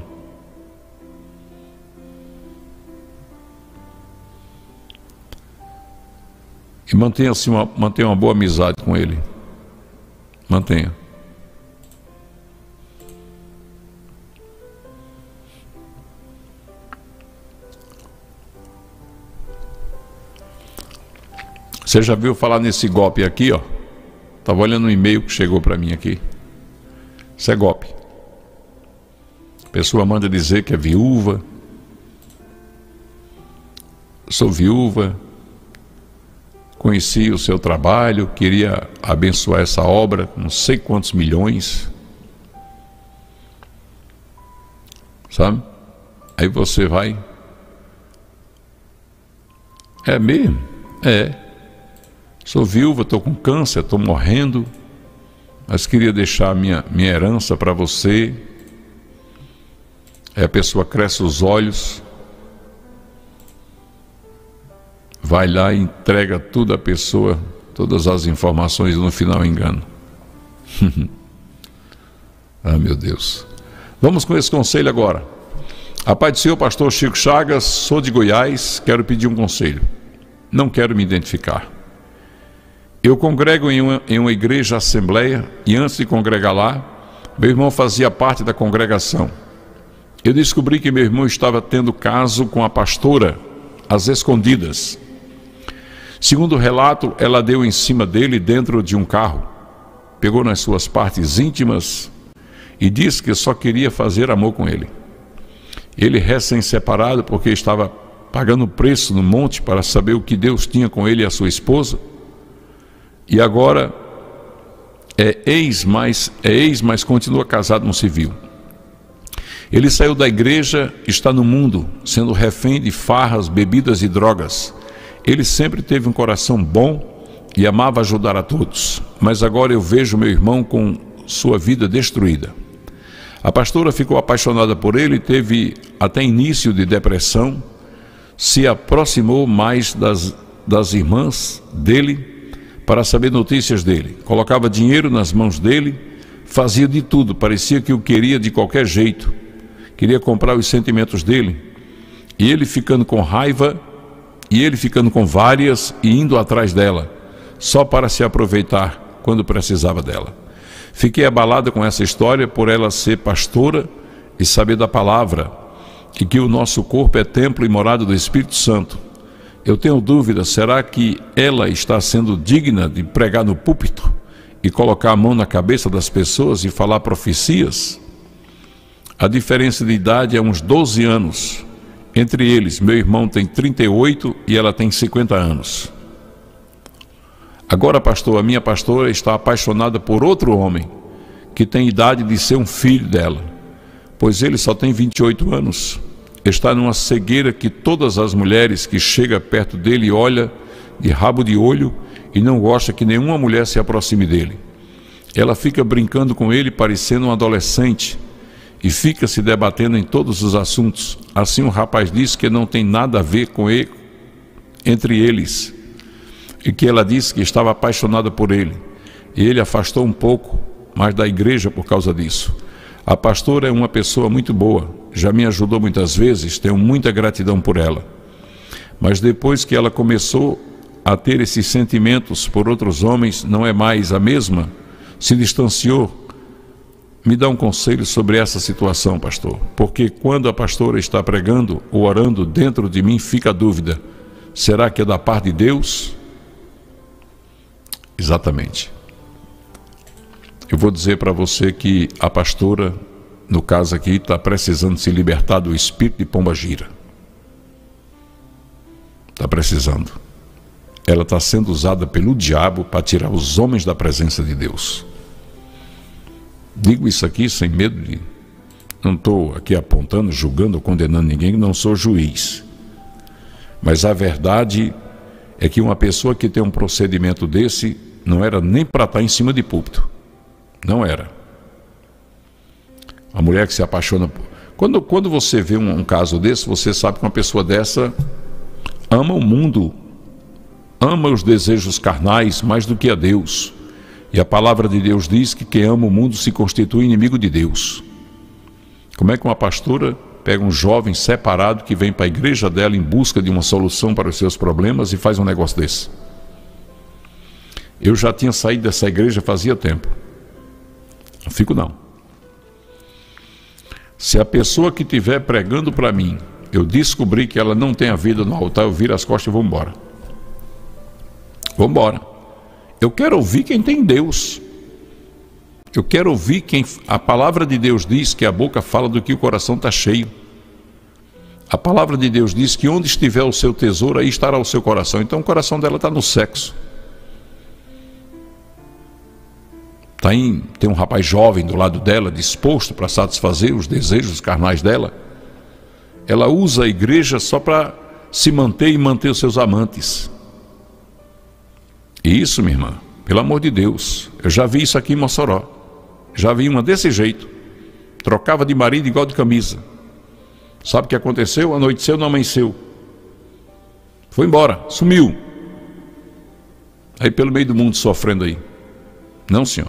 E mantenha, assim, uma, mantenha uma boa amizade com ele. Mantenha. Você já viu falar nesse golpe aqui, ó? Estava olhando um e-mail que chegou para mim aqui. Isso é golpe. A pessoa manda dizer que é viúva. Sou viúva. Conheci o seu trabalho, queria abençoar essa obra, não sei quantos milhões. Sabe? Aí você vai. É mesmo? É. Sou viúva, estou com câncer, estou morrendo, mas queria deixar minha, minha herança para você. Aí a pessoa cresce os olhos, vai lá e entrega tudo à pessoa, todas as informações, e no final engano. Ah, meu Deus. Vamos com esse conselho agora. A paz do Senhor, pastor Chico Chagas, sou de Goiás, quero pedir um conselho. Não quero me identificar. Eu congrego em uma, em uma igreja assembleia e antes de congregar lá, meu irmão fazia parte da congregação. Eu descobri que meu irmão estava tendo caso com a pastora, às escondidas. Segundo o relato, ela deu em cima dele dentro de um carro, pegou nas suas partes íntimas e disse que só queria fazer amor com ele. Ele recém-separado porque estava pagando preço no monte para saber o que Deus tinha com ele e a sua esposa. E agora é ex, mas, é ex, mas continua casado no civil. Ele saiu da igreja, está no mundo, sendo refém de farras, bebidas e drogas. Ele sempre teve um coração bom e amava ajudar a todos. Mas agora eu vejo meu irmão com sua vida destruída. A pastora ficou apaixonada por ele, teve até início de depressão, se aproximou mais das, das irmãs dele, para saber notícias dele, colocava dinheiro nas mãos dele, fazia de tudo, parecia que o queria de qualquer jeito, queria comprar os sentimentos dele, e ele ficando com raiva, e ele ficando com várias e indo atrás dela, só para se aproveitar quando precisava dela. Fiquei abalada com essa história por ela ser pastora e saber da palavra, e que o nosso corpo é templo e morada do Espírito Santo. Eu tenho dúvida, será que ela está sendo digna de pregar no púlpito e colocar a mão na cabeça das pessoas e falar profecias? A diferença de idade é uns doze anos. Entre eles, meu irmão tem trinta e oito e ela tem cinquenta anos. Agora, pastor, a minha pastora está apaixonada por outro homem que tem idade de ser um filho dela, pois ele só tem vinte e oito anos. Está numa cegueira que todas as mulheres que chegam perto dele olham de rabo de olho e não gosta que nenhuma mulher se aproxime dele. Ela fica brincando com ele parecendo um adolescente e fica se debatendo em todos os assuntos. Assim o rapaz diz que não tem nada a ver com ele, entre eles, e que ela disse que estava apaixonada por ele. E ele afastou um pouco mais da igreja por causa disso. A pastora é uma pessoa muito boa, já me ajudou muitas vezes, tenho muita gratidão por ela. Mas depois que ela começou a ter esses sentimentos por outros homens, não é mais a mesma, se distanciou. Me dá um conselho sobre essa situação, pastor, porque quando a pastora está pregando ou orando dentro de mim, fica a dúvida, será que é da parte de Deus? Exatamente. Eu vou dizer para você que a pastora, no caso aqui, está precisando se libertar do espírito de pombagira. Está precisando. Ela está sendo usada pelo diabo para tirar os homens da presença de Deus. Digo isso aqui sem medo de... Não estou aqui apontando, julgando ou condenando ninguém, não sou juiz. Mas a verdade é que uma pessoa que tem um procedimento desse não era nem para estar em cima de púlpito. Não era. A mulher que se apaixona... Quando, quando você vê um, um caso desse, você sabe que uma pessoa dessa ama o mundo, ama os desejos carnais mais do que a Deus. E a palavra de Deus diz que quem ama o mundo se constitui inimigo de Deus. Como é que uma pastora pega um jovem separado que vem para a igreja dela em busca de uma solução para os seus problemas e faz um negócio desse? Eu já tinha saído dessa igreja fazia tempo. Não fico não. Se a pessoa que estiver pregando para mim, eu descobri que ela não tem a vida no altar, eu viro as costas e vou embora. Vou embora. Eu quero ouvir quem tem Deus. Eu quero ouvir quem... A palavra de Deus diz que a boca fala do que o coração está cheio. A palavra de Deus diz que onde estiver o seu tesouro, aí estará o seu coração. Então o coração dela está no sexo. Tá em... Tem um rapaz jovem do lado dela, disposto para satisfazer os desejos carnais dela. Ela usa a igreja só para se manter e manter os seus amantes. E isso, minha irmã, pelo amor de Deus, eu já vi isso aqui em Mossoró. Já vi uma desse jeito. Trocava de marido igual de camisa. Sabe o que aconteceu? Anoiteceu, não amanheceu. Foi embora, sumiu. Aí pelo meio do mundo sofrendo aí. Não, senhor.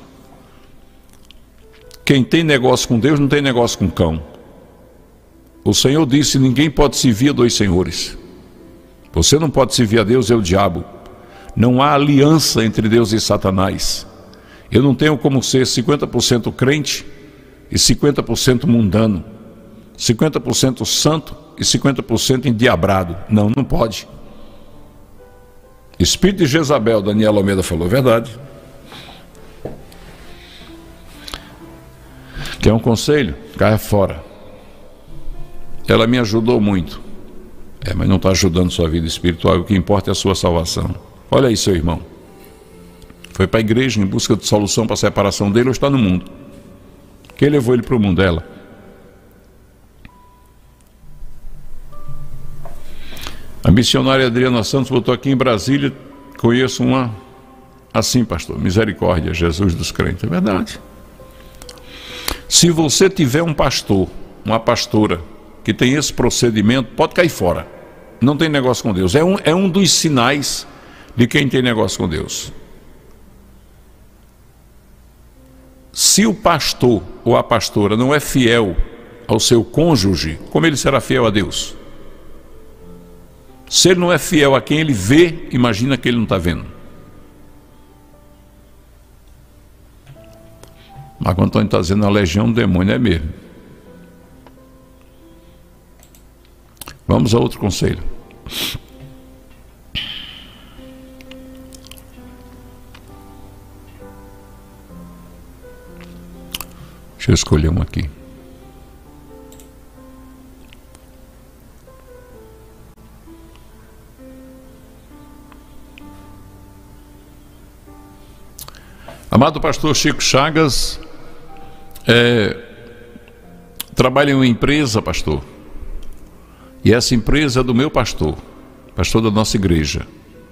Quem tem negócio com Deus não tem negócio com cão. O Senhor disse, ninguém pode servir a dois senhores. Você não pode servir a Deus e ao diabo. Não há aliança entre Deus e Satanás. Eu não tenho como ser cinquenta por cento crente e cinquenta por cento mundano. cinquenta por cento santo e cinquenta por cento endiabrado. Não, não pode. Espírito de Jezabel, Daniel Almeida falou, verdade. Quer um conselho? Caia fora. Ela me ajudou muito. É, mas não está ajudando sua vida espiritual. O que importa é a sua salvação. Olha aí, seu irmão. Foi para a igreja em busca de solução para a separação dele, ou está no mundo. Quem levou ele para o mundo? Ela. A missionária Adriana Santos botou aqui em Brasília, conheço uma assim, pastor, misericórdia, Jesus dos crentes. É verdade. Se você tiver um pastor, uma pastora, que tem esse procedimento, pode cair fora. Não tem negócio com Deus. É um, é um dos sinais de quem tem negócio com Deus. Se o pastor ou a pastora não é fiel ao seu cônjuge, como ele será fiel a Deus? Se ele não é fiel a quem ele vê, imagina que ele não está vendo. Marco Antônio está dizendo a legião do demônio, é mesmo. Vamos a outro conselho. Deixa eu escolher um aqui. Amado pastor Chico Chagas, é, trabalha em uma empresa, pastor, e essa empresa é do meu pastor, pastor da nossa igreja.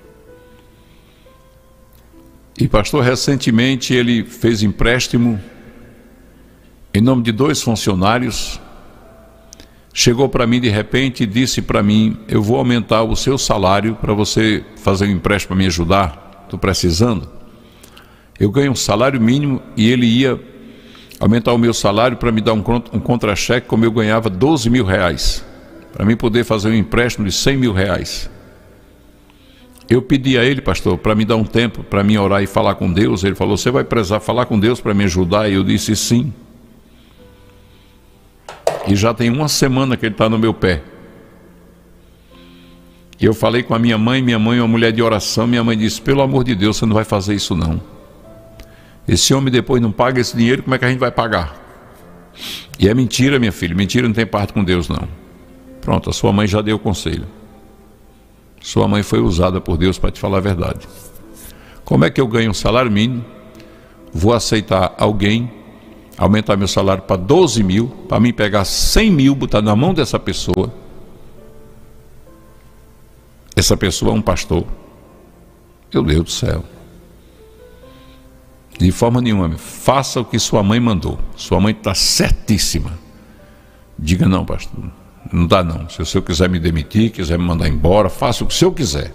E pastor, recentemente ele fez empréstimo em nome de dois funcionários, chegou para mim de repente e disse para mim, eu vou aumentar o seu salário para você fazer um empréstimo para me ajudar, estou precisando. Eu ganho um salário mínimo e ele ia aumentar o meu salário para me dar um, um contra-cheque como eu ganhava doze mil reais, para mim poder fazer um empréstimo de cem mil reais. Eu pedi a ele, pastor, para me dar um tempo, para mim orar e falar com Deus. Ele falou, você vai precisar falar com Deus para me ajudar? E eu disse sim. E já tem uma semana que ele está no meu pé. E eu falei com a minha mãe, minha mãe é uma mulher de oração, minha mãe disse, pelo amor de Deus, você não vai fazer isso não. Esse homem depois não paga esse dinheiro, como é que a gente vai pagar? E é mentira, minha filha, mentira não tem parte com Deus não. Pronto, a sua mãe já deu o conselho. Sua mãe foi usada por Deus para te falar a verdade. Como é que eu ganho um salário mínimo? Vou aceitar alguém, aumentar meu salário para doze mil, para mim pegar cem mil, botar na mão dessa pessoa. Essa pessoa é um pastor. Meu Deus do céu. De forma nenhuma, faça o que sua mãe mandou. Sua mãe está certíssima. Diga não, pastor, não dá não. Se o senhor quiser me demitir, quiser me mandar embora, faça o que o senhor quiser.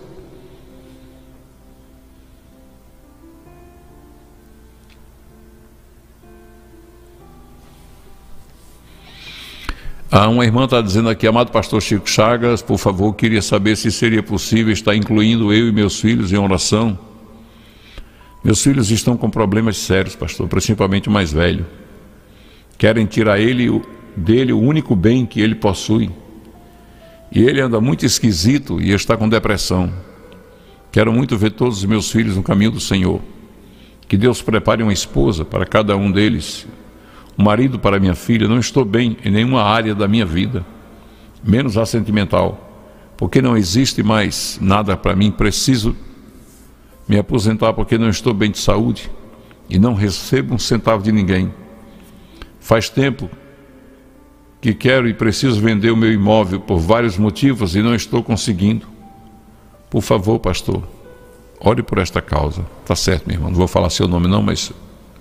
Ah, uma irmã está dizendo aqui: amado pastor Chico Chagas, por favor, queria saber se seria possível estar incluindo eu e meus filhos em oração. Meus filhos estão com problemas sérios, pastor, principalmente o mais velho. Querem tirar ele, dele o único bem que ele possui. E ele anda muito esquisito e está com depressão. Quero muito ver todos os meus filhos no caminho do Senhor. Que Deus prepare uma esposa para cada um deles, um marido para minha filha. Não estou bem em nenhuma área da minha vida, menos a sentimental, porque não existe mais nada para mim. Preciso me aposentar porque não estou bem de saúde e não recebo um centavo de ninguém. Faz tempo que quero e preciso vender o meu imóvel por vários motivos e não estou conseguindo. Por favor, pastor, ore por esta causa. Tá certo, meu irmão, não vou falar seu nome não, mas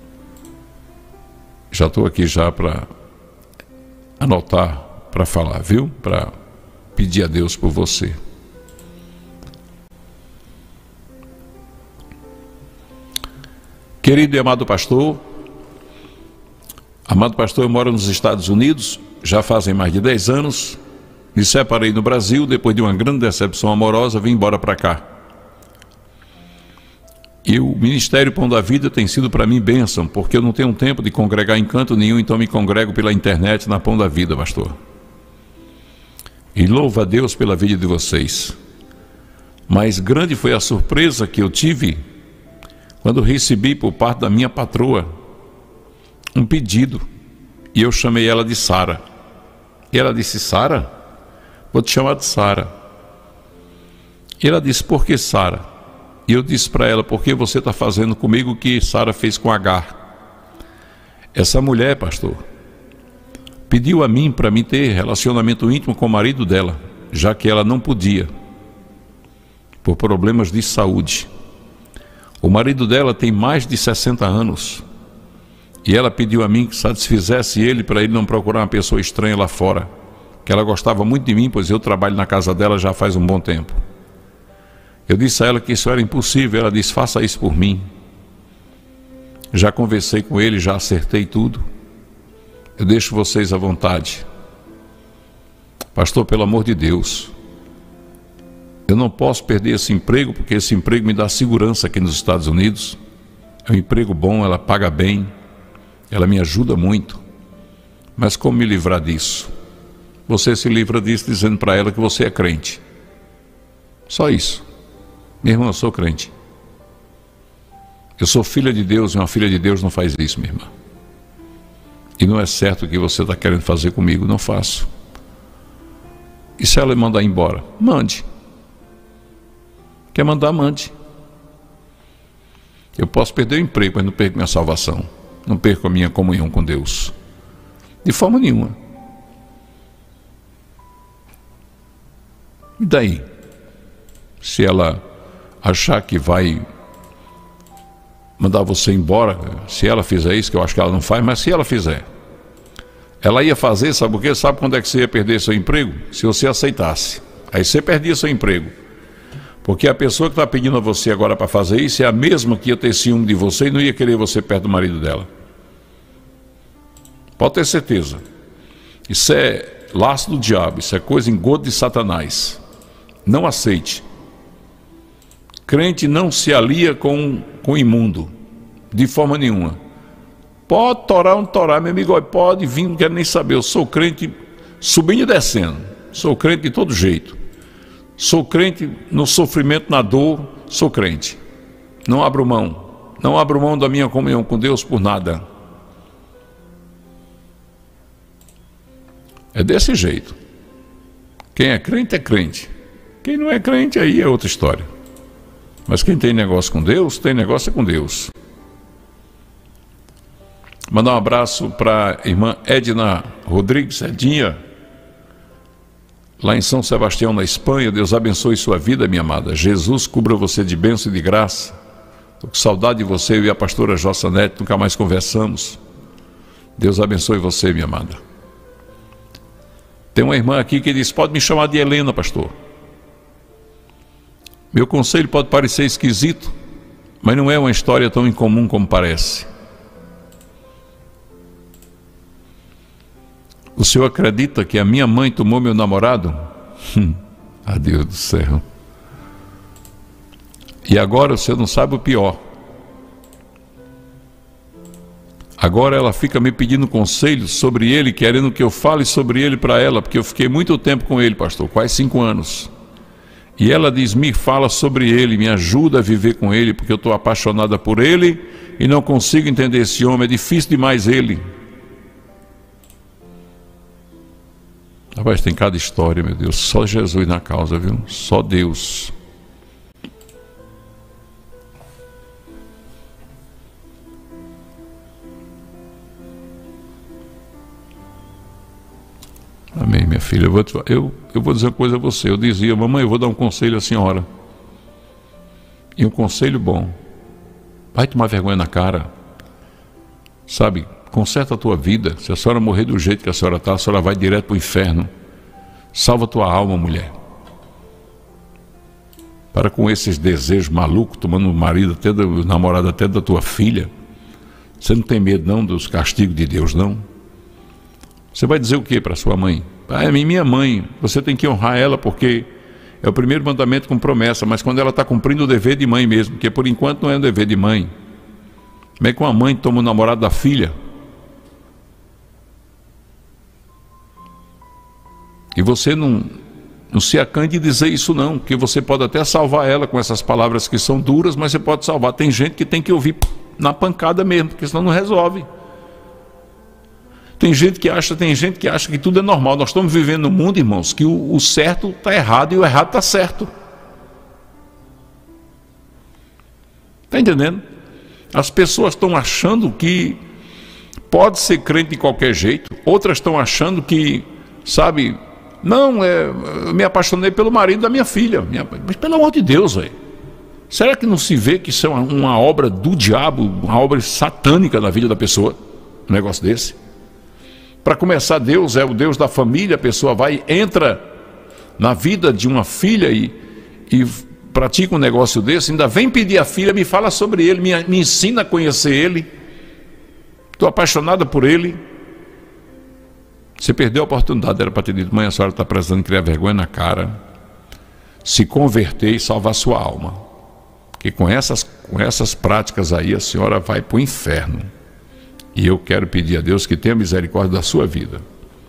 já estou aqui já para anotar, para falar, viu? Para pedir a Deus por você. Querido e amado pastor, amado pastor, eu moro nos Estados Unidos, já fazem mais de dez anos, me separei no Brasil, depois de uma grande decepção amorosa, vim embora para cá. E o Ministério Pão da Vida tem sido para mim bênção, porque eu não tenho tempo de congregar em canto nenhum, então me congrego pela internet na Pão da Vida, pastor. E louvo a Deus pela vida de vocês. Mas grande foi a surpresa que eu tive quando recebi por parte da minha patroa um pedido, e eu chamei ela de Sara. E ela disse: Sara, vou te chamar de Sara. E ela disse: por que Sara? E eu disse para ela: porque você está fazendo comigo o que Sara fez com Agar. Essa mulher, pastor, pediu a mim para mim ter relacionamento íntimo com o marido dela, já que ela não podia, por problemas de saúde. O marido dela tem mais de sessenta anos e ela pediu a mim que satisfizesse ele para ele não procurar uma pessoa estranha lá fora, que ela gostava muito de mim, pois eu trabalho na casa dela já faz um bom tempo. Eu disse a ela que isso era impossível. Ela disse: faça isso por mim. Já conversei com ele, já acertei tudo. Eu deixo vocês à vontade. Pastor, pelo amor de Deus, eu não posso perder esse emprego, porque esse emprego me dá segurança aqui nos Estados Unidos. É um emprego bom, ela paga bem, ela me ajuda muito. Mas como me livrar disso? Você se livra disso dizendo para ela que você é crente. Só isso. Minha irmã, eu sou crente. Eu sou filha de Deus, e uma filha de Deus não faz isso, minha irmã. E não é certo o que você está querendo fazer comigo, não faço. E se ela me mandar embora? Mande. Quer mandar, mande. Eu posso perder o emprego, mas não perco minha salvação. Não perco a minha comunhão com Deus. De forma nenhuma. E daí? Se ela achar que vai mandar você embora, se ela fizer isso, que eu acho que ela não faz, mas se ela fizer, ela ia fazer, sabe por quê? Sabe quando é que você ia perder seu emprego? Se você aceitasse. Aí você perdia seu emprego. Porque a pessoa que está pedindo a você agora para fazer isso é a mesma que ia ter ciúme de você e não ia querer você perto do marido dela. Pode ter certeza. Isso é laço do diabo, isso é coisa engodo de Satanás. Não aceite. Crente não se alia com, com o imundo, de forma nenhuma. Pode torar ou não torar, meu amigo, pode vir, não quero nem saber. Eu sou crente subindo e descendo. Sou crente de todo jeito. Sou crente no sofrimento, na dor, sou crente. Não abro mão. Não abro mão da minha comunhão com Deus por nada. É desse jeito. Quem é crente é crente. Quem não é crente aí é outra história. Mas quem tem negócio com Deus, tem negócio com Deus. Mandar um abraço para a irmã Edna Rodrigues, Edinha, lá em São Sebastião, na Espanha. Deus abençoe sua vida, minha amada. Jesus cubra você de bênção e de graça. Estou com saudade de você, eu e a pastora Jossa Neto, nunca mais conversamos. Deus abençoe você, minha amada. Tem uma irmã aqui que diz: pode me chamar de Helena, pastor. Meu conselho pode parecer esquisito, mas não é uma história tão incomum como parece. O senhor acredita que a minha mãe tomou meu namorado? Hum, ah, Deus do céu. E agora o senhor não sabe o pior. Agora ela fica me pedindo conselhos sobre ele, querendo que eu fale sobre ele para ela, porque eu fiquei muito tempo com ele, pastor, quase cinco anos. E ela diz: me fala sobre ele, me ajuda a viver com ele, porque eu estou apaixonada por ele e não consigo entender esse homem, é difícil demais ele. Rapaz, tem cada história, meu Deus, só Jesus na causa, viu? Só Deus. Amém, minha filha. Eu vou, eu, eu vou dizer uma coisa a você. Eu dizia: mamãe, eu vou dar um conselho à senhora. E um conselho bom. Vai tomar vergonha na cara. Sabe, conserta a tua vida. Se a senhora morrer do jeito que a senhora está, a senhora vai direto para o inferno. Salva a tua alma, mulher. Para com esses desejos malucos, tomando o marido até da, o namorado até da tua filha. Você não tem medo não dos castigos de Deus, não? Você vai dizer o que para sua mãe? Ah, é minha mãe, você tem que honrar ela porque é o primeiro mandamento com promessa, mas quando ela está cumprindo o dever de mãe mesmo, porque por enquanto não é um dever de mãe. Como é que uma mãe toma o namorado da filha? E você não, não se acanhe de dizer isso não, porque você pode até salvar ela com essas palavras que são duras, mas você pode salvar. Tem gente que tem que ouvir na pancada mesmo, porque senão não resolve. Tem gente que acha, tem gente que acha que tudo é normal. Nós estamos vivendo num mundo, irmãos, que o, o certo está errado e o errado está certo. Está entendendo? As pessoas estão achando que pode ser crente de qualquer jeito. Outras estão achando que, sabe, não, é, eu me apaixonei pelo marido da minha filha. Minha, mas pelo amor de Deus, velho. Será que não se vê que isso é uma, uma obra do diabo, uma obra satânica na vida da pessoa? Um negócio desse? Para começar, Deus é o Deus da família. A pessoa vai, entra na vida de uma filha e, e pratica um negócio desse, ainda vem pedir a filha: me fala sobre ele, me, me ensina a conhecer ele, estou apaixonada por ele. Você perdeu a oportunidade, era para ter dito: mãe, a senhora está precisando criar vergonha na cara, se converter e salvar sua alma, porque com essas, com essas práticas aí a senhora vai para o inferno. E eu quero pedir a Deus que tenha misericórdia da sua vida.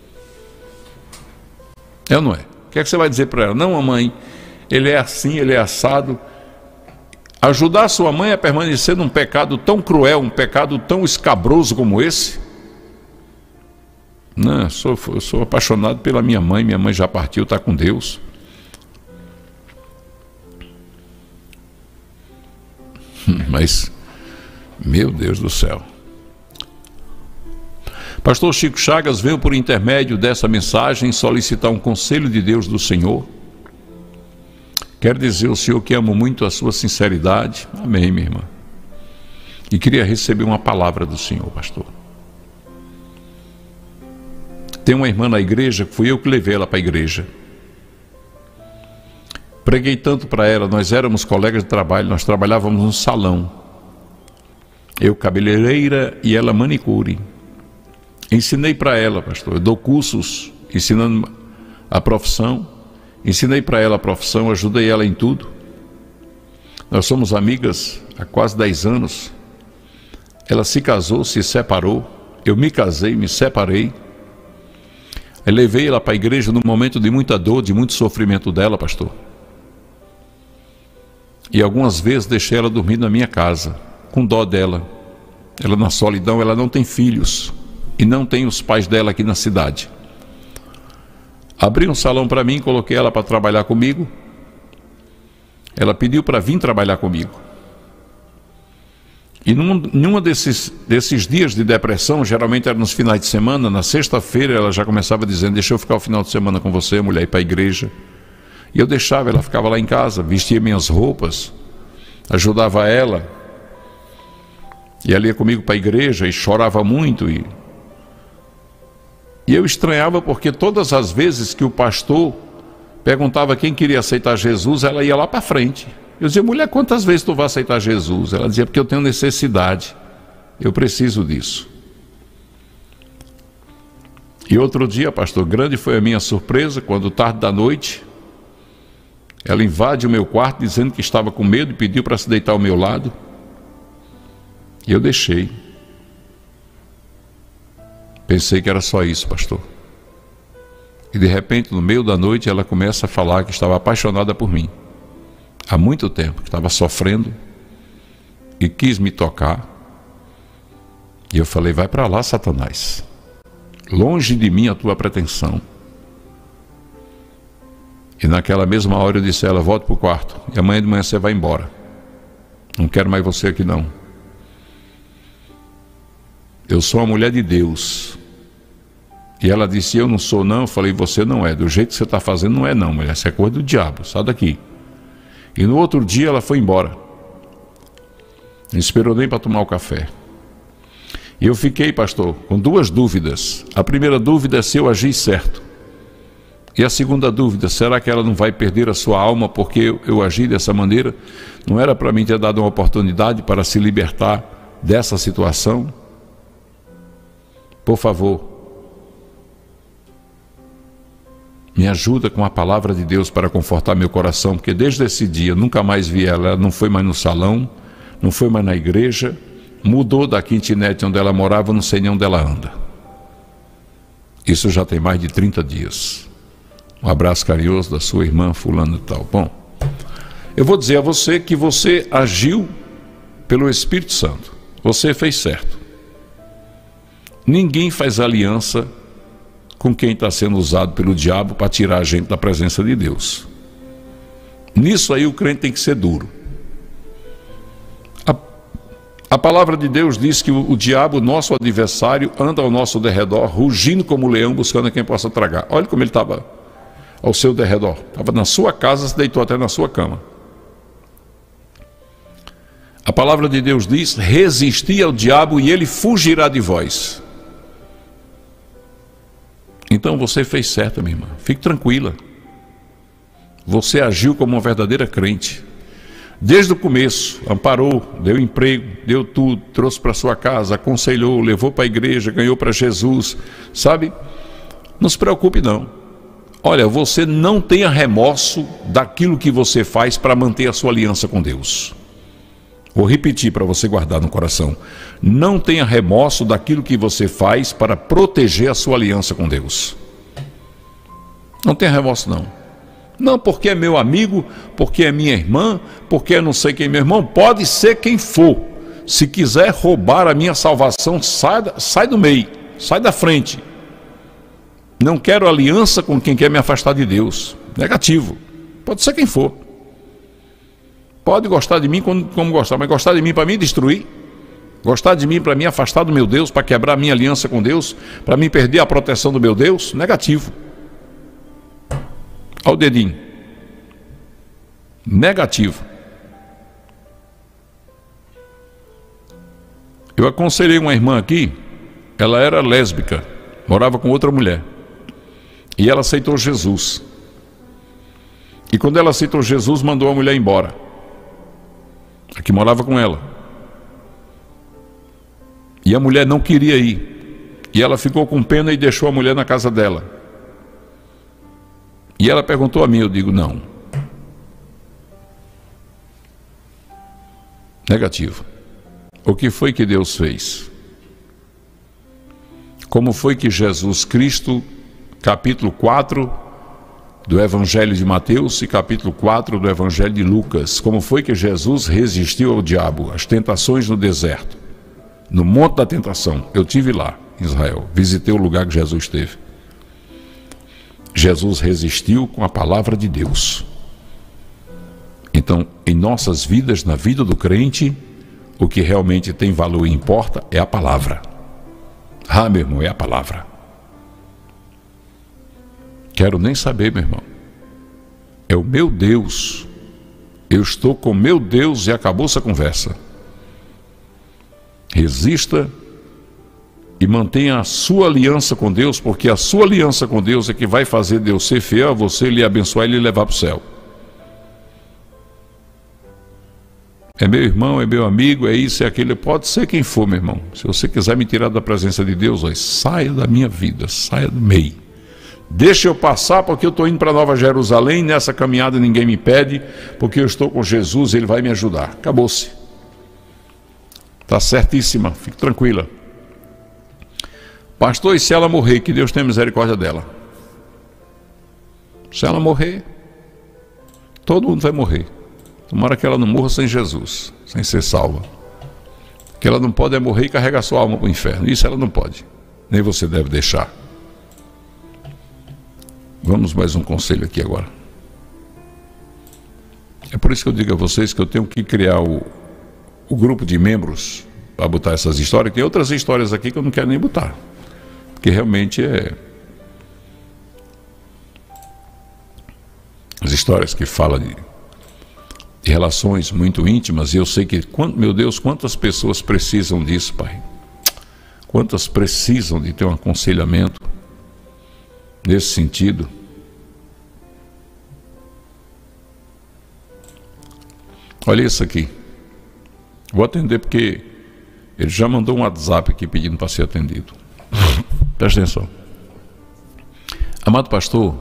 É ou não é? O que é que você vai dizer para ela? Não, mamãe, ele é assim, ele é assado. Ajudar a sua mãe a permanecer num pecado tão cruel, um pecado tão escabroso como esse? Não, eu sou, eu sou apaixonado pela minha mãe, minha mãe já partiu, está com Deus. Mas, meu Deus do céu. Pastor Chico Chagas veio por intermédio dessa mensagem solicitar um conselho de Deus do Senhor. Quero dizer ao Senhor que amo muito a sua sinceridade. Amém, minha irmã. E queria receber uma palavra do Senhor, pastor. Tem uma irmã na igreja, que fui eu que levei ela para a igreja. Preguei tanto para ela, nós éramos colegas de trabalho, nós trabalhávamos no salão. Eu cabeleireira e ela manicure. Ensinei para ela, pastor, eu dou cursos ensinando a profissão, ensinei para ela a profissão, ajudei ela em tudo. Nós somos amigas há quase dez anos. Ela se casou, se separou, eu me casei, me separei. Eu levei ela para a igreja num momento de muita dor, de muito sofrimento dela, pastor. E algumas vezes deixei ela dormir na minha casa. com dó dela. Ela na solidão, ela não tem filhos e não tem os pais dela aqui na cidade. Abri um salão para mim, coloquei ela para trabalhar comigo. Ela pediu para vir trabalhar comigo. E num, num desses, desses dias de depressão, geralmente era nos finais de semana, na sexta-feira ela já começava dizendo: deixa eu ficar o final de semana com você, mulher, ir para a igreja. E eu deixava, ela ficava lá em casa, vestia minhas roupas, ajudava ela. E ela ia comigo para a igreja e chorava muito. E, e eu estranhava porque todas as vezes que o pastor perguntava quem queria aceitar Jesus, ela ia lá para frente. Eu dizia: mulher, quantas vezes tu vai aceitar Jesus? Ela dizia: porque eu tenho necessidade, eu preciso disso. E outro dia, pastor, grande foi a minha surpresa, quando tarde da noite, ela invade o meu quarto dizendo que estava com medo e pediu para se deitar ao meu lado. E eu deixei. Pensei que era só isso, pastor. E de repente, no meio da noite, ela começa a falar que estava apaixonada por mim. Há muito tempo, que estava sofrendo e quis me tocar. E eu falei: vai para lá, Satanás. Longe de mim a tua pretensão. E naquela mesma hora eu disse a ela: volta para o quarto. E amanhã de manhã você vai embora. Não quero mais você aqui não. Eu sou uma mulher de Deus. E ela disse: eu não sou não. Eu falei: você não é. Do jeito que você está fazendo não é não, mulher. Isso é coisa do diabo. Sai daqui. E no outro dia ela foi embora. Não esperou nem para tomar o café. E eu fiquei, pastor, com duas dúvidas. A primeira dúvida é se eu agi certo. E a segunda dúvida: será que ela não vai perder a sua alma porque eu, eu agi dessa maneira? Não era para mim ter dado uma oportunidade para se libertar dessa situação? Por favor, me ajuda com a palavra de Deus para confortar meu coração, porque desde esse dia nunca mais vi ela. Ela não foi mais no salão, não foi mais na igreja, mudou da kitnet onde ela morava, não sei nem onde ela anda. Isso já tem mais de trinta dias. Um abraço carinhoso da sua irmã fulano e tal. Bom, eu vou dizer a você que você agiu pelo Espírito Santo. Você fez certo. Ninguém faz aliança com quem está sendo usado pelo diabo para tirar a gente da presença de Deus. Nisso aí o crente tem que ser duro. A, a palavra de Deus diz que o, o diabo, nosso adversário, anda ao nosso derredor, rugindo como um leão, buscando a quem possa tragar. Olha como ele estava ao seu derredor. Estava na sua casa, se deitou até na sua cama. A palavra de Deus diz: resisti ao diabo e ele fugirá de vós. Então você fez certo, minha irmã. Fique tranquila. Você agiu como uma verdadeira crente. Desde o começo, amparou, deu emprego, deu tudo, trouxe para sua casa, aconselhou, levou para a igreja, ganhou para Jesus. Sabe? Não se preocupe não. Olha, você não tenha remorso daquilo que você faz para manter a sua aliança com Deus. Vou repetir para você guardar no coração. Não tenha remorso daquilo que você faz para proteger a sua aliança com Deus. Não tenha remorso não. Não porque é meu amigo, porque é minha irmã, porque eu não sei quem é meu irmão. Pode ser quem for. Se quiser roubar a minha salvação, sai, sai do meio, sai da frente. Não quero aliança com quem quer me afastar de Deus. Negativo. Pode ser quem for. Pode gostar de mim como, como gostar, mas gostar de mim para me destruir, gostar de mim para me afastar do meu Deus, para quebrar a minha aliança com Deus, para me perder a proteção do meu Deus, negativo. Olha o dedinho. Negativo. Eu aconselhei uma irmã aqui, ela era lésbica, morava com outra mulher, e ela aceitou Jesus. E quando ela aceitou Jesus, mandou a mulher embora, a que morava com ela. E a mulher não queria ir. E ela ficou com pena e deixou a mulher na casa dela. E ela perguntou a mim, eu digo, não. Negativo. O que foi que Deus fez? Como foi que Jesus Cristo, capítulo quatro do Evangelho de Mateus e capítulo quatro do Evangelho de Lucas. Como foi que Jesus resistiu ao diabo, às tentações no deserto, no Monte da Tentação. Eu tive lá em Israel, visitei o lugar que Jesus esteve. Jesus resistiu com a palavra de Deus. Então, em nossas vidas, na vida do crente, o que realmente tem valor e importa é a palavra. Ah, meu irmão, é a palavra. Quero nem saber, meu irmão. É o meu Deus. Eu estou com meu Deus e acabou essa conversa. Resista e mantenha a sua aliança com Deus, porque a sua aliança com Deus é que vai fazer Deus ser fiel a você, lhe abençoar e lhe levar para o céu. É meu irmão, é meu amigo, é isso, é aquilo, pode ser quem for, meu irmão. Se você quiser me tirar da presença de Deus, ó, saia da minha vida, saia do meio. Deixa eu passar, porque eu estou indo para Nova Jerusalém, nessa caminhada ninguém me pede, porque eu estou com Jesus, Ele vai me ajudar. Acabou-se. Está certíssima, fique tranquila. Pastor, e se ela morrer, que Deus tenha misericórdia dela? Se ela morrer, todo mundo vai morrer. Tomara que ela não morra sem Jesus, sem ser salva. Que ela não pode é morrer e carregar sua alma para o inferno. Isso ela não pode. Nem você deve deixar. Vamos mais um conselho aqui agora. É por isso que eu digo a vocês que eu tenho que criar o, o grupo de membros para botar essas histórias. Tem outras histórias aqui que eu não quero nem botar. Porque realmente é... as histórias que falam de, de relações muito íntimas, e eu sei que, meu Deus, quantas pessoas precisam disso, Pai. Quantas precisam de ter um aconselhamento nesse sentido. Olha isso aqui. Vou atender porque ele já mandou um WhatsApp aqui pedindo para ser atendido. Presta atenção. Amado pastor,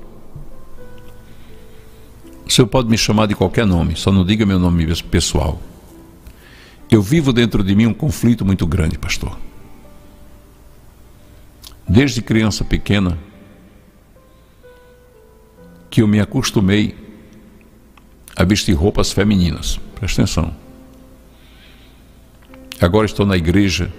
o senhor pode me chamar de qualquer nome, só não diga meu nome pessoal. Eu vivo dentro de mim um conflito muito grande, pastor. Desde criança pequena, que eu me acostumei a vestir roupas femininas. Presta atenção. Agora estou na igreja.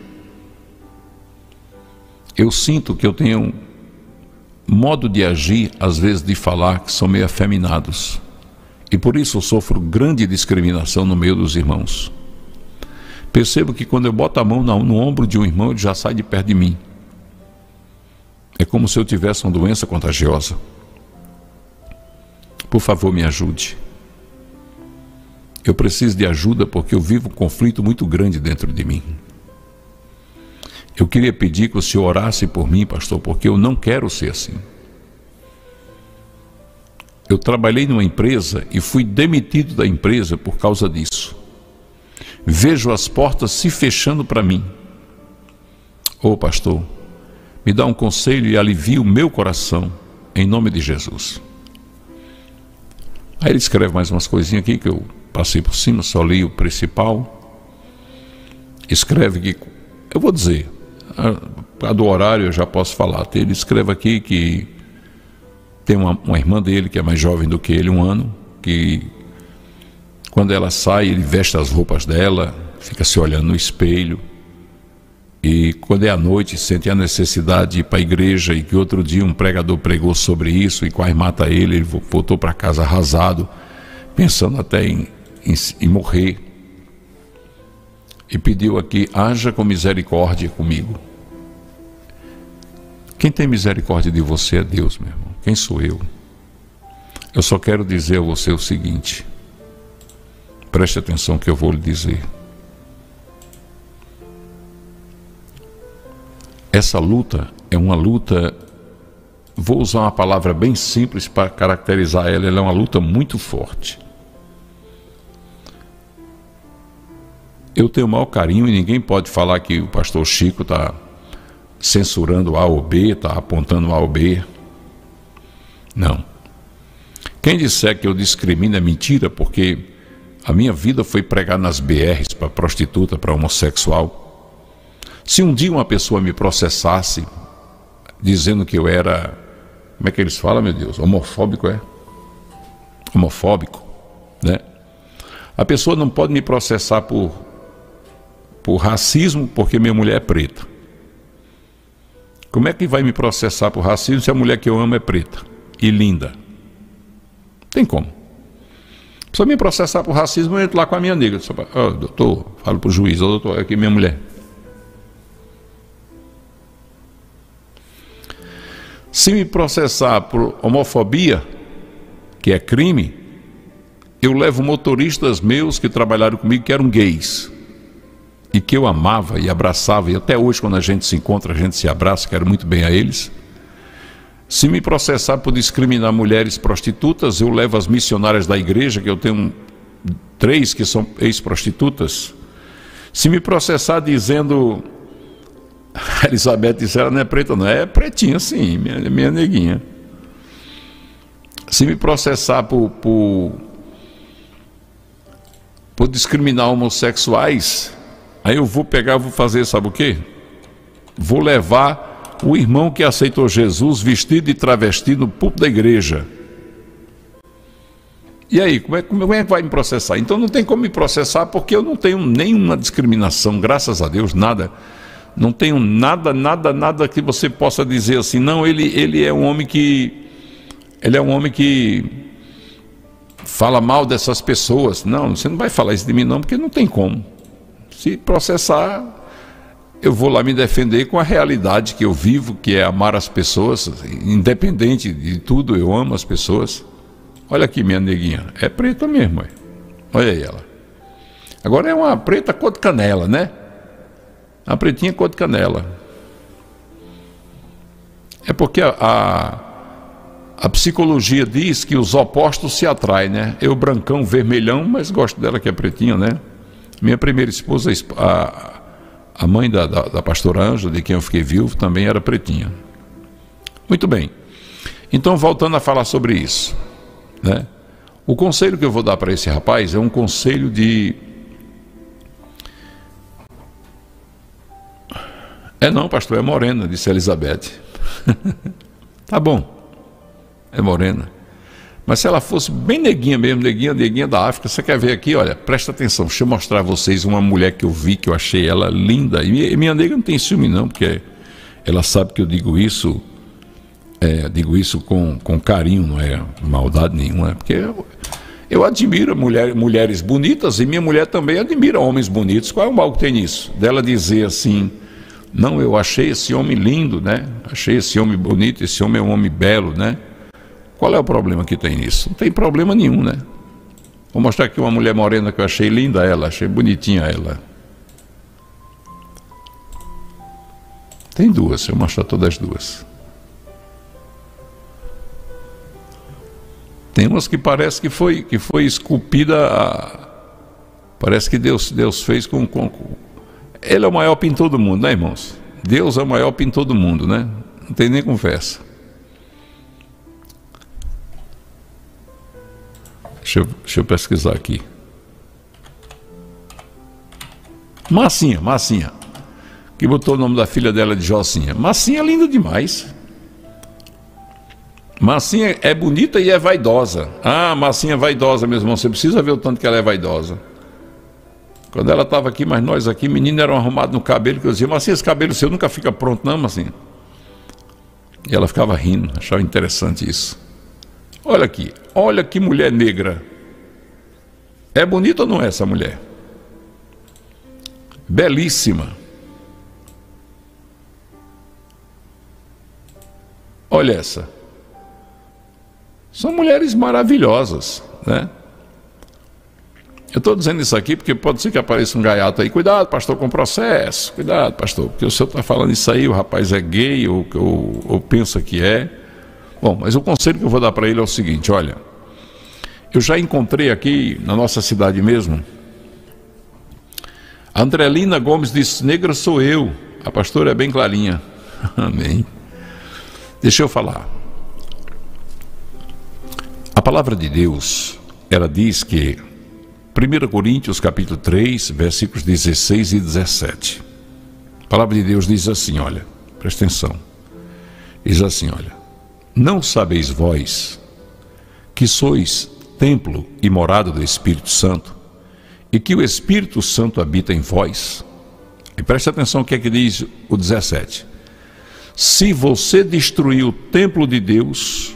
Eu sinto que eu tenho um modo de agir, às vezes de falar, que são meio afeminados. E por isso eu sofro grande discriminação no meio dos irmãos. Percebo que quando eu boto a mão no, no ombro de um irmão, ele já sai de perto de mim. É como se eu tivesse uma doença contagiosa. Por favor, me ajude. Eu preciso de ajuda porque eu vivo um conflito muito grande dentro de mim. Eu queria pedir que o senhor orasse por mim, pastor, porque eu não quero ser assim. Eu trabalhei numa empresa e fui demitido da empresa por causa disso. Vejo as portas se fechando para mim. Ô pastor, me dá um conselho e alivia o meu coração, em nome de Jesus. Aí ele escreve mais umas coisinhas aqui que eu passei por cima, só li o principal. Escreve que, eu vou dizer, a, a do horário eu já posso falar. Ele escreve aqui que tem uma, uma irmã dele que é mais jovem do que ele, um ano, que quando ela sai, ele veste as roupas dela, fica se olhando no espelho, e quando é à noite sente a necessidade de ir para a igreja, e que outro dia um pregador pregou sobre isso e quase mata ele, ele voltou para casa arrasado, pensando até em, em, em morrer, e pediu aqui, haja com misericórdia comigo. Quem tem misericórdia de você é Deus, meu irmão. Quem sou eu? Eu só quero dizer a você o seguinte, preste atenção que eu vou lhe dizer. Essa luta é uma luta, vou usar uma palavra bem simples para caracterizar ela, ela é uma luta muito forte. Eu tenho o maior carinho e ninguém pode falar que o pastor Chico está censurando A ou B, está apontando A ou B. Não. Quem disser que eu discrimino é mentira, porque a minha vida foi pregar nas B Rs para prostituta, para homossexual. Se um dia uma pessoa me processasse dizendo que eu era como é que eles falam, meu Deus? Homofóbico, é? Homofóbico, né? A pessoa não pode me processar por, por racismo porque minha mulher é preta. Como é que vai me processar por racismo se a mulher que eu amo é preta e linda? Tem como. Se eu me processar por racismo, eu entro lá com a minha negra. Oh, doutor, falo para o juiz, oh, doutor, é aqui minha mulher. Se me processar por homofobia, que é crime, eu levo motoristas meus que trabalharam comigo que eram gays e que eu amava e abraçava, e até hoje quando a gente se encontra, a gente se abraça, quero muito bem a eles. Se me processar por discriminar mulheres prostitutas, eu levo as missionárias da igreja, que eu tenho três que são ex-prostitutas. Se me processar dizendo... A Elizabeth disse, ela não é preta, não. É pretinha, sim, minha, minha neguinha. Se me processar por, por, por discriminar homossexuais, aí eu vou pegar, vou fazer, sabe o quê? Vou levar o irmão que aceitou Jesus vestido de travesti no púlpito da igreja. E aí, como é, como é que vai me processar? Então não tem como me processar porque eu não tenho nenhuma discriminação, graças a Deus, nada. Não tenho nada, nada, nada que você possa dizer assim, não, ele, ele é um homem que, ele é um homem que fala mal dessas pessoas. Não, você não vai falar isso de mim não, porque não tem como. Se processar, eu vou lá me defender com a realidade que eu vivo, que é amar as pessoas, independente de tudo, eu amo as pessoas. Olha aqui minha neguinha, é preta mesmo, olha aí ela. Agora é uma preta cor de canela, né? A pretinha cor de canela. É porque a, a, a psicologia diz que os opostos se atraem, né? Eu brancão, vermelhão, mas gosto dela que é pretinha, né? Minha primeira esposa, a, a mãe da, da, da pastora Ângela, de quem eu fiquei viúvo, também era pretinha. Muito bem. Então, voltando a falar sobre isso, né? O conselho que eu vou dar para esse rapaz é um conselho de... É não, pastor, é morena, disse a Elizabeth. Tá bom, é morena. Mas se ela fosse bem neguinha mesmo, neguinha, neguinha da África, você quer ver aqui, olha, presta atenção, deixa eu mostrar a vocês uma mulher que eu vi, que eu achei ela linda. E minha nega não tem ciúme não, porque ela sabe que eu digo isso, é, digo isso com, com carinho, não é maldade nenhuma, porque eu, eu admiro mulher, mulheres bonitas e minha mulher também admira homens bonitos. Qual é o mal que tem nisso? Dela dizer assim... Não, eu achei esse homem lindo, né? Achei esse homem bonito, esse homem é um homem belo, né? Qual é o problema que tem nisso? Não tem problema nenhum, né? Vou mostrar aqui uma mulher morena que eu achei linda ela, achei bonitinha ela. Tem duas, eu vou mostrar todas as duas. Tem umas que parece que foi, que foi esculpida, a... parece que Deus, Deus fez com... com, com... Ele é o maior pintor do mundo, né, irmãos? Deus é o maior pintor do mundo, né? Não tem nem conversa. Deixa eu, deixa eu pesquisar aqui. Massinha, Massinha. Que botou o nome da filha dela de Jocinha. Massinha é linda demais. Massinha é bonita e é vaidosa. Ah, Massinha é vaidosa, meu irmão. Você precisa ver o tanto que ela é vaidosa. Quando ela estava aqui, mas nós aqui, meninos eram arrumados no cabelo, que eu dizia, mas assim, esse cabelo seu nunca fica pronto não, mas assim. E ela ficava rindo, achava interessante isso. Olha aqui, olha que mulher negra. É bonita ou não é essa mulher? Belíssima. Olha essa. São mulheres maravilhosas, né? Eu estou dizendo isso aqui porque pode ser que apareça um gaiato aí. Cuidado, pastor, com processo. Cuidado, pastor, porque o senhor está falando isso aí, o rapaz é gay ou, ou, ou pensa que é. Bom, mas o conselho que eu vou dar para ele é o seguinte, olha. Eu já encontrei aqui na nossa cidade mesmo. A Andrelina Gomes disse, negra sou eu. A pastora é bem clarinha. Amém. Deixa eu falar. A palavra de Deus, ela diz que primeira Coríntios capítulo três, versículos dezesseis e dezessete. A palavra de Deus diz assim, olha, presta atenção. Diz assim, olha, Não sabeis vós que sois templo e morada do Espírito Santo, e que o Espírito Santo habita em vós? E preste atenção o que é que diz o dezessete. Se você destruir o templo de Deus,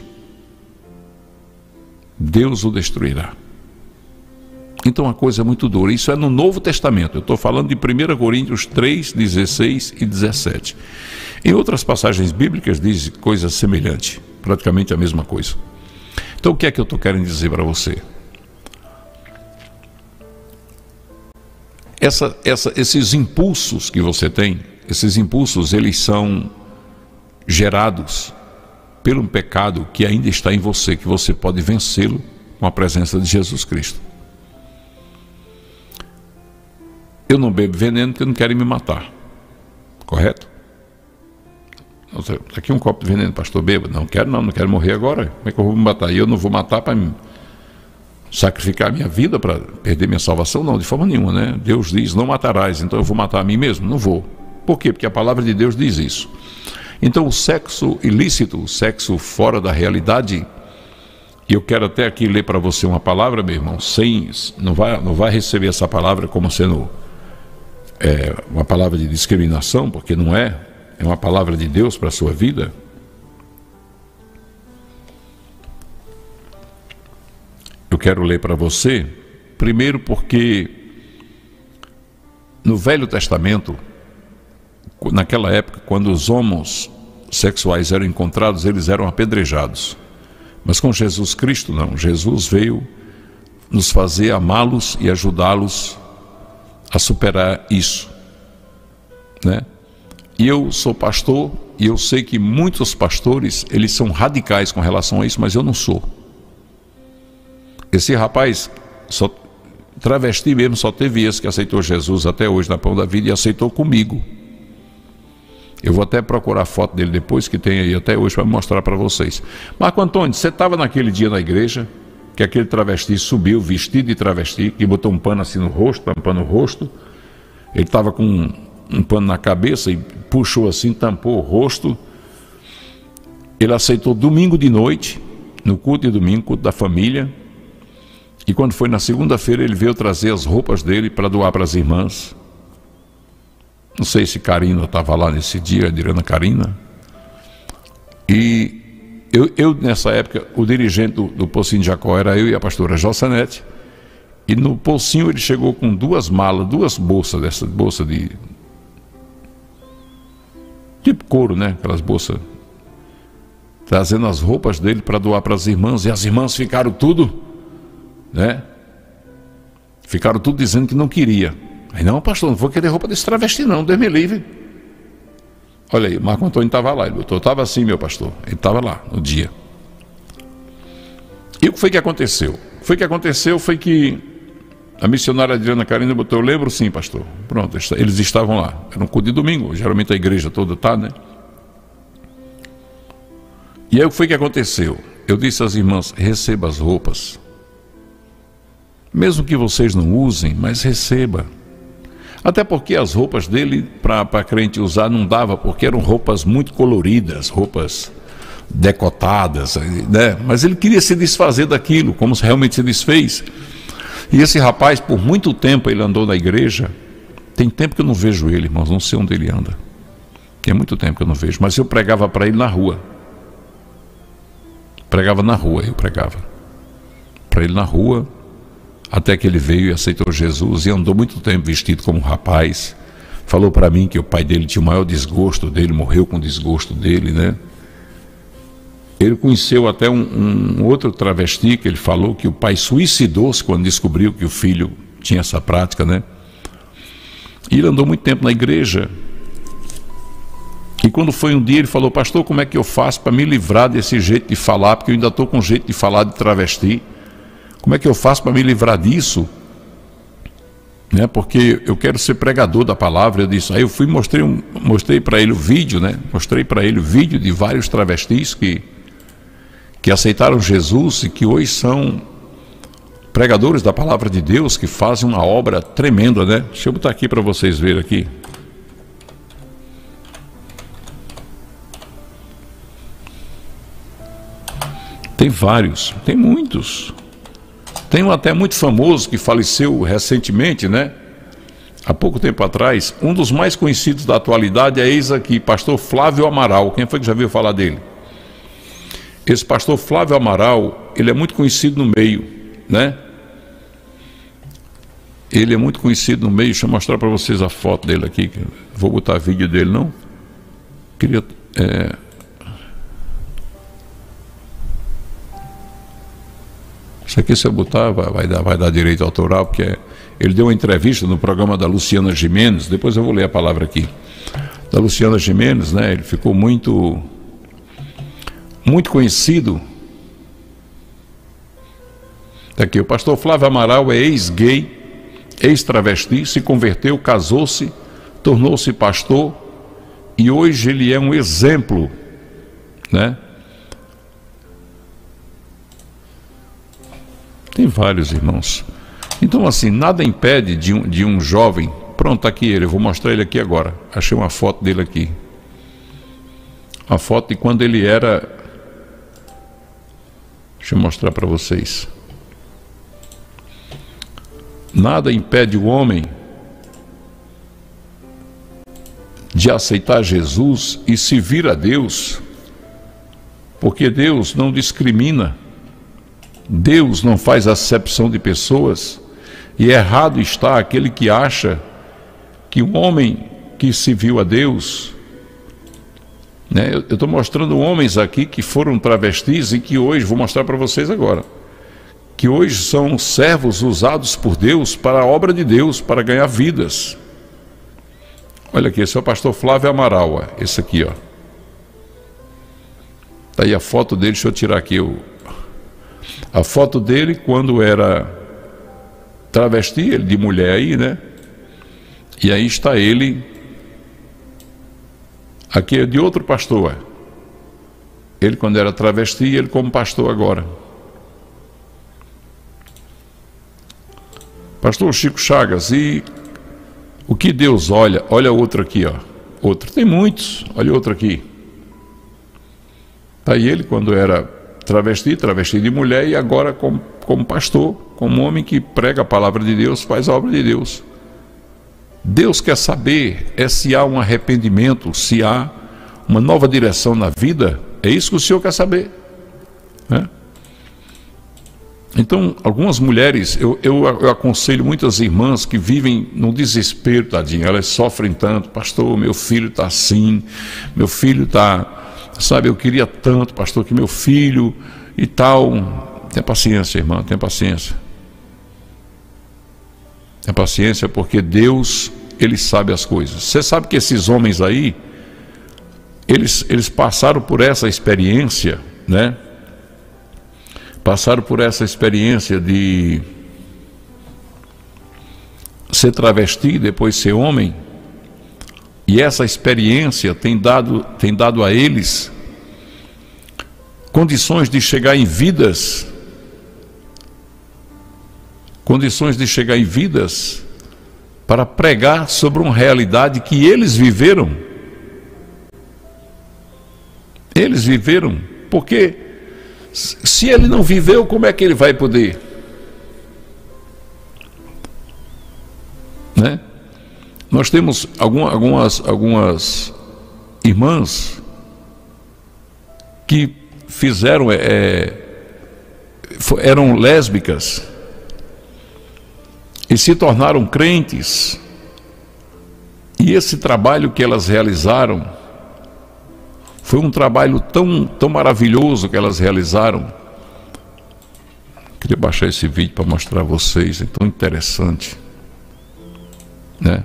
Deus o destruirá. Então a coisa é muito dura. Isso é no Novo Testamento. Eu estou falando de primeira Coríntios três, dezesseis e dezessete. Em outras passagens bíblicas diz coisa semelhante, praticamente a mesma coisa. Então o que é que eu estou querendo dizer para você? Essa, essa, esses impulsos que você tem, esses impulsos, eles são gerados pelo pecado que ainda está em você, que você pode vencê-lo com a presença de Jesus Cristo. Eu não bebo veneno porque não querem me matar, correto? Aqui um copo de veneno, pastor, beba. Não quero não, não quero morrer agora. Como é que eu vou me matar? E eu não vou matar para sacrificar a minha vida, para perder minha salvação? Não, de forma nenhuma, né? Deus diz, não matarás, então eu vou matar a mim mesmo? Não vou. Por quê? Porque a palavra de Deus diz isso. Então o sexo ilícito, o sexo fora da realidade, e eu quero até aqui ler para você uma palavra, meu irmão, sem, não vai, não vai receber essa palavra como sendo é, uma palavra de discriminação, porque não é, é uma palavra de Deus para a sua vida. Eu quero ler para você, primeiro porque no Velho Testamento, naquela época, quando os homossexuais eram encontrados, eles eram apedrejados. Mas com Jesus Cristo, não. Jesus veio nos fazer amá-los e ajudá-los a superar isso, né? E eu sou pastor, e eu sei que muitos pastores, eles são radicais com relação a isso, mas eu não sou. Esse rapaz, só, travesti mesmo, só teve esse que aceitou Jesus até hoje na Pão da Vida, e aceitou comigo. Eu vou até procurar a foto dele depois, que tem aí até hoje, para mostrar para vocês. Marco Antônio, você estava naquele dia na igreja, que aquele travesti subiu, vestido de travesti, que botou um pano assim no rosto, tampando o rosto. Ele estava com um, um pano na cabeça e puxou assim, tampou o rosto. Ele aceitou domingo de noite, no culto de domingo, culto da família. E quando foi na segunda-feira, ele veio trazer as roupas dele para doar para as irmãs. Não sei se Karina estava lá nesse dia, a Adriana Karina. E eu, eu, nessa época, o dirigente do, do Pocinho de Jacó era eu e a pastora Jossanete. E no Pocinho ele chegou com duas malas, duas bolsas, dessa bolsa de... tipo couro, né? Aquelas bolsas. Trazendo as roupas dele para doar para as irmãs. E as irmãs ficaram tudo, né? Ficaram tudo dizendo que não queria. Aí, não, pastor, não vou querer roupa desse travesti não, Deus me livre. Olha aí, Marco Antônio estava lá, ele botou, estava assim, meu pastor, ele estava lá no dia. E o que foi que aconteceu? O foi que aconteceu foi que a missionária Adriana Karina botou, eu lembro sim, pastor. Pronto, eles estavam lá, era um culto de domingo, geralmente a igreja toda está, né? E aí o que foi que aconteceu? Eu disse às irmãs, receba as roupas. Mesmo que vocês não usem, mas receba. Até porque as roupas dele, para crente usar, não dava, porque eram roupas muito coloridas, roupas decotadas, né? Mas ele queria se desfazer daquilo, como realmente se desfez. E esse rapaz, por muito tempo, ele andou na igreja. Tem tempo que eu não vejo ele, irmãos, não sei onde ele anda. Tem muito tempo que eu não vejo, mas eu pregava para ele na rua. Pregava na rua, eu pregava. Para ele na rua. Até que ele veio e aceitou Jesus e andou muito tempo vestido como um rapaz. Falou para mim que o pai dele tinha o maior desgosto dele, morreu com o desgosto dele, né? Ele conheceu até um, um outro travesti que ele falou que o pai suicidou-se quando descobriu que o filho tinha essa prática, né? E ele andou muito tempo na igreja. E quando foi um dia ele falou, pastor, como é que eu faço para me livrar desse jeito de falar? Porque eu ainda estou com jeito de falar de travesti. Como é que eu faço para me livrar disso? Né? Porque eu quero ser pregador da palavra. Eu disse, aí eu fui mostrei um, mostrei para ele o vídeo, né? Mostrei para ele o vídeo de vários travestis que que aceitaram Jesus e que hoje são pregadores da palavra de Deus, que fazem uma obra tremenda, né? Deixa eu botar aqui para vocês verem aqui. Tem vários, tem muitos. Tem um até muito famoso que faleceu recentemente, né? Há pouco tempo atrás. Um dos mais conhecidos da atualidade é eis aqui, pastor Flávio Amaral. Quem foi que já viu falar dele? Esse pastor Flávio Amaral, ele é muito conhecido no meio, né? Ele é muito conhecido no meio. Deixa eu mostrar para vocês a foto dele aqui. Vou botar vídeo dele, não? Queria... É... Isso aqui, se eu botar, vai, vai, dar, vai dar direito autoral, porque é... ele deu uma entrevista no programa da Luciana Gimenez. Depois eu vou ler a palavra aqui. Da Luciana Gimenez, né? Ele ficou muito... muito conhecido. Aqui, o pastor Flávio Amaral é ex-gay, ex-travesti, se converteu, casou-se, tornou-se pastor e hoje ele é um exemplo, né? Tem vários, irmãos. Então, assim, nada impede de um, de um jovem... Pronto, tá aqui ele, eu vou mostrar ele aqui agora. Achei uma foto dele aqui. A foto de quando ele era... Deixa eu mostrar para vocês. Nada impede o homem de aceitar Jesus e se vir a Deus, porque Deus não discrimina, Deus não faz acepção de pessoas, e errado está aquele que acha que um homem que se viu a Deus, né? Eu estou mostrando homens aqui que foram travestis e que hoje, vou mostrar para vocês agora, que hoje são servos usados por Deus para a obra de Deus, para ganhar vidas. Olha aqui, esse é o pastor Flávio Amaral, ó, esse aqui, ó. Tá aí a foto dele, deixa eu tirar aqui o, a foto dele quando era travesti, ele de mulher aí, né? E aí está ele, aqui é de outro pastor, ó. Ele quando era travesti e ele como pastor agora. Pastor Chico Chagas, e o que Deus olha? Olha outro aqui, ó. Outro, tem muitos, olha outro aqui. Está aí ele quando era travesti, travesti de mulher, e agora como, como pastor, como homem que prega a palavra de Deus, faz a obra de Deus. Deus quer saber é se há um arrependimento, se há uma nova direção na vida. É isso que o Senhor quer saber, né? Então, algumas mulheres, eu, eu, eu aconselho muitas irmãs que vivem no desespero, tadinho, elas sofrem tanto. Pastor, meu filho está assim, meu filho está, sabe, eu queria tanto, pastor, que meu filho e tal. Tenha paciência, irmã, tenha paciência. Tenha paciência, porque Deus, Ele sabe as coisas. Você sabe que esses homens aí, eles, eles passaram por essa experiência, né? Passaram por essa experiência de ser travesti, depois ser homem, e essa experiência tem dado, tem dado a eles condições de chegar em vidas, condições de chegar em vidas para pregar sobre uma realidade que eles viveram. Eles viveram, porque se ele não viveu, como é que ele vai poder? Né? Nós temos algumas, algumas, algumas irmãs que fizeram, é, eram lésbicas e se tornaram crentes, e esse trabalho que elas realizaram foi um trabalho tão, tão maravilhoso que elas realizaram. Queria baixar esse vídeo para mostrar a vocês, é tão interessante, né?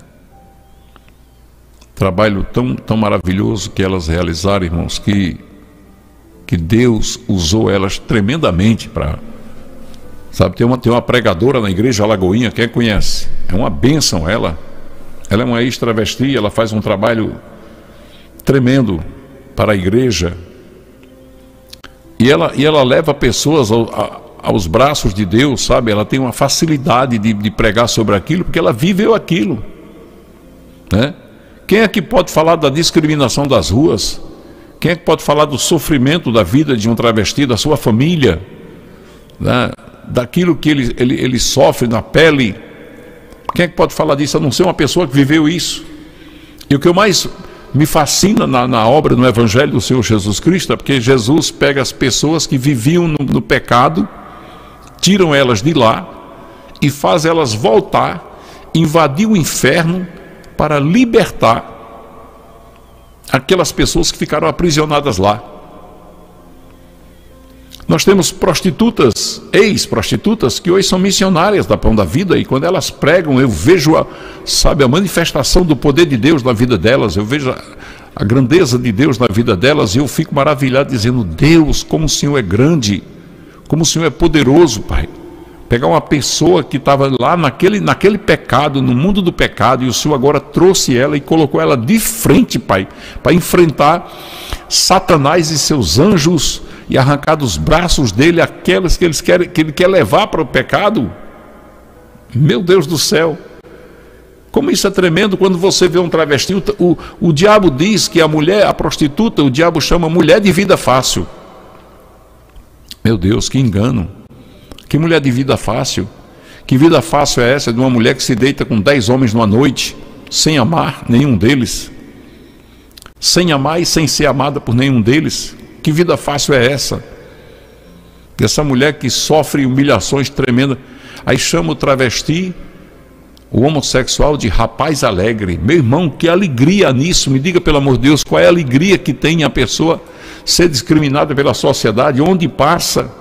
Trabalho tão, tão maravilhoso que elas realizaram, irmãos, que, que Deus usou elas tremendamente para... Sabe, tem uma, tem uma pregadora na igreja Alagoinha, quem conhece? É uma bênção ela. Ela é uma ex-travesti, ela faz um trabalho tremendo para a igreja, e ela, e ela leva pessoas ao, a, aos braços de Deus, sabe? Ela tem uma facilidade de, de pregar sobre aquilo, porque ela viveu aquilo, né? Quem é que pode falar da discriminação das ruas? Quem é que pode falar do sofrimento da vida de um travesti, da sua família, né? Daquilo que ele, ele, ele sofre na pele? Quem é que pode falar disso a não ser uma pessoa que viveu isso? E o que eu mais me fascina na, na obra, no Evangelho do Senhor Jesus Cristo, é porque Jesus pega as pessoas que viviam no, no pecado, tiram elas de lá e faz elas voltar, invadir o inferno para libertar aquelas pessoas que ficaram aprisionadas lá. Nós temos prostitutas, ex-prostitutas, que hoje são missionárias da Pão da Vida, e quando elas pregam, eu vejo a, sabe, a manifestação do poder de Deus na vida delas, eu vejo a, a grandeza de Deus na vida delas, e eu fico maravilhado dizendo: Deus, como o Senhor é grande, como o Senhor é poderoso, Pai. Pegar uma pessoa que estava lá naquele, naquele pecado, no mundo do pecado, e o Senhor agora trouxe ela e colocou ela de frente, Pai, para enfrentar Satanás e seus anjos, e arrancar dos braços dele aquelas que, eles querem, que ele quer levar para o pecado. Meu Deus do céu, como isso é tremendo quando você vê um travesti. O, o, o diabo diz que a mulher, a prostituta, o diabo chama mulher de vida fácil. Meu Deus, que engano. Que mulher de vida fácil? Que vida fácil é essa de uma mulher que se deita com dez homens numa noite, sem amar nenhum deles, sem amar e sem ser amada por nenhum deles? Que vida fácil é essa? Dessa mulher que sofre humilhações tremendas. Aí chama o travesti, o homossexual, de rapaz alegre. Meu irmão, que alegria nisso. Me diga, pelo amor de Deus, qual é a alegria que tem a pessoa ser discriminada pela sociedade, onde passa,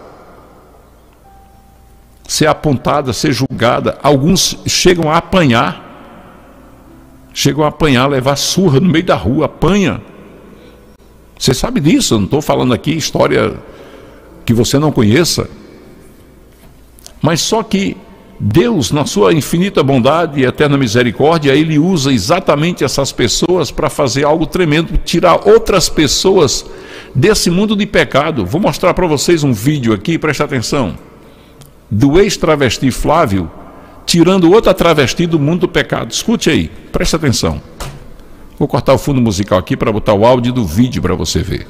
ser apontada, ser julgada. Alguns chegam a apanhar, chegam a apanhar, levar surra no meio da rua, apanha. Você sabe disso, eu não estou falando aqui história que você não conheça. Mas só que Deus, na sua infinita bondade e eterna misericórdia, Ele usa exatamente essas pessoas para fazer algo tremendo, tirar outras pessoas desse mundo de pecado. Vou mostrar para vocês um vídeo aqui, preste atenção, do ex-travesti Flávio, tirando outra travesti do mundo do pecado. Escute aí, preste atenção. Vou cortar o fundo musical aqui para botar o áudio do vídeo para você ver.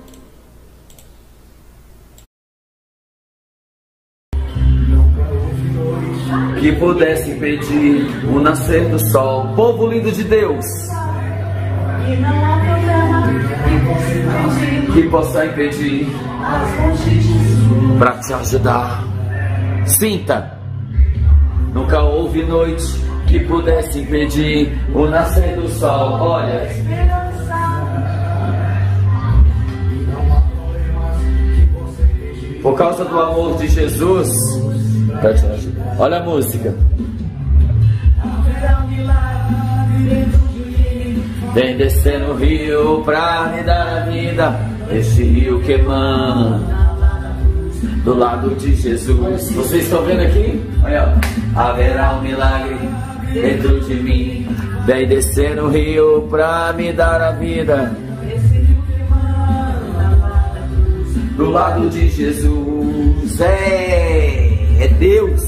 Que pudesse impedir o nascer do sol, povo lindo de Deus. Que possa impedir para te ajudar. Sinta. Nunca houve noite que pudesse impedir o nascer do sol. Olha, por causa do amor de Jesus, olha a música. Vem descer no rio pra me dar a vida, esse rio que emana do lado de Jesus. Vocês estão vendo aqui? Olha, haverá um milagre dentro de mim. Vem descer no rio pra me dar a vida, do lado de Jesus. É, é Deus.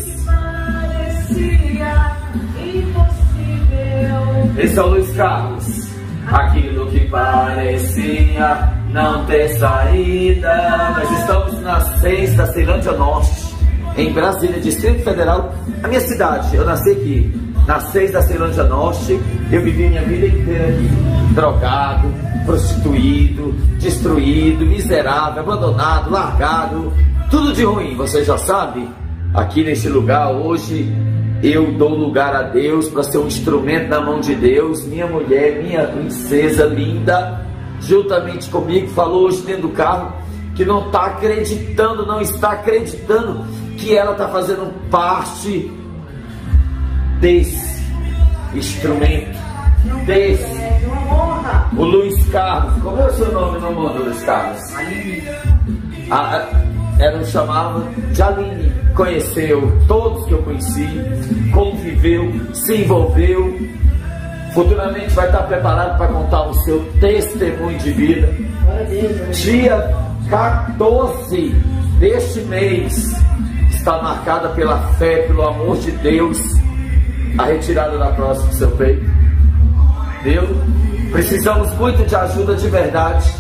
Esse é o Luiz Carlos. Aquilo que parecia não ter saída. Nós estamos na seis da Ceilândia Norte, em Brasília, Distrito Federal, a minha cidade. Eu nasci aqui, na seis da Ceilândia Norte. Eu vivi minha vida inteira aqui, drogado, prostituído, destruído, miserável, abandonado, largado, tudo de ruim, você já sabe. Aqui neste lugar hoje eu dou lugar a Deus para ser um instrumento na mão de Deus. Minha mulher, minha princesa linda, juntamente comigo, falou hoje dentro do carro que não está acreditando, não está acreditando que ela está fazendo parte desse instrumento, desse. O Luiz Carlos, como é o seu nome no mundo, Luiz Carlos? A, ela nos chamava de Aline. Conheceu todos que eu conheci, conviveu, se envolveu. Futuramente vai estar preparado para contar o seu testemunho de vida. Dia quatorze deste mês está marcada pela fé, pelo amor de Deus, a retirada da próstata do seu peito. Viu? Precisamos muito de ajuda de verdade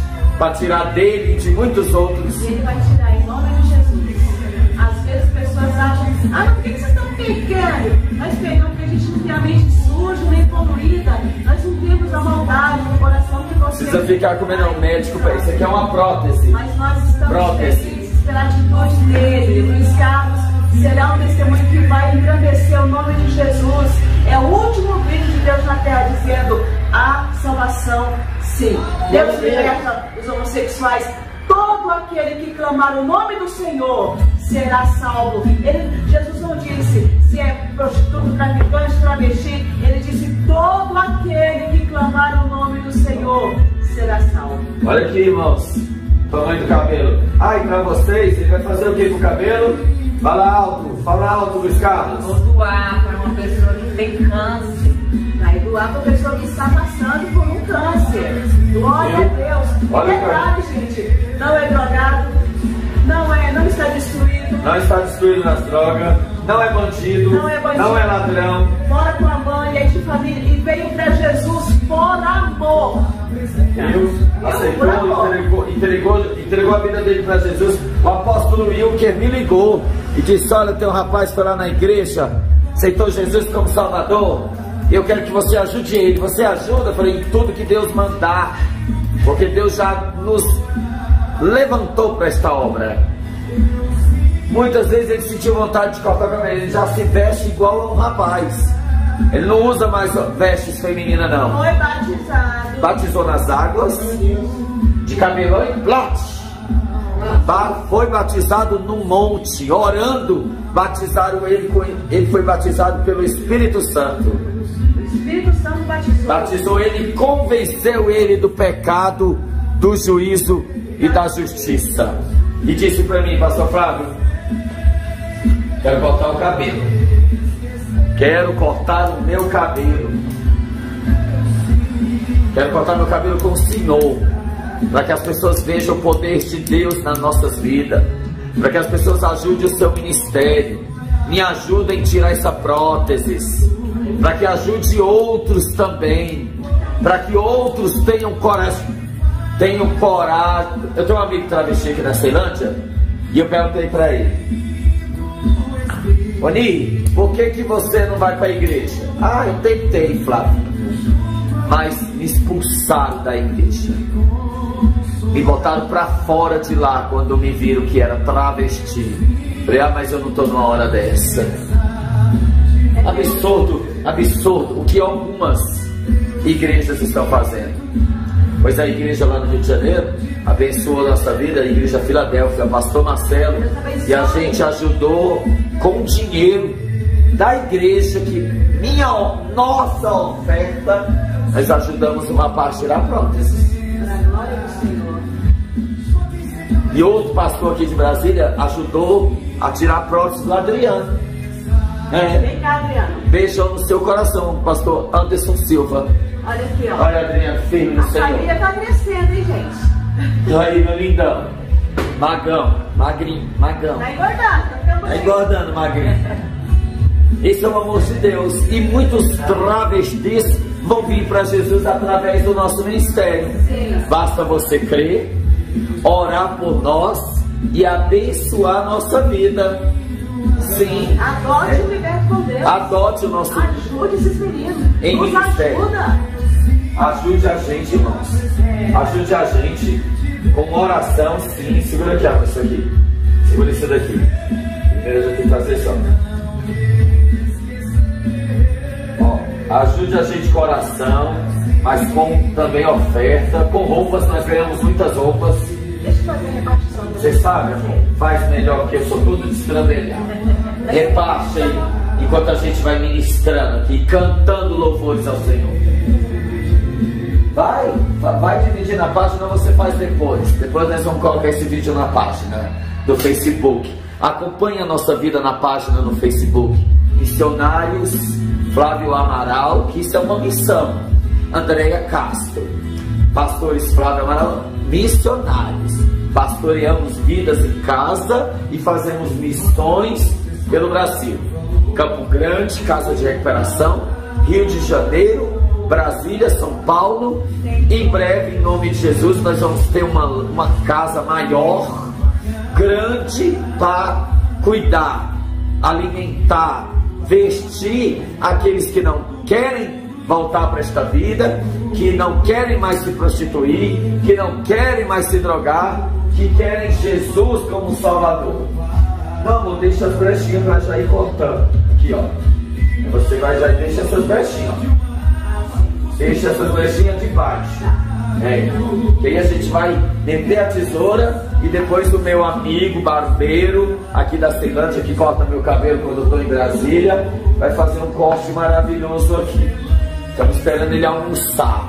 para tirar dele e de muitos outros. Ele vai tirar em nome de Jesus. Às vezes as pessoas acham, ah, mas por que vocês estão pegando? Nós pegamos porque a gente não tem a mente suja, nem poluída. Nós não temos a maldade no coração que você... Precisa ficar comendo um médico para isso. Aqui é uma prótese. Mas nós estamos prótese. felizes pela atitude dele. Luiz Carlos será um testemunho que vai engrandecer o nome de Jesus. É o último vídeo de Deus na terra dizendo a salvação, sim. Deus liberta os homossexuais. Todo aquele que clamar o nome do Senhor será salvo. Ele, Jesus não disse se é prostituto, traficante, travesti. Ele disse todo aquele que clamar o nome do Senhor será salvo. Olha aqui, irmãos, tamanho do cabelo. Ah, e para vocês, ele vai fazer o que com o cabelo? Fala alto, fala alto, Luiz Carlos. Vou doar para uma pessoa que tem câncer. Vai doar para uma pessoa que está passando por um câncer. Glória a Deus. Olha, é verdade, gente. Não é drogado, não, é, não está destruído. Não está destruído nas drogas, não é bandido, não é, bandido, não é ladrão. Fora com a mãe, é de família. E veio para Jesus por amor. Deus aceitou, entregou, entregou, entregou a vida dele para Jesus. O apóstolo Wilker me ligou e disse: olha, tem um rapaz que foi lá na igreja, aceitou Jesus como Salvador. Eu quero que você ajude ele. Você ajuda? Eu falei, em tudo que Deus mandar, porque Deus já nos levantou para esta obra. Muitas vezes ele sentiu vontade de cortar o cabelo. Ele já se veste igual a um rapaz. Ele não usa mais vestes femininas, não. Foi batizado. Batizou nas águas, de cabelão em plate. Foi batizado num monte, orando. Batizaram ele, com, ele foi batizado pelo Espírito Santo. O Espírito Santo batizou. Batizou ele e convenceu ele do pecado, do juízo e da justiça. E disse para mim, pastor Flávio, quero cortar o cabelo. Quero cortar o meu cabelo. Quero cortar meu cabelo com o Senhor, para que as pessoas vejam o poder de Deus nas nossas vidas, para que as pessoas ajudem o seu ministério, me ajudem a tirar essa prótese, para que ajude outros também, para que outros tenham coragem, tenham coragem. Eu tenho um amigo travesti aqui na Ceilândia, e eu perguntei para ele: Oni, por que que você não vai para a igreja? Ah, eu tentei, Flávio, mas me expulsaram da igreja, me botaram para fora de lá quando me viram que era travesti. Falei, ah, mas eu não estou numa hora dessa. Absurdo, absurdo o que algumas igrejas estão fazendo. Pois a igreja lá no Rio de Janeiro abençoou a nossa vida, a igreja Filadélfia, pastor Marcelo, e a gente ajudou com dinheiro da igreja, que minha, nossa oferta, nós ajudamos uma parte a tirar prótese. E outro pastor aqui de Brasília ajudou a tirar a prótese do Adriano. É. Vem cá, Adriano. Beijão no seu coração, pastor Anderson Silva. Olha aqui, ó. Olha, Adriano, firme no Senhor. A família tá crescendo, hein, gente? E aí, meu lindão. Magão, magrinho, magão. Tá engordando, tá ficando Tá engordando, magrinho. Esse é o amor de Deus. E muitos travestis vão vir para Jesus através do nosso ministério. Sim. Basta você crer, orar por nós e abençoar a nossa vida. Sim. Adote o viver com Deus. Adote o nosso... Ajude esses meninos. Em Nos ministério. ajuda. Ajude a gente, irmãos. É. Ajude a gente com oração, sim. Segura aqui, ó, isso aqui. Segura isso daqui. Primeiro eu já tenho que fazer só. Ó, ajude a gente com oração, mas com também oferta. Com roupas, nós ganhamos muitas roupas. Deixa eu fazer a repartição. Você sabe, amor? Faz melhor, porque eu sou tudo destrambelhado. Reparte aí, enquanto a gente vai ministrando aqui, cantando louvores ao Senhor. Vai, vai dividir na página, você faz depois. Depois nós vamos colocar esse vídeo na página do Facebook. Acompanhe a nossa vida na página no Facebook. Missionários Flávio Amaral, que isso é uma missão. Andréia Castro. Pastores Flávio Amaral, missionários. Pastoreamos vidas em casa e fazemos missões pelo Brasil. Campo Grande, Casa de Recuperação, Rio de Janeiro, Brasília, São Paulo. Em breve, em nome de Jesus, nós vamos ter uma, uma casa maior, grande, para cuidar, alimentar, vestir aqueles que não querem voltar para esta vida, que não querem mais se prostituir, que não querem mais se drogar, que querem Jesus como Salvador. Vamos, deixa as brechinhas para já ir cortando. Aqui, ó. Você vai já deixa essas brechinhas. Deixa essas brechinhas de baixo. É. E aí a gente vai meter a tesoura e depois o meu amigo barbeiro aqui da Ceilândia, que corta meu cabelo quando eu estou em Brasília, vai fazer um corte maravilhoso aqui. Estamos esperando ele almoçar.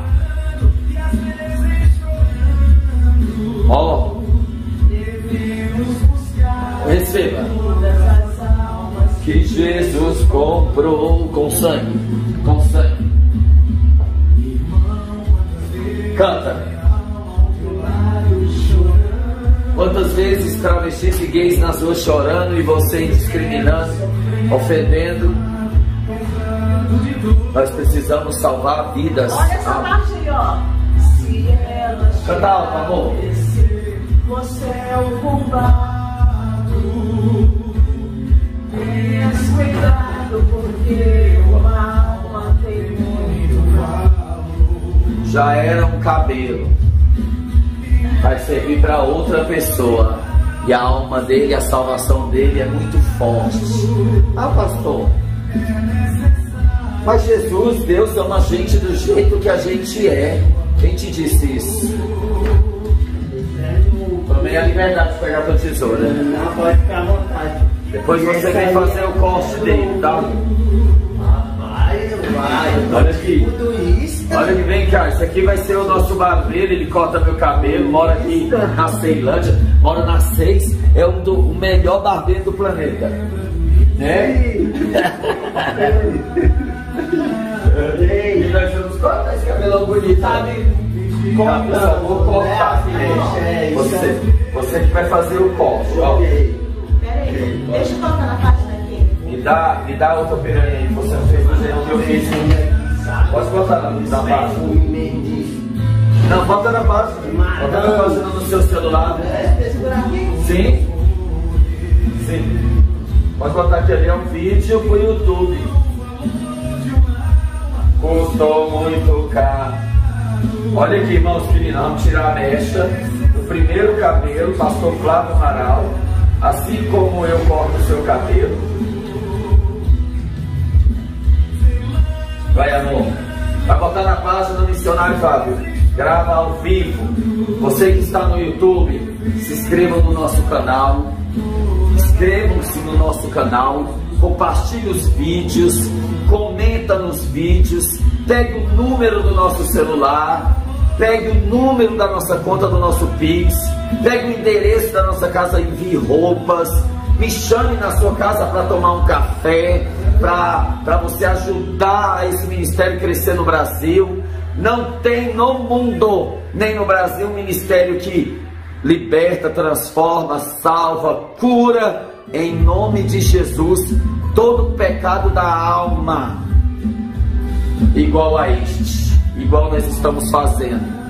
Ó. Receba. Que Jesus comprou com sangue. Com sangue. Canta. Quantas vezes travestis e gays nas ruas chorando e você discriminando, ofendendo? Nós precisamos salvar vidas. Olha essa parte aí, ó. Se ela canta alto, amor. Você é o culpado. Tenha cuidado, porque uma alma tem muito valor. Já era um cabelo, vai servir para outra pessoa. E a alma dele, a salvação dele é muito forte. Ah, pastor, mas Jesus, Deus ama a gente do jeito que a gente é. Quem te disse isso? Tomei a liberdade de pegar a tua tesoura. Não, pode ficar à vontade. Depois você vem fazer o corte dele, tá? Vai, vai. Olha aqui. Olha aqui, vem cá. Isso aqui vai ser o nosso barbeiro. Ele corta meu cabelo. Mora aqui na Ceilândia. Mora na seis. É um do, o melhor barbeiro do planeta. Né? E nós vamos cortar esse cabelão bonito, sabe? Corta, vou cortar. Você, você que vai fazer o corte, ó. Peraí, deixa eu tocar na parte daqui. Me dá, me dá outra piranha aí. Você não fez do jeito que eu fiz. Pode botar na, na base. Não, bota na base. Bota na base no seu celular. Sim. Sim. Pode botar aqui ali, é um vídeo pro YouTube. Custou muito caro. Olha aqui, irmãos queridos, vamos tirar a mecha do primeiro cabelo, pastor Flávio Amaral. Assim como eu corto o seu cabelo. Vai, amor. Vai botar na página do Missionário Fábio. Grava ao vivo. Você que está no YouTube, se inscreva no nosso canal. Inscrevam-se no nosso canal. Compartilhe os vídeos. Comenta nos vídeos. Pegue o número do nosso celular. Pegue o número da nossa conta do nosso Pix. Pegue o endereço da nossa casa, envie roupas. Me chame na sua casa para tomar um café, para você ajudar esse ministério a crescer no Brasil. Não tem no mundo, nem no Brasil, um ministério que liberta, transforma, salva, cura, em nome de Jesus, todo o pecado da alma, igual a este, igual nós estamos fazendo.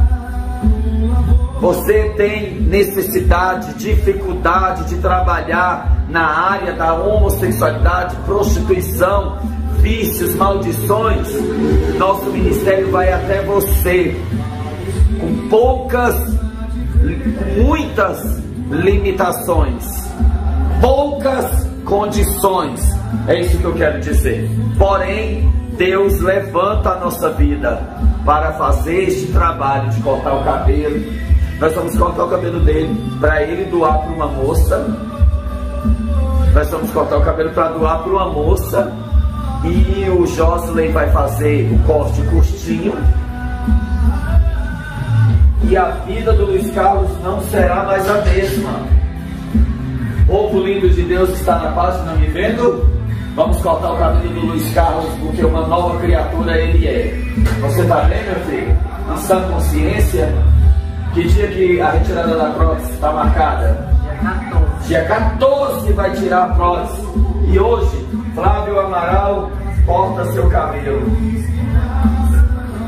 Você tem necessidade, dificuldade de trabalhar na área da homossexualidade, prostituição, vícios, maldições? Nosso ministério vai até você, com poucas, muitas limitações, poucas condições, é isso que eu quero dizer. Porém, Deus levanta a nossa vida para fazer este trabalho de cortar o cabelo. Nós vamos cortar o cabelo dele para ele doar para uma moça. Nós vamos cortar o cabelo para doar para uma moça. E o Josley vai fazer o corte curtinho. E a vida do Luiz Carlos não será mais a mesma. Povo lindo de Deus que está na página me vendo, vamos cortar o cabelo do Luiz Carlos, porque uma nova criatura ele é. Você está bem, meu filho? Em sã consciência? Que dia que a retirada da prótese está marcada? Dia quatorze. Dia quatorze vai tirar a prótese. E hoje, Flávio Amaral corta seu cabelo.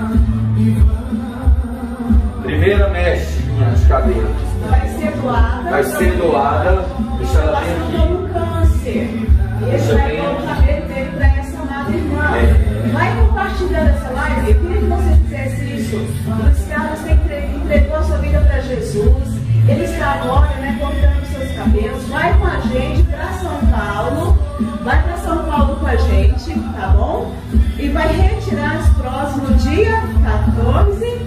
vai ser doada. Deixa ela bem aqui. Câncer. Esse vai dar o cabelo dele para essa amada irmã. É. Vai compartilhando essa live. Eu queria que você fizesse isso. Luiz Carlos entregou a sua vida para Jesus. Ele está agora, né, cortando seus cabelos. Vai com a gente para São Paulo. Vai para São Paulo com a gente, tá bom? E vai retirar as próximas no dia quatorze.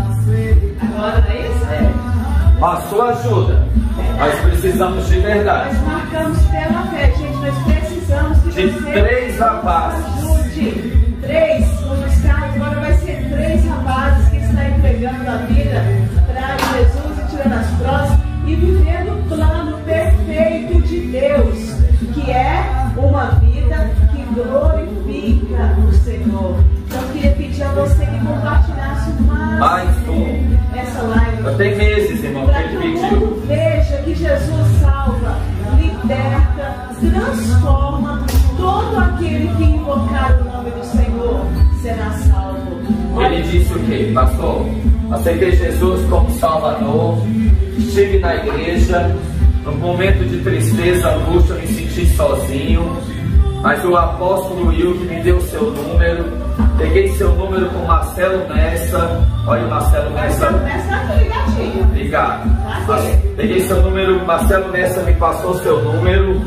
Agora não é isso? É. Com a sua ajuda. É. Nós precisamos de verdade. Nós marcamos pela fé, gente. Nós precisamos que de você três rapazes. Ajude. Três. O Luiz Carlos agora vai ser três rapazes que estão entregando a vida para Jesus e tirando as próximas e vivendo o plano perfeito de Deus, que é uma vida que glorifica o Senhor. Então eu queria pedir a você que compartilhasse mais, mais um. essa live. Já tem meses, irmão, que ele pediu. Veja que Jesus salva, liberta, transforma. Todo aquele que invocar o nome do Senhor será salvo. Ele disse o quê, pastor? Aceitei Jesus como Salvador, estive na igreja, num momento de tristeza, angústia, me senti sozinho, mas o apóstolo Will que me deu seu número, peguei seu número com Marcelo Messa. Olha o Marcelo Messa. Marcelo Messa tá aqui ligadinho. Obrigado. Peguei seu número, Marcelo Messa me passou seu número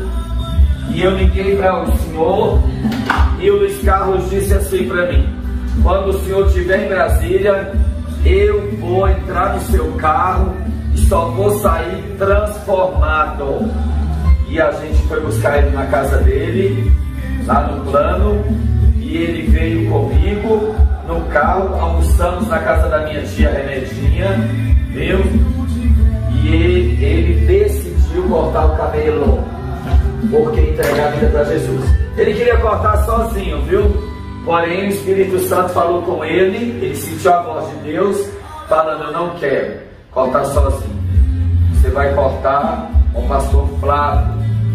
e eu liguei para o senhor e o Luiz Carlos disse assim para mim: quando o senhor estiver em Brasília, eu vou entrar no seu carro e só vou sair transformado. E a gente foi buscar ele na casa dele, lá no plano, e ele veio comigo no carro, almoçamos na casa da minha tia Remedinha, viu? E ele, ele decidiu cortar o cabelo, porque entregar a vida para Jesus. Ele queria cortar sozinho, viu? Porém o Espírito Santo falou com ele, ele sentiu a voz de Deus, falando: eu não quero cortar sozinho. Você vai cortar com o pastor Flávio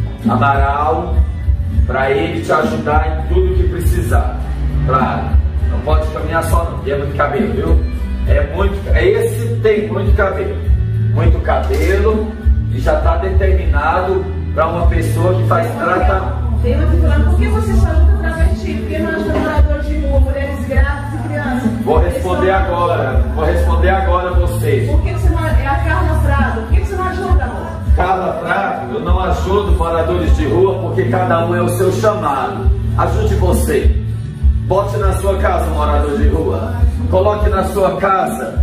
Amaral, para ele te ajudar em tudo que precisar. Claro, não pode caminhar só não, é muito cabelo, viu? É muito, esse tem muito cabelo, muito cabelo, e já está determinado para uma pessoa que faz tratamento. Tem uma falando, por que você só ajuda travesti? Porque nós somos moradores de rua, mulheres grávidas e crianças. Vou responder agora, vou responder agora a você. Por que você não, é a Carla Prado, por que você não ajuda, amor? Carla Prado, eu não ajudo moradores de rua porque cada um é o seu chamado. Ajude você. Bote na sua casa um morador de rua. Coloque na sua casa.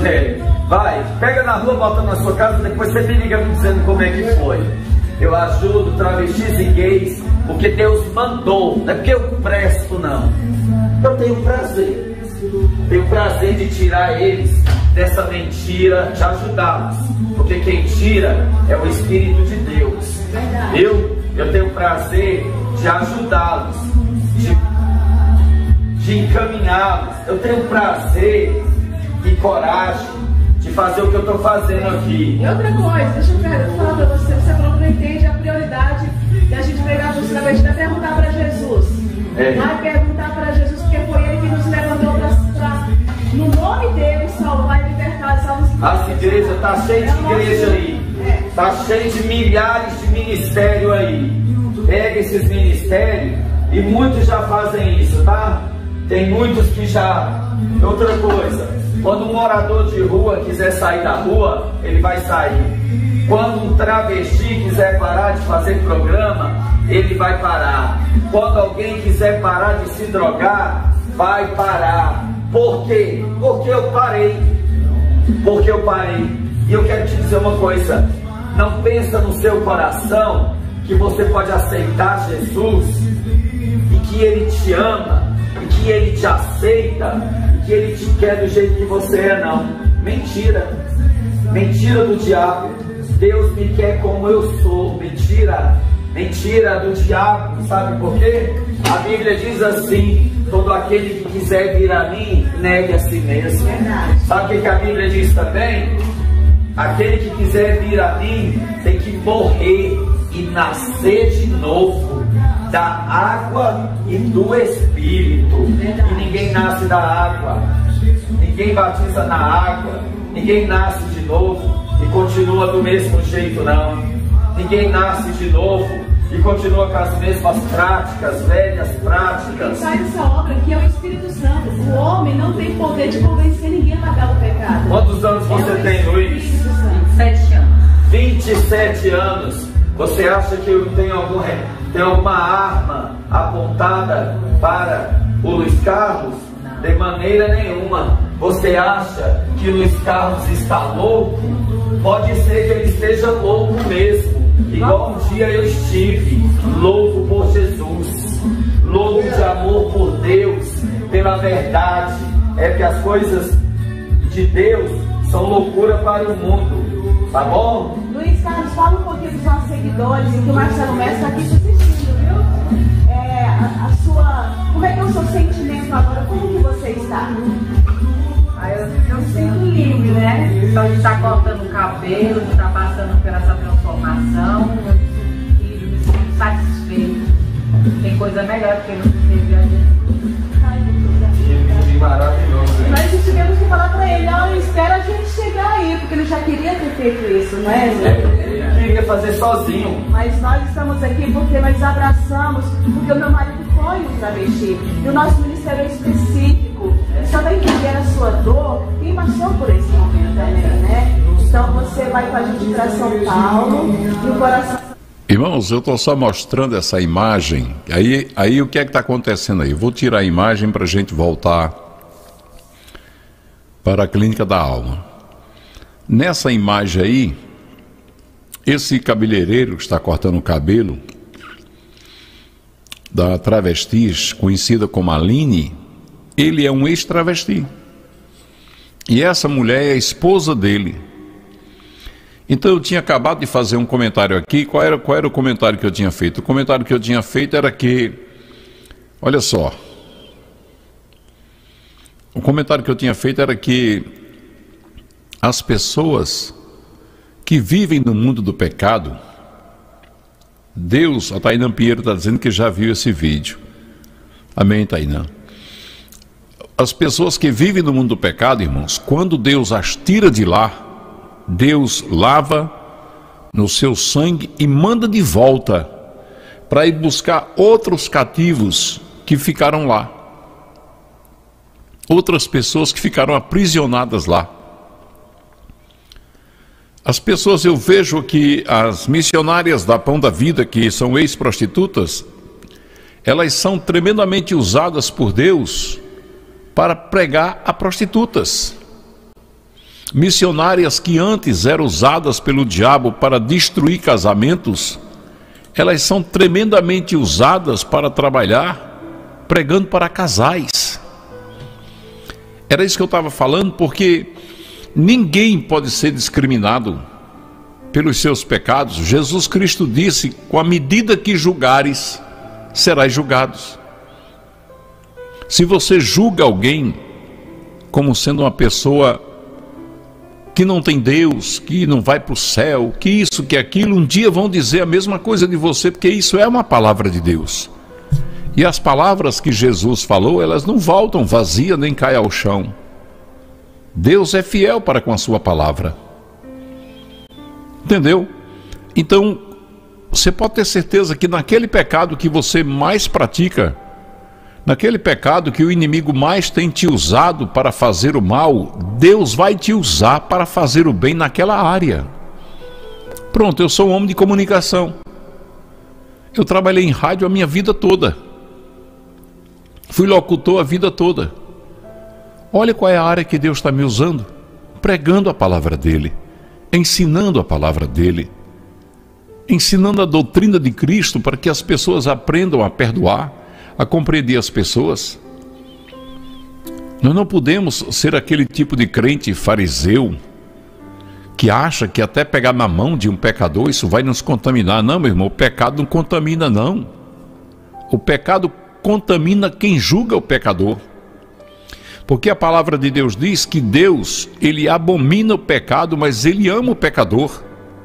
Vai, pega na rua, bota na sua casa, depois você me liga me dizendo como é que foi. Eu ajudo travestis e gays porque Deus mandou, não é porque eu presto não. Eu tenho prazer, tenho prazer de tirar eles dessa mentira, de ajudá-los, porque quem tira é o Espírito de Deus. Eu, eu tenho prazer de ajudá-los, de, de encaminhá-los. Eu tenho prazer e coragem de fazer o que eu estou fazendo aqui. E outra coisa, deixa eu falar para você, você falou que não entende a prioridade da gente pregar para os travestis, vai perguntar para Jesus. É. Vai perguntar para Jesus, porque foi Ele que nos levantou para, no nome dEle, salvar e libertar as almas. As igrejas, está cheio de igreja aí. Está é. cheio de milhares de ministérios aí. Pega esses ministérios e muitos já fazem isso, tá? Tem muitos que já... Outra coisa, quando um morador de rua quiser sair da rua, ele vai sair. Quando um travesti quiser parar de fazer programa, ele vai parar. Quando alguém quiser parar de se drogar, vai parar. Por quê? Porque eu parei. Porque eu parei. E eu quero te dizer uma coisa: não pensa no seu coração que você pode aceitar Jesus e que Ele te ama, e que Ele te aceita, e que Ele te quer do jeito que você é, não. Mentira. Mentira do diabo. Deus me quer como eu sou. Mentira. Mentira do diabo. Sabe por quê? A Bíblia diz assim: todo aquele que quiser vir a mim, negue a si mesmo. Sabe o que a Bíblia diz também? Aquele que quiser vir a mim tem que morrer e nascer de novo da água e do Espírito. E ninguém nasce da água, ninguém batiza na água, ninguém nasce de novo. e continua do mesmo jeito, não. Ninguém nasce de novo e continua com as mesmas práticas, velhas práticas. Quem faz essa obra aqui é o Espírito Santo. O homem não tem poder de convencer ninguém a largar o pecado. Quantos anos você é tem, Luiz? vinte e sete anos. vinte e sete anos. Você acha que eu tenho, algum, tem alguma arma apontada para o Luiz Carlos? De maneira nenhuma. Você acha que o Luiz Carlos está louco? Pode ser que ele esteja louco mesmo, igual um dia eu estive, louco por Jesus, louco de amor por Deus, pela verdade. É que as coisas de Deus são loucura para o mundo, tá bom? Luiz Carlos, fala um pouquinho dos nossos seguidores, que o Marcelo Mestre está aqui te assistindo, viu? É, a, a sua, como é que é o seu sentimento agora? Como que você está? Ah, eu, eu sinto livre, né? Então, de estar cortando o cabelo, de estar passando por essa transformação, eu me sinto livre, me sinto satisfeito. Tem coisa melhor do que não servir a Jesus. Que maravilhoso. Nós tivemos que falar para ele, olha, espera a gente chegar aí, porque ele já queria ter feito isso, não é? Ele queria fazer sozinho. Mas nós estamos aqui porque nós abraçamos, porque o meu marido foi um travesti, e o nosso ministério é específico. Ele só vai entender a sua dor quem passou por esse momento também, né? Então você vai com a gente para São Paulo, e o coração... Irmãos, eu estou só mostrando essa imagem. Aí, aí o que é que está acontecendo aí? Eu vou tirar a imagem para a gente voltar para a Clínica da Alma. Nessa imagem aí, esse cabeleireiro que está cortando o cabelo da travesti, conhecida como Aline, ele é um ex-travesti. E essa mulher é a esposa dele. Então eu tinha acabado de fazer um comentário aqui. Qual era, qual era o comentário que eu tinha feito? O comentário que eu tinha feito era que, olha só, o comentário que eu tinha feito era que as pessoas que vivem no mundo do pecado, Deus, a Tainã Pinheiro está dizendo que já viu esse vídeo. Amém, Tainã? As pessoas que vivem no mundo do pecado, irmãos, quando Deus as tira de lá, Deus lava no seu sangue e manda de volta para ir buscar outros cativos que ficaram lá. Outras pessoas que ficaram aprisionadas lá. As pessoas, eu vejo que as missionárias da Pão da Vida, que são ex-prostitutas, elas são tremendamente usadas por Deus para pregar a prostitutas. Missionárias que antes eram usadas pelo diabo para destruir casamentos, elas são tremendamente usadas para trabalhar pregando para casais. Era isso que eu estava falando, porque ninguém pode ser discriminado pelos seus pecados. Jesus Cristo disse, com a medida que julgares, serás julgados. Se você julga alguém como sendo uma pessoa que não tem Deus, que não vai para o céu, que isso, que aquilo, um dia vão dizer a mesma coisa de você, porque isso é uma palavra de Deus. E as palavras que Jesus falou, elas não voltam vazias nem caem ao chão. Deus é fiel para com a sua palavra. Entendeu? Então, você pode ter certeza que naquele pecado que você mais pratica, naquele pecado que o inimigo mais tem te usado para fazer o mal, Deus vai te usar para fazer o bem naquela área. Pronto, eu sou um homem de comunicação. Eu trabalhei em rádio a minha vida toda. Fui locutor a vida toda. Olha qual é a área que Deus está me usando. Pregando a palavra dEle, ensinando a palavra dEle, ensinando a doutrina de Cristo para que as pessoas aprendam a perdoar, a compreender as pessoas. Nós não podemos ser aquele tipo de crente fariseu que acha que até pegar na mão de um pecador isso vai nos contaminar. Não, meu irmão, o pecado não contamina, não. O pecado contamina quem julga o pecador. Porque a palavra de Deus diz que Deus, Ele abomina o pecado, mas Ele ama o pecador.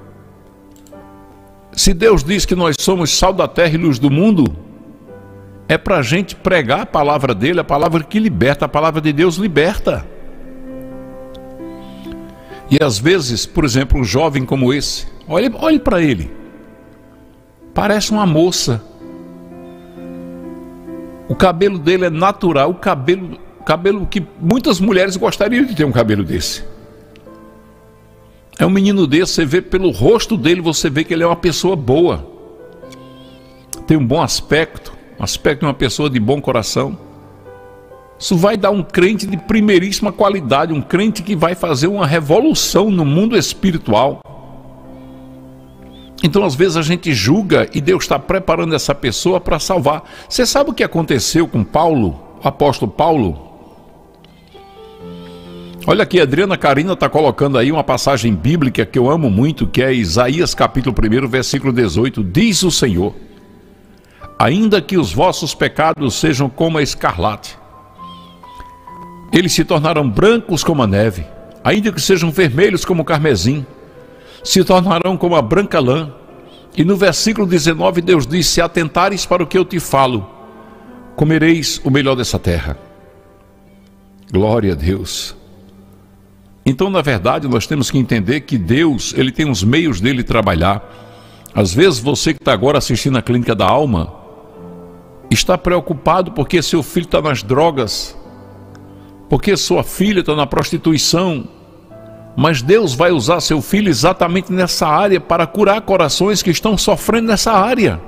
Se Deus diz que nós somos sal da terra e luz do mundo, é para a gente pregar a palavra dEle, a palavra que liberta, a palavra de Deus liberta. E às vezes, por exemplo, um jovem como esse, olhe, olhe para ele, parece uma moça. O cabelo dele é natural, o cabelo, cabelo que muitas mulheres gostariam de ter um cabelo desse. É um menino desse, você vê pelo rosto dele, você vê que ele é uma pessoa boa. Tem um bom aspecto, aspecto de uma pessoa de bom coração. Isso vai dar um crente de primeiríssima qualidade, um crente que vai fazer uma revolução no mundo espiritual. Então às vezes a gente julga e Deus está preparando essa pessoa para salvar. Você sabe o que aconteceu com Paulo, o apóstolo Paulo? Olha aqui, a Adriana Carina está colocando aí uma passagem bíblica que eu amo muito, que é Isaías capítulo um, versículo dezoito. Diz o Senhor: ainda que os vossos pecados sejam como a escarlate, eles se tornarão brancos como a neve. Ainda que sejam vermelhos como o carmesim, se tornarão como a branca lã. E no versículo dezenove Deus diz: se atentares para o que eu te falo, comereis o melhor dessa terra. Glória a Deus. Então, na verdade, nós temos que entender que Deus, Ele tem os meios dele trabalhar. Às vezes você que está agora assistindo a Clínica da Alma, está preocupado porque seu filho está nas drogas, porque sua filha está na prostituição. Mas Deus vai usar seu filho exatamente nessa área para curar corações que estão sofrendo nessa área.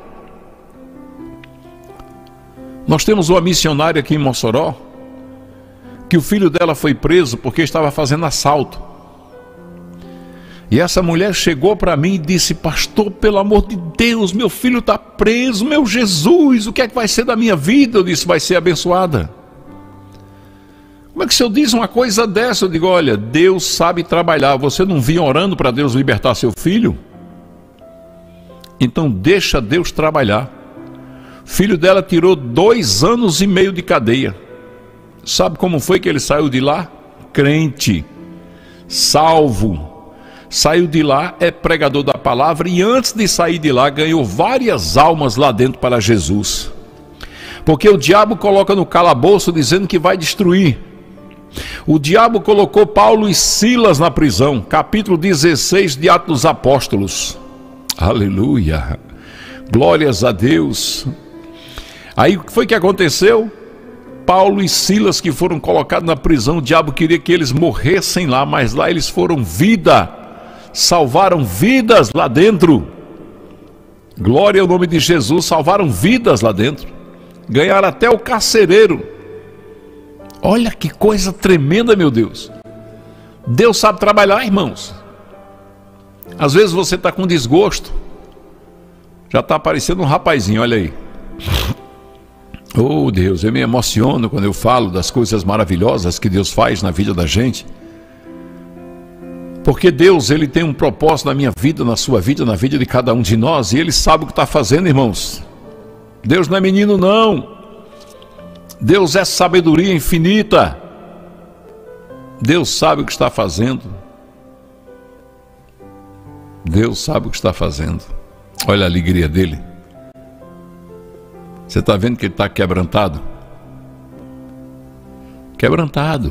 Nós temos uma missionária aqui em Mossoró, que o filho dela foi preso porque estava fazendo assalto. E essa mulher chegou para mim e disse: pastor, pelo amor de Deus, meu filho está preso, meu Jesus, o que é que vai ser da minha vida? Eu disse: vai ser abençoada. Como é que o senhor diz uma coisa dessa? Eu digo: olha, Deus sabe trabalhar. Você não vinha orando para Deus libertar seu filho? Então deixa Deus trabalhar. O filho dela tirou dois anos e meio de cadeia. Sabe como foi que ele saiu de lá? Crente, salvo. Saiu de lá, é pregador da palavra, e antes de sair de lá ganhou várias almas lá dentro para Jesus. Porque o diabo coloca no calabouço dizendo que vai destruir. O diabo colocou Paulo e Silas na prisão, capítulo dezesseis de Atos dos Apóstolos. Aleluia, glórias a Deus. Aí o que foi que aconteceu? Paulo e Silas, que foram colocados na prisão, o diabo queria que eles morressem lá, mas lá eles foram vida, salvaram vidas lá dentro. Glória ao nome de Jesus, salvaram vidas lá dentro, ganharam até o carcereiro. Olha que coisa tremenda, meu Deus. Deus sabe trabalhar, irmãos. Às vezes você está com desgosto, já está aparecendo um rapazinho, olha aí. Oh Deus, eu me emociono quando eu falo das coisas maravilhosas que Deus faz na vida da gente. Porque Deus, Ele tem um propósito na minha vida, na sua vida, na vida de cada um de nós, e Ele sabe o que está fazendo, irmãos. Deus não é menino, não. Deus é sabedoria infinita. Deus sabe o que está fazendo. Deus sabe o que está fazendo. Olha a alegria dele. Você está vendo que ele está quebrantado? Quebrantado.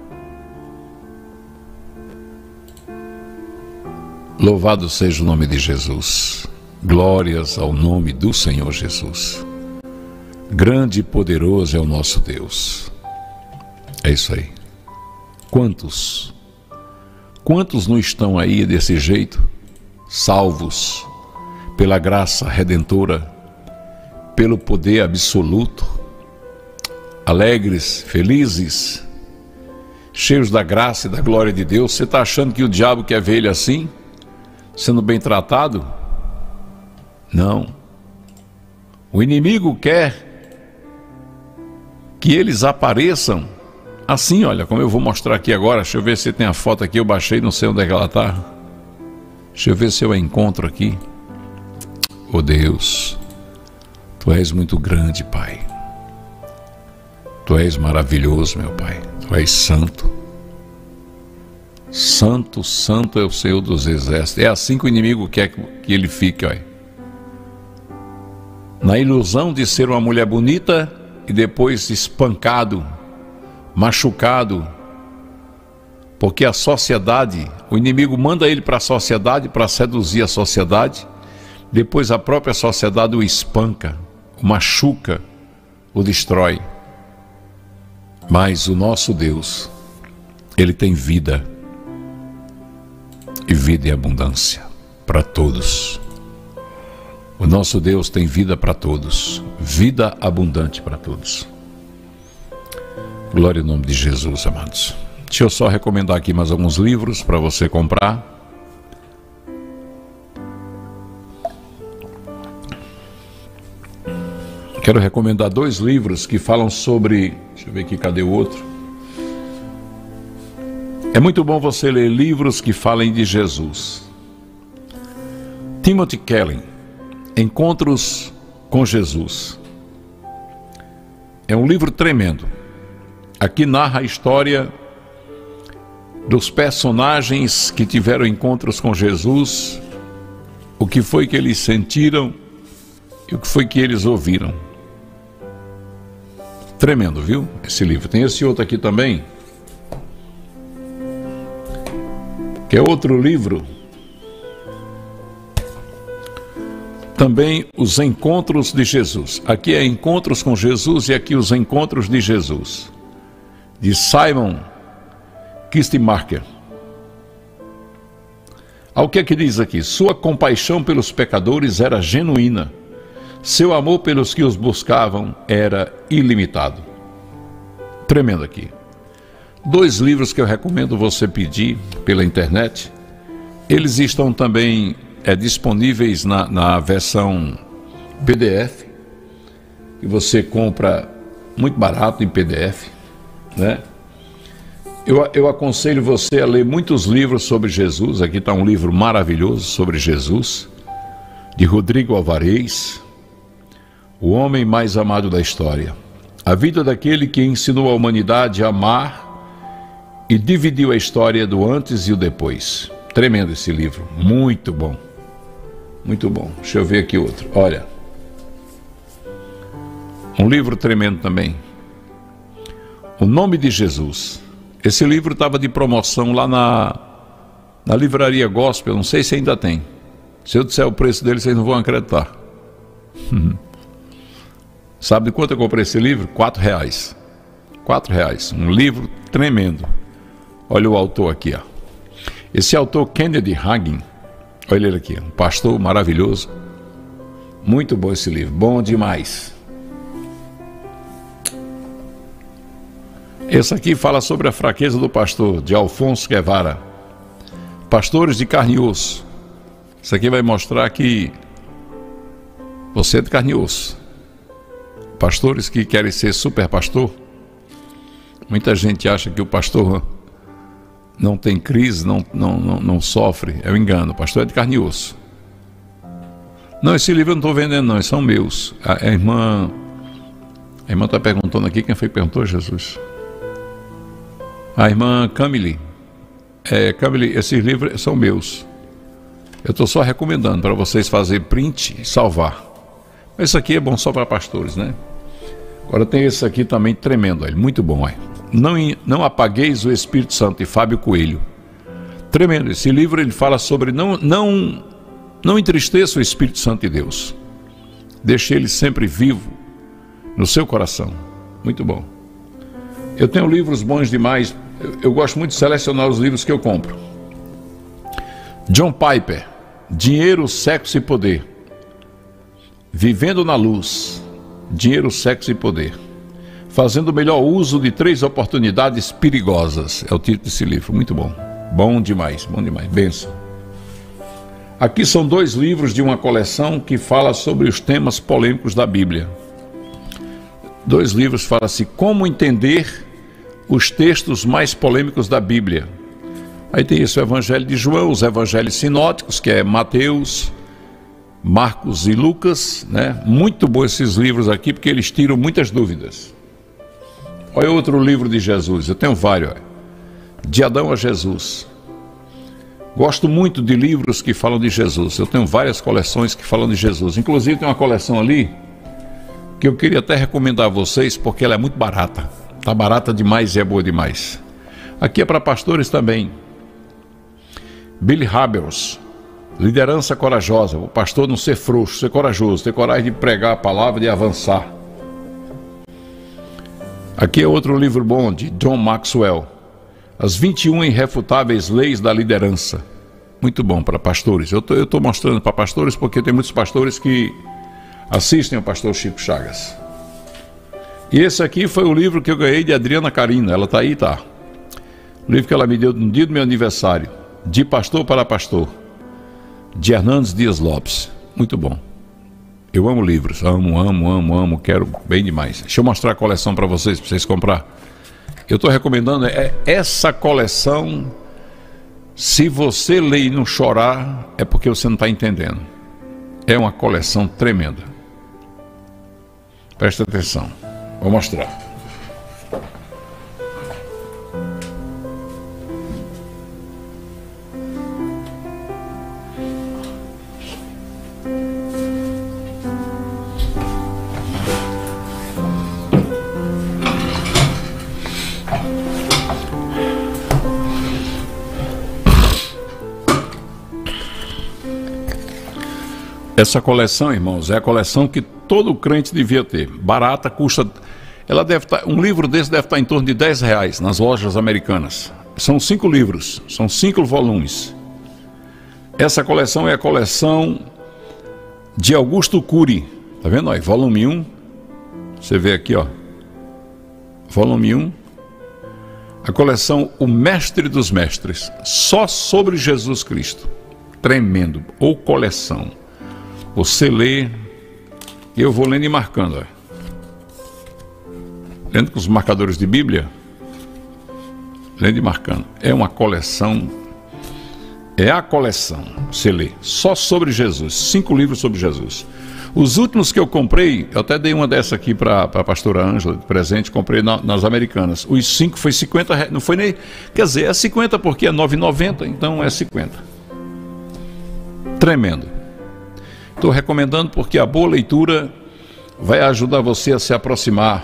Louvado seja o nome de Jesus. Glórias ao nome do Senhor Jesus. Grande e poderoso é o nosso Deus. É isso aí. Quantos? Quantos não estão aí desse jeito? Salvos pela graça redentora, pelo poder absoluto, alegres, felizes, cheios da graça e da glória de Deus. Você está achando que o diabo quer ver ele assim, sendo bem tratado? Não. O inimigo quer que eles apareçam assim, olha, como eu vou mostrar aqui agora. Deixa eu ver se tem a foto aqui, eu baixei, não sei onde é que ela está. Deixa eu ver se eu a encontro aqui. Oh Deus, Tu és muito grande, Pai. Tu és maravilhoso, meu Pai. Tu és santo. Santo, santo é o Senhor dos exércitos. É assim que o inimigo quer que ele fique, olha. Na ilusão de ser uma mulher bonita e depois espancado, machucado, Porque a sociedade, o inimigo manda ele para a sociedade para seduzir a sociedade, depois a própria sociedade o espanca, o machuca, o destrói. Mas o nosso Deus, Ele tem vida, e vida em abundância para todos. O nosso Deus tem vida para todos, vida abundante para todos. Glória ao nome de Jesus, amados. Deixa eu só recomendar aqui mais alguns livros para você comprar. Quero recomendar dois livros que falam sobre... Deixa eu ver aqui, cadê o outro? É muito bom você ler livros que falem de Jesus. Timothy Keller, Encontros com Jesus. É um livro tremendo. Aqui narra a história dos personagens que tiveram encontros com Jesus, o que foi que eles sentiram e o que foi que eles ouviram. Tremendo, viu? Esse livro. Tem esse outro aqui também, que é outro livro. Também Os Encontros de Jesus. Aqui é Encontros com Jesus e aqui Os Encontros de Jesus, de Simon Kistemaker. Ao que é que diz aqui? Sua compaixão pelos pecadores era genuína. Seu amor pelos que os buscavam era ilimitado. Tremendo aqui. Dois livros que eu recomendo você pedir pela internet. Eles estão também é, disponíveis na, na versão P D F, que você compra muito barato em P D F, né? Eu, eu aconselho você a ler muitos livros sobre Jesus. Aqui está um livro maravilhoso sobre Jesus, de Rodrigo Alvarez, O Homem Mais Amado da História. A vida daquele que ensinou a humanidade a amar e dividiu a história do antes e o depois. Tremendo esse livro, muito bom, muito bom. Deixa eu ver aqui outro, olha. Um livro tremendo também, O Nome de Jesus. Esse livro estava de promoção lá na, na livraria Gospel, não sei se ainda tem. Se eu disser o preço dele, vocês não vão acreditar. Sabe de quanto eu comprei esse livro? Quatro reais. Quatro reais. Um livro tremendo. Olha o autor aqui, ó. Esse autor, Kennedy Hagin, olha ele aqui, um pastor maravilhoso. Muito bom esse livro, bom demais. Esse aqui fala sobre a fraqueza do pastor, de Alfonso Guevara. Pastores de carne e osso. Isso aqui vai mostrar que você é de carne e osso. Pastores que querem ser super pastor. Muita gente acha que o pastor não tem crise, não, não, não, não sofre. É um engano, o pastor é de carne e osso. Não, esse livro eu não estou vendendo não, são meus. A, a irmã A irmã está perguntando aqui, quem foi que perguntou, Jesus? A irmã Camille. É, Camille, esses livros são meus. Eu estou só recomendando para vocês fazerem print e salvar. Esse aqui é bom só para pastores, né? Agora tem esse aqui também tremendo, olha, muito bom, olha. Não, não apagueis o Espírito Santo, de Fábio Coelho. Tremendo, esse livro ele fala sobre não, não, não entristeça o Espírito Santo de Deus. Deixe ele sempre vivo no seu coração. Muito bom. Eu tenho livros bons demais. Eu, eu gosto muito de selecionar os livros que eu compro. John Piper, Dinheiro, Sexo e Poder. Vivendo na Luz, Dinheiro, Sexo e Poder. Fazendo o melhor uso de três oportunidades perigosas. É o título desse livro, muito bom. Bom demais, bom demais, benção. Aqui são dois livros de uma coleção que fala sobre os temas polêmicos da Bíblia. Dois livros falam assim, como entender os textos mais polêmicos da Bíblia. Aí tem esse o Evangelho de João, os Evangelhos sinóticos, que é Mateus, Marcos e Lucas, né? Muito bom esses livros aqui, porque eles tiram muitas dúvidas. Olha outro livro de Jesus, eu tenho vários, olha. De Adão a Jesus. Gosto muito de livros que falam de Jesus, eu tenho várias coleções que falam de Jesus. Inclusive tem uma coleção ali, que eu queria até recomendar a vocês, porque ela é muito barata. Está barata demais e é boa demais. Aqui é para pastores também. Billy Hybels, liderança corajosa. O pastor não ser frouxo, ser corajoso, ter coragem de pregar a palavra, de avançar. Aqui é outro livro bom, de John Maxwell, As vinte e uma Irrefutáveis Leis da Liderança. Muito bom para pastores. Eu estou mostrando para pastores porque tem muitos pastores que assistem ao pastor Chico Chagas. E esse aqui foi o livro que eu ganhei de Adriana Carina. Ela está aí, tá? O livro que ela me deu no dia do meu aniversário. De Pastor para Pastor, de Hernandes Dias Lopes. Muito bom. Eu amo livros, amo, amo, amo, amo, quero bem demais. Deixa eu mostrar a coleção para vocês, para vocês comprar. Eu estou recomendando é essa coleção. Se você ler e não chorar, é porque você não está entendendo. É uma coleção tremenda. Presta atenção, vou mostrar. Essa coleção, irmãos, é a coleção que todo crente devia ter. Barata, custa... Ela deve estar, um livro desse deve estar em torno de dez reais nas lojas americanas. São cinco livros, são cinco volumes. Essa coleção é a coleção de Augusto Cury. Tá vendo aí? Volume um. Você vê aqui, ó. Volume um. A coleção O Mestre dos Mestres. Só sobre Jesus Cristo. Tremendo. Ou coleção. Você lê, e eu vou lendo e marcando. Ó. Lendo com os marcadores de Bíblia. Lendo e marcando. É uma coleção. É a coleção. Você lê. Só sobre Jesus. Cinco livros sobre Jesus. Os últimos que eu comprei, eu até dei uma dessa aqui para a pastora Ângela, de presente, comprei na, nas Americanas. Os cinco foi cinquenta reais. Não foi nem. Quer dizer, é cinquenta porque é nove reais e noventa centavos, então é cinquenta. Tremendo. Estou recomendando porque a boa leitura vai ajudar você a se aproximar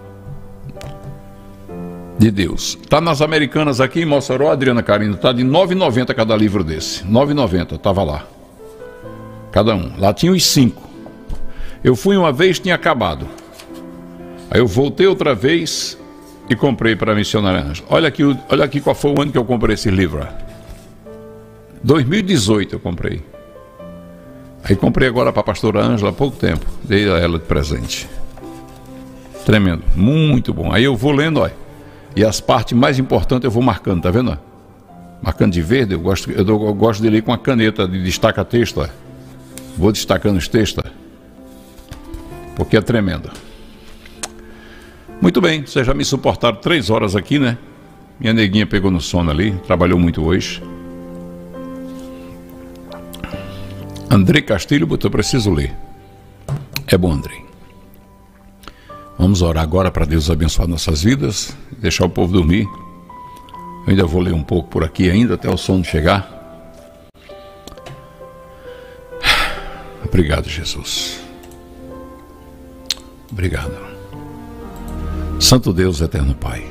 de Deus. Está nas Americanas aqui em Mossoró, Adriana Carina, está de nove reais e noventa centavos cada livro desse. nove reais e noventa centavos, estava lá. Cada um. Lá tinha os cinco. Eu fui uma vez, tinha acabado. Aí eu voltei outra vez e comprei para a missionária Ângela. Olha aqui, olha aqui qual foi o ano que eu comprei esse livro. dois mil e dezoito eu comprei. Aí comprei agora para a pastora Ângela há pouco tempo. Dei a ela de presente. Tremendo. Muito bom. Aí eu vou lendo, olha. E as partes mais importantes eu vou marcando, tá vendo? Marcando de verde. Eu gosto, eu, eu gosto de ler com a caneta de destaca-texto, olha. Vou destacando os textos, olha. Porque é tremendo. Muito bem. Vocês já me suportaram três horas aqui, né? Minha neguinha pegou no sono ali. Trabalhou muito hoje. André Castilho botou, eu preciso ler. É bom, André. Vamos orar agora para Deus abençoar nossas vidas, deixar o povo dormir. Eu ainda vou ler um pouco por aqui ainda, até o sono chegar. Obrigado, Jesus. Obrigado. Santo Deus, eterno Pai.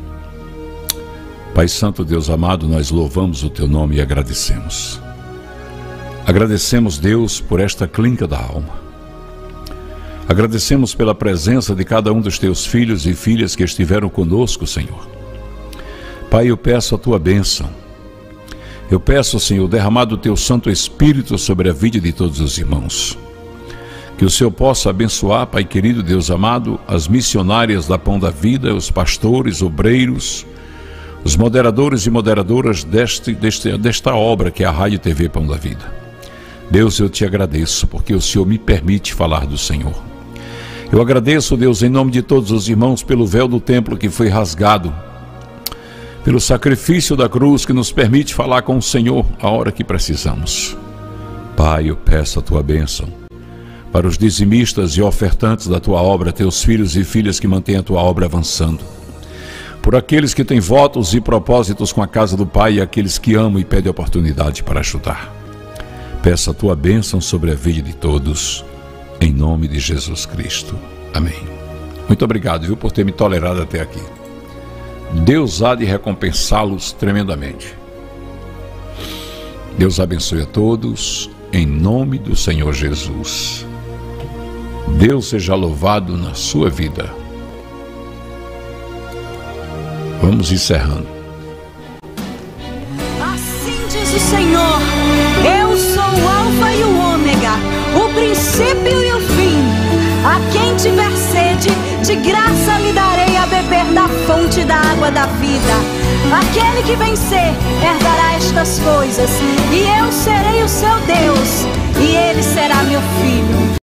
Pai Santo, Deus amado, nós louvamos o Teu nome e agradecemos. Agradecemos, Deus, por esta clínica da alma. Agradecemos pela presença de cada um dos Teus filhos e filhas que estiveram conosco, Senhor. Pai, eu peço a Tua bênção. Eu peço, Senhor, derramado o Teu Santo Espírito sobre a vida de todos os irmãos. Que o Senhor possa abençoar, Pai querido, Deus amado, as missionárias da Pão da Vida, os pastores, obreiros, os moderadores e moderadoras deste, deste, desta obra que é a Rádio T V Pão da Vida. Deus, eu te agradeço, porque o Senhor me permite falar do Senhor. Eu agradeço, Deus, em nome de todos os irmãos, pelo véu do templo que foi rasgado, pelo sacrifício da cruz que nos permite falar com o Senhor a hora que precisamos. Pai, eu peço a Tua bênção para os dizimistas e ofertantes da Tua obra, Teus filhos e filhas que mantêm a Tua obra avançando. Por aqueles que têm votos e propósitos com a casa do Pai e aqueles que amam e pedem oportunidade para ajudar. Peço a Tua bênção sobre a vida de todos, em nome de Jesus Cristo. Amém. Muito obrigado, viu, por ter me tolerado até aqui. Deus há de recompensá-los tremendamente. Deus abençoe a todos, em nome do Senhor Jesus. Deus seja louvado na sua vida. Vamos encerrando. Assim diz o Senhor: eu sou o Alfa e o Ômega, o princípio e o fim. A quem tiver sede, de graça lhe darei a beber da fonte da água da vida. Aquele que vencer herdará estas coisas, e eu serei o seu Deus, e ele será meu filho.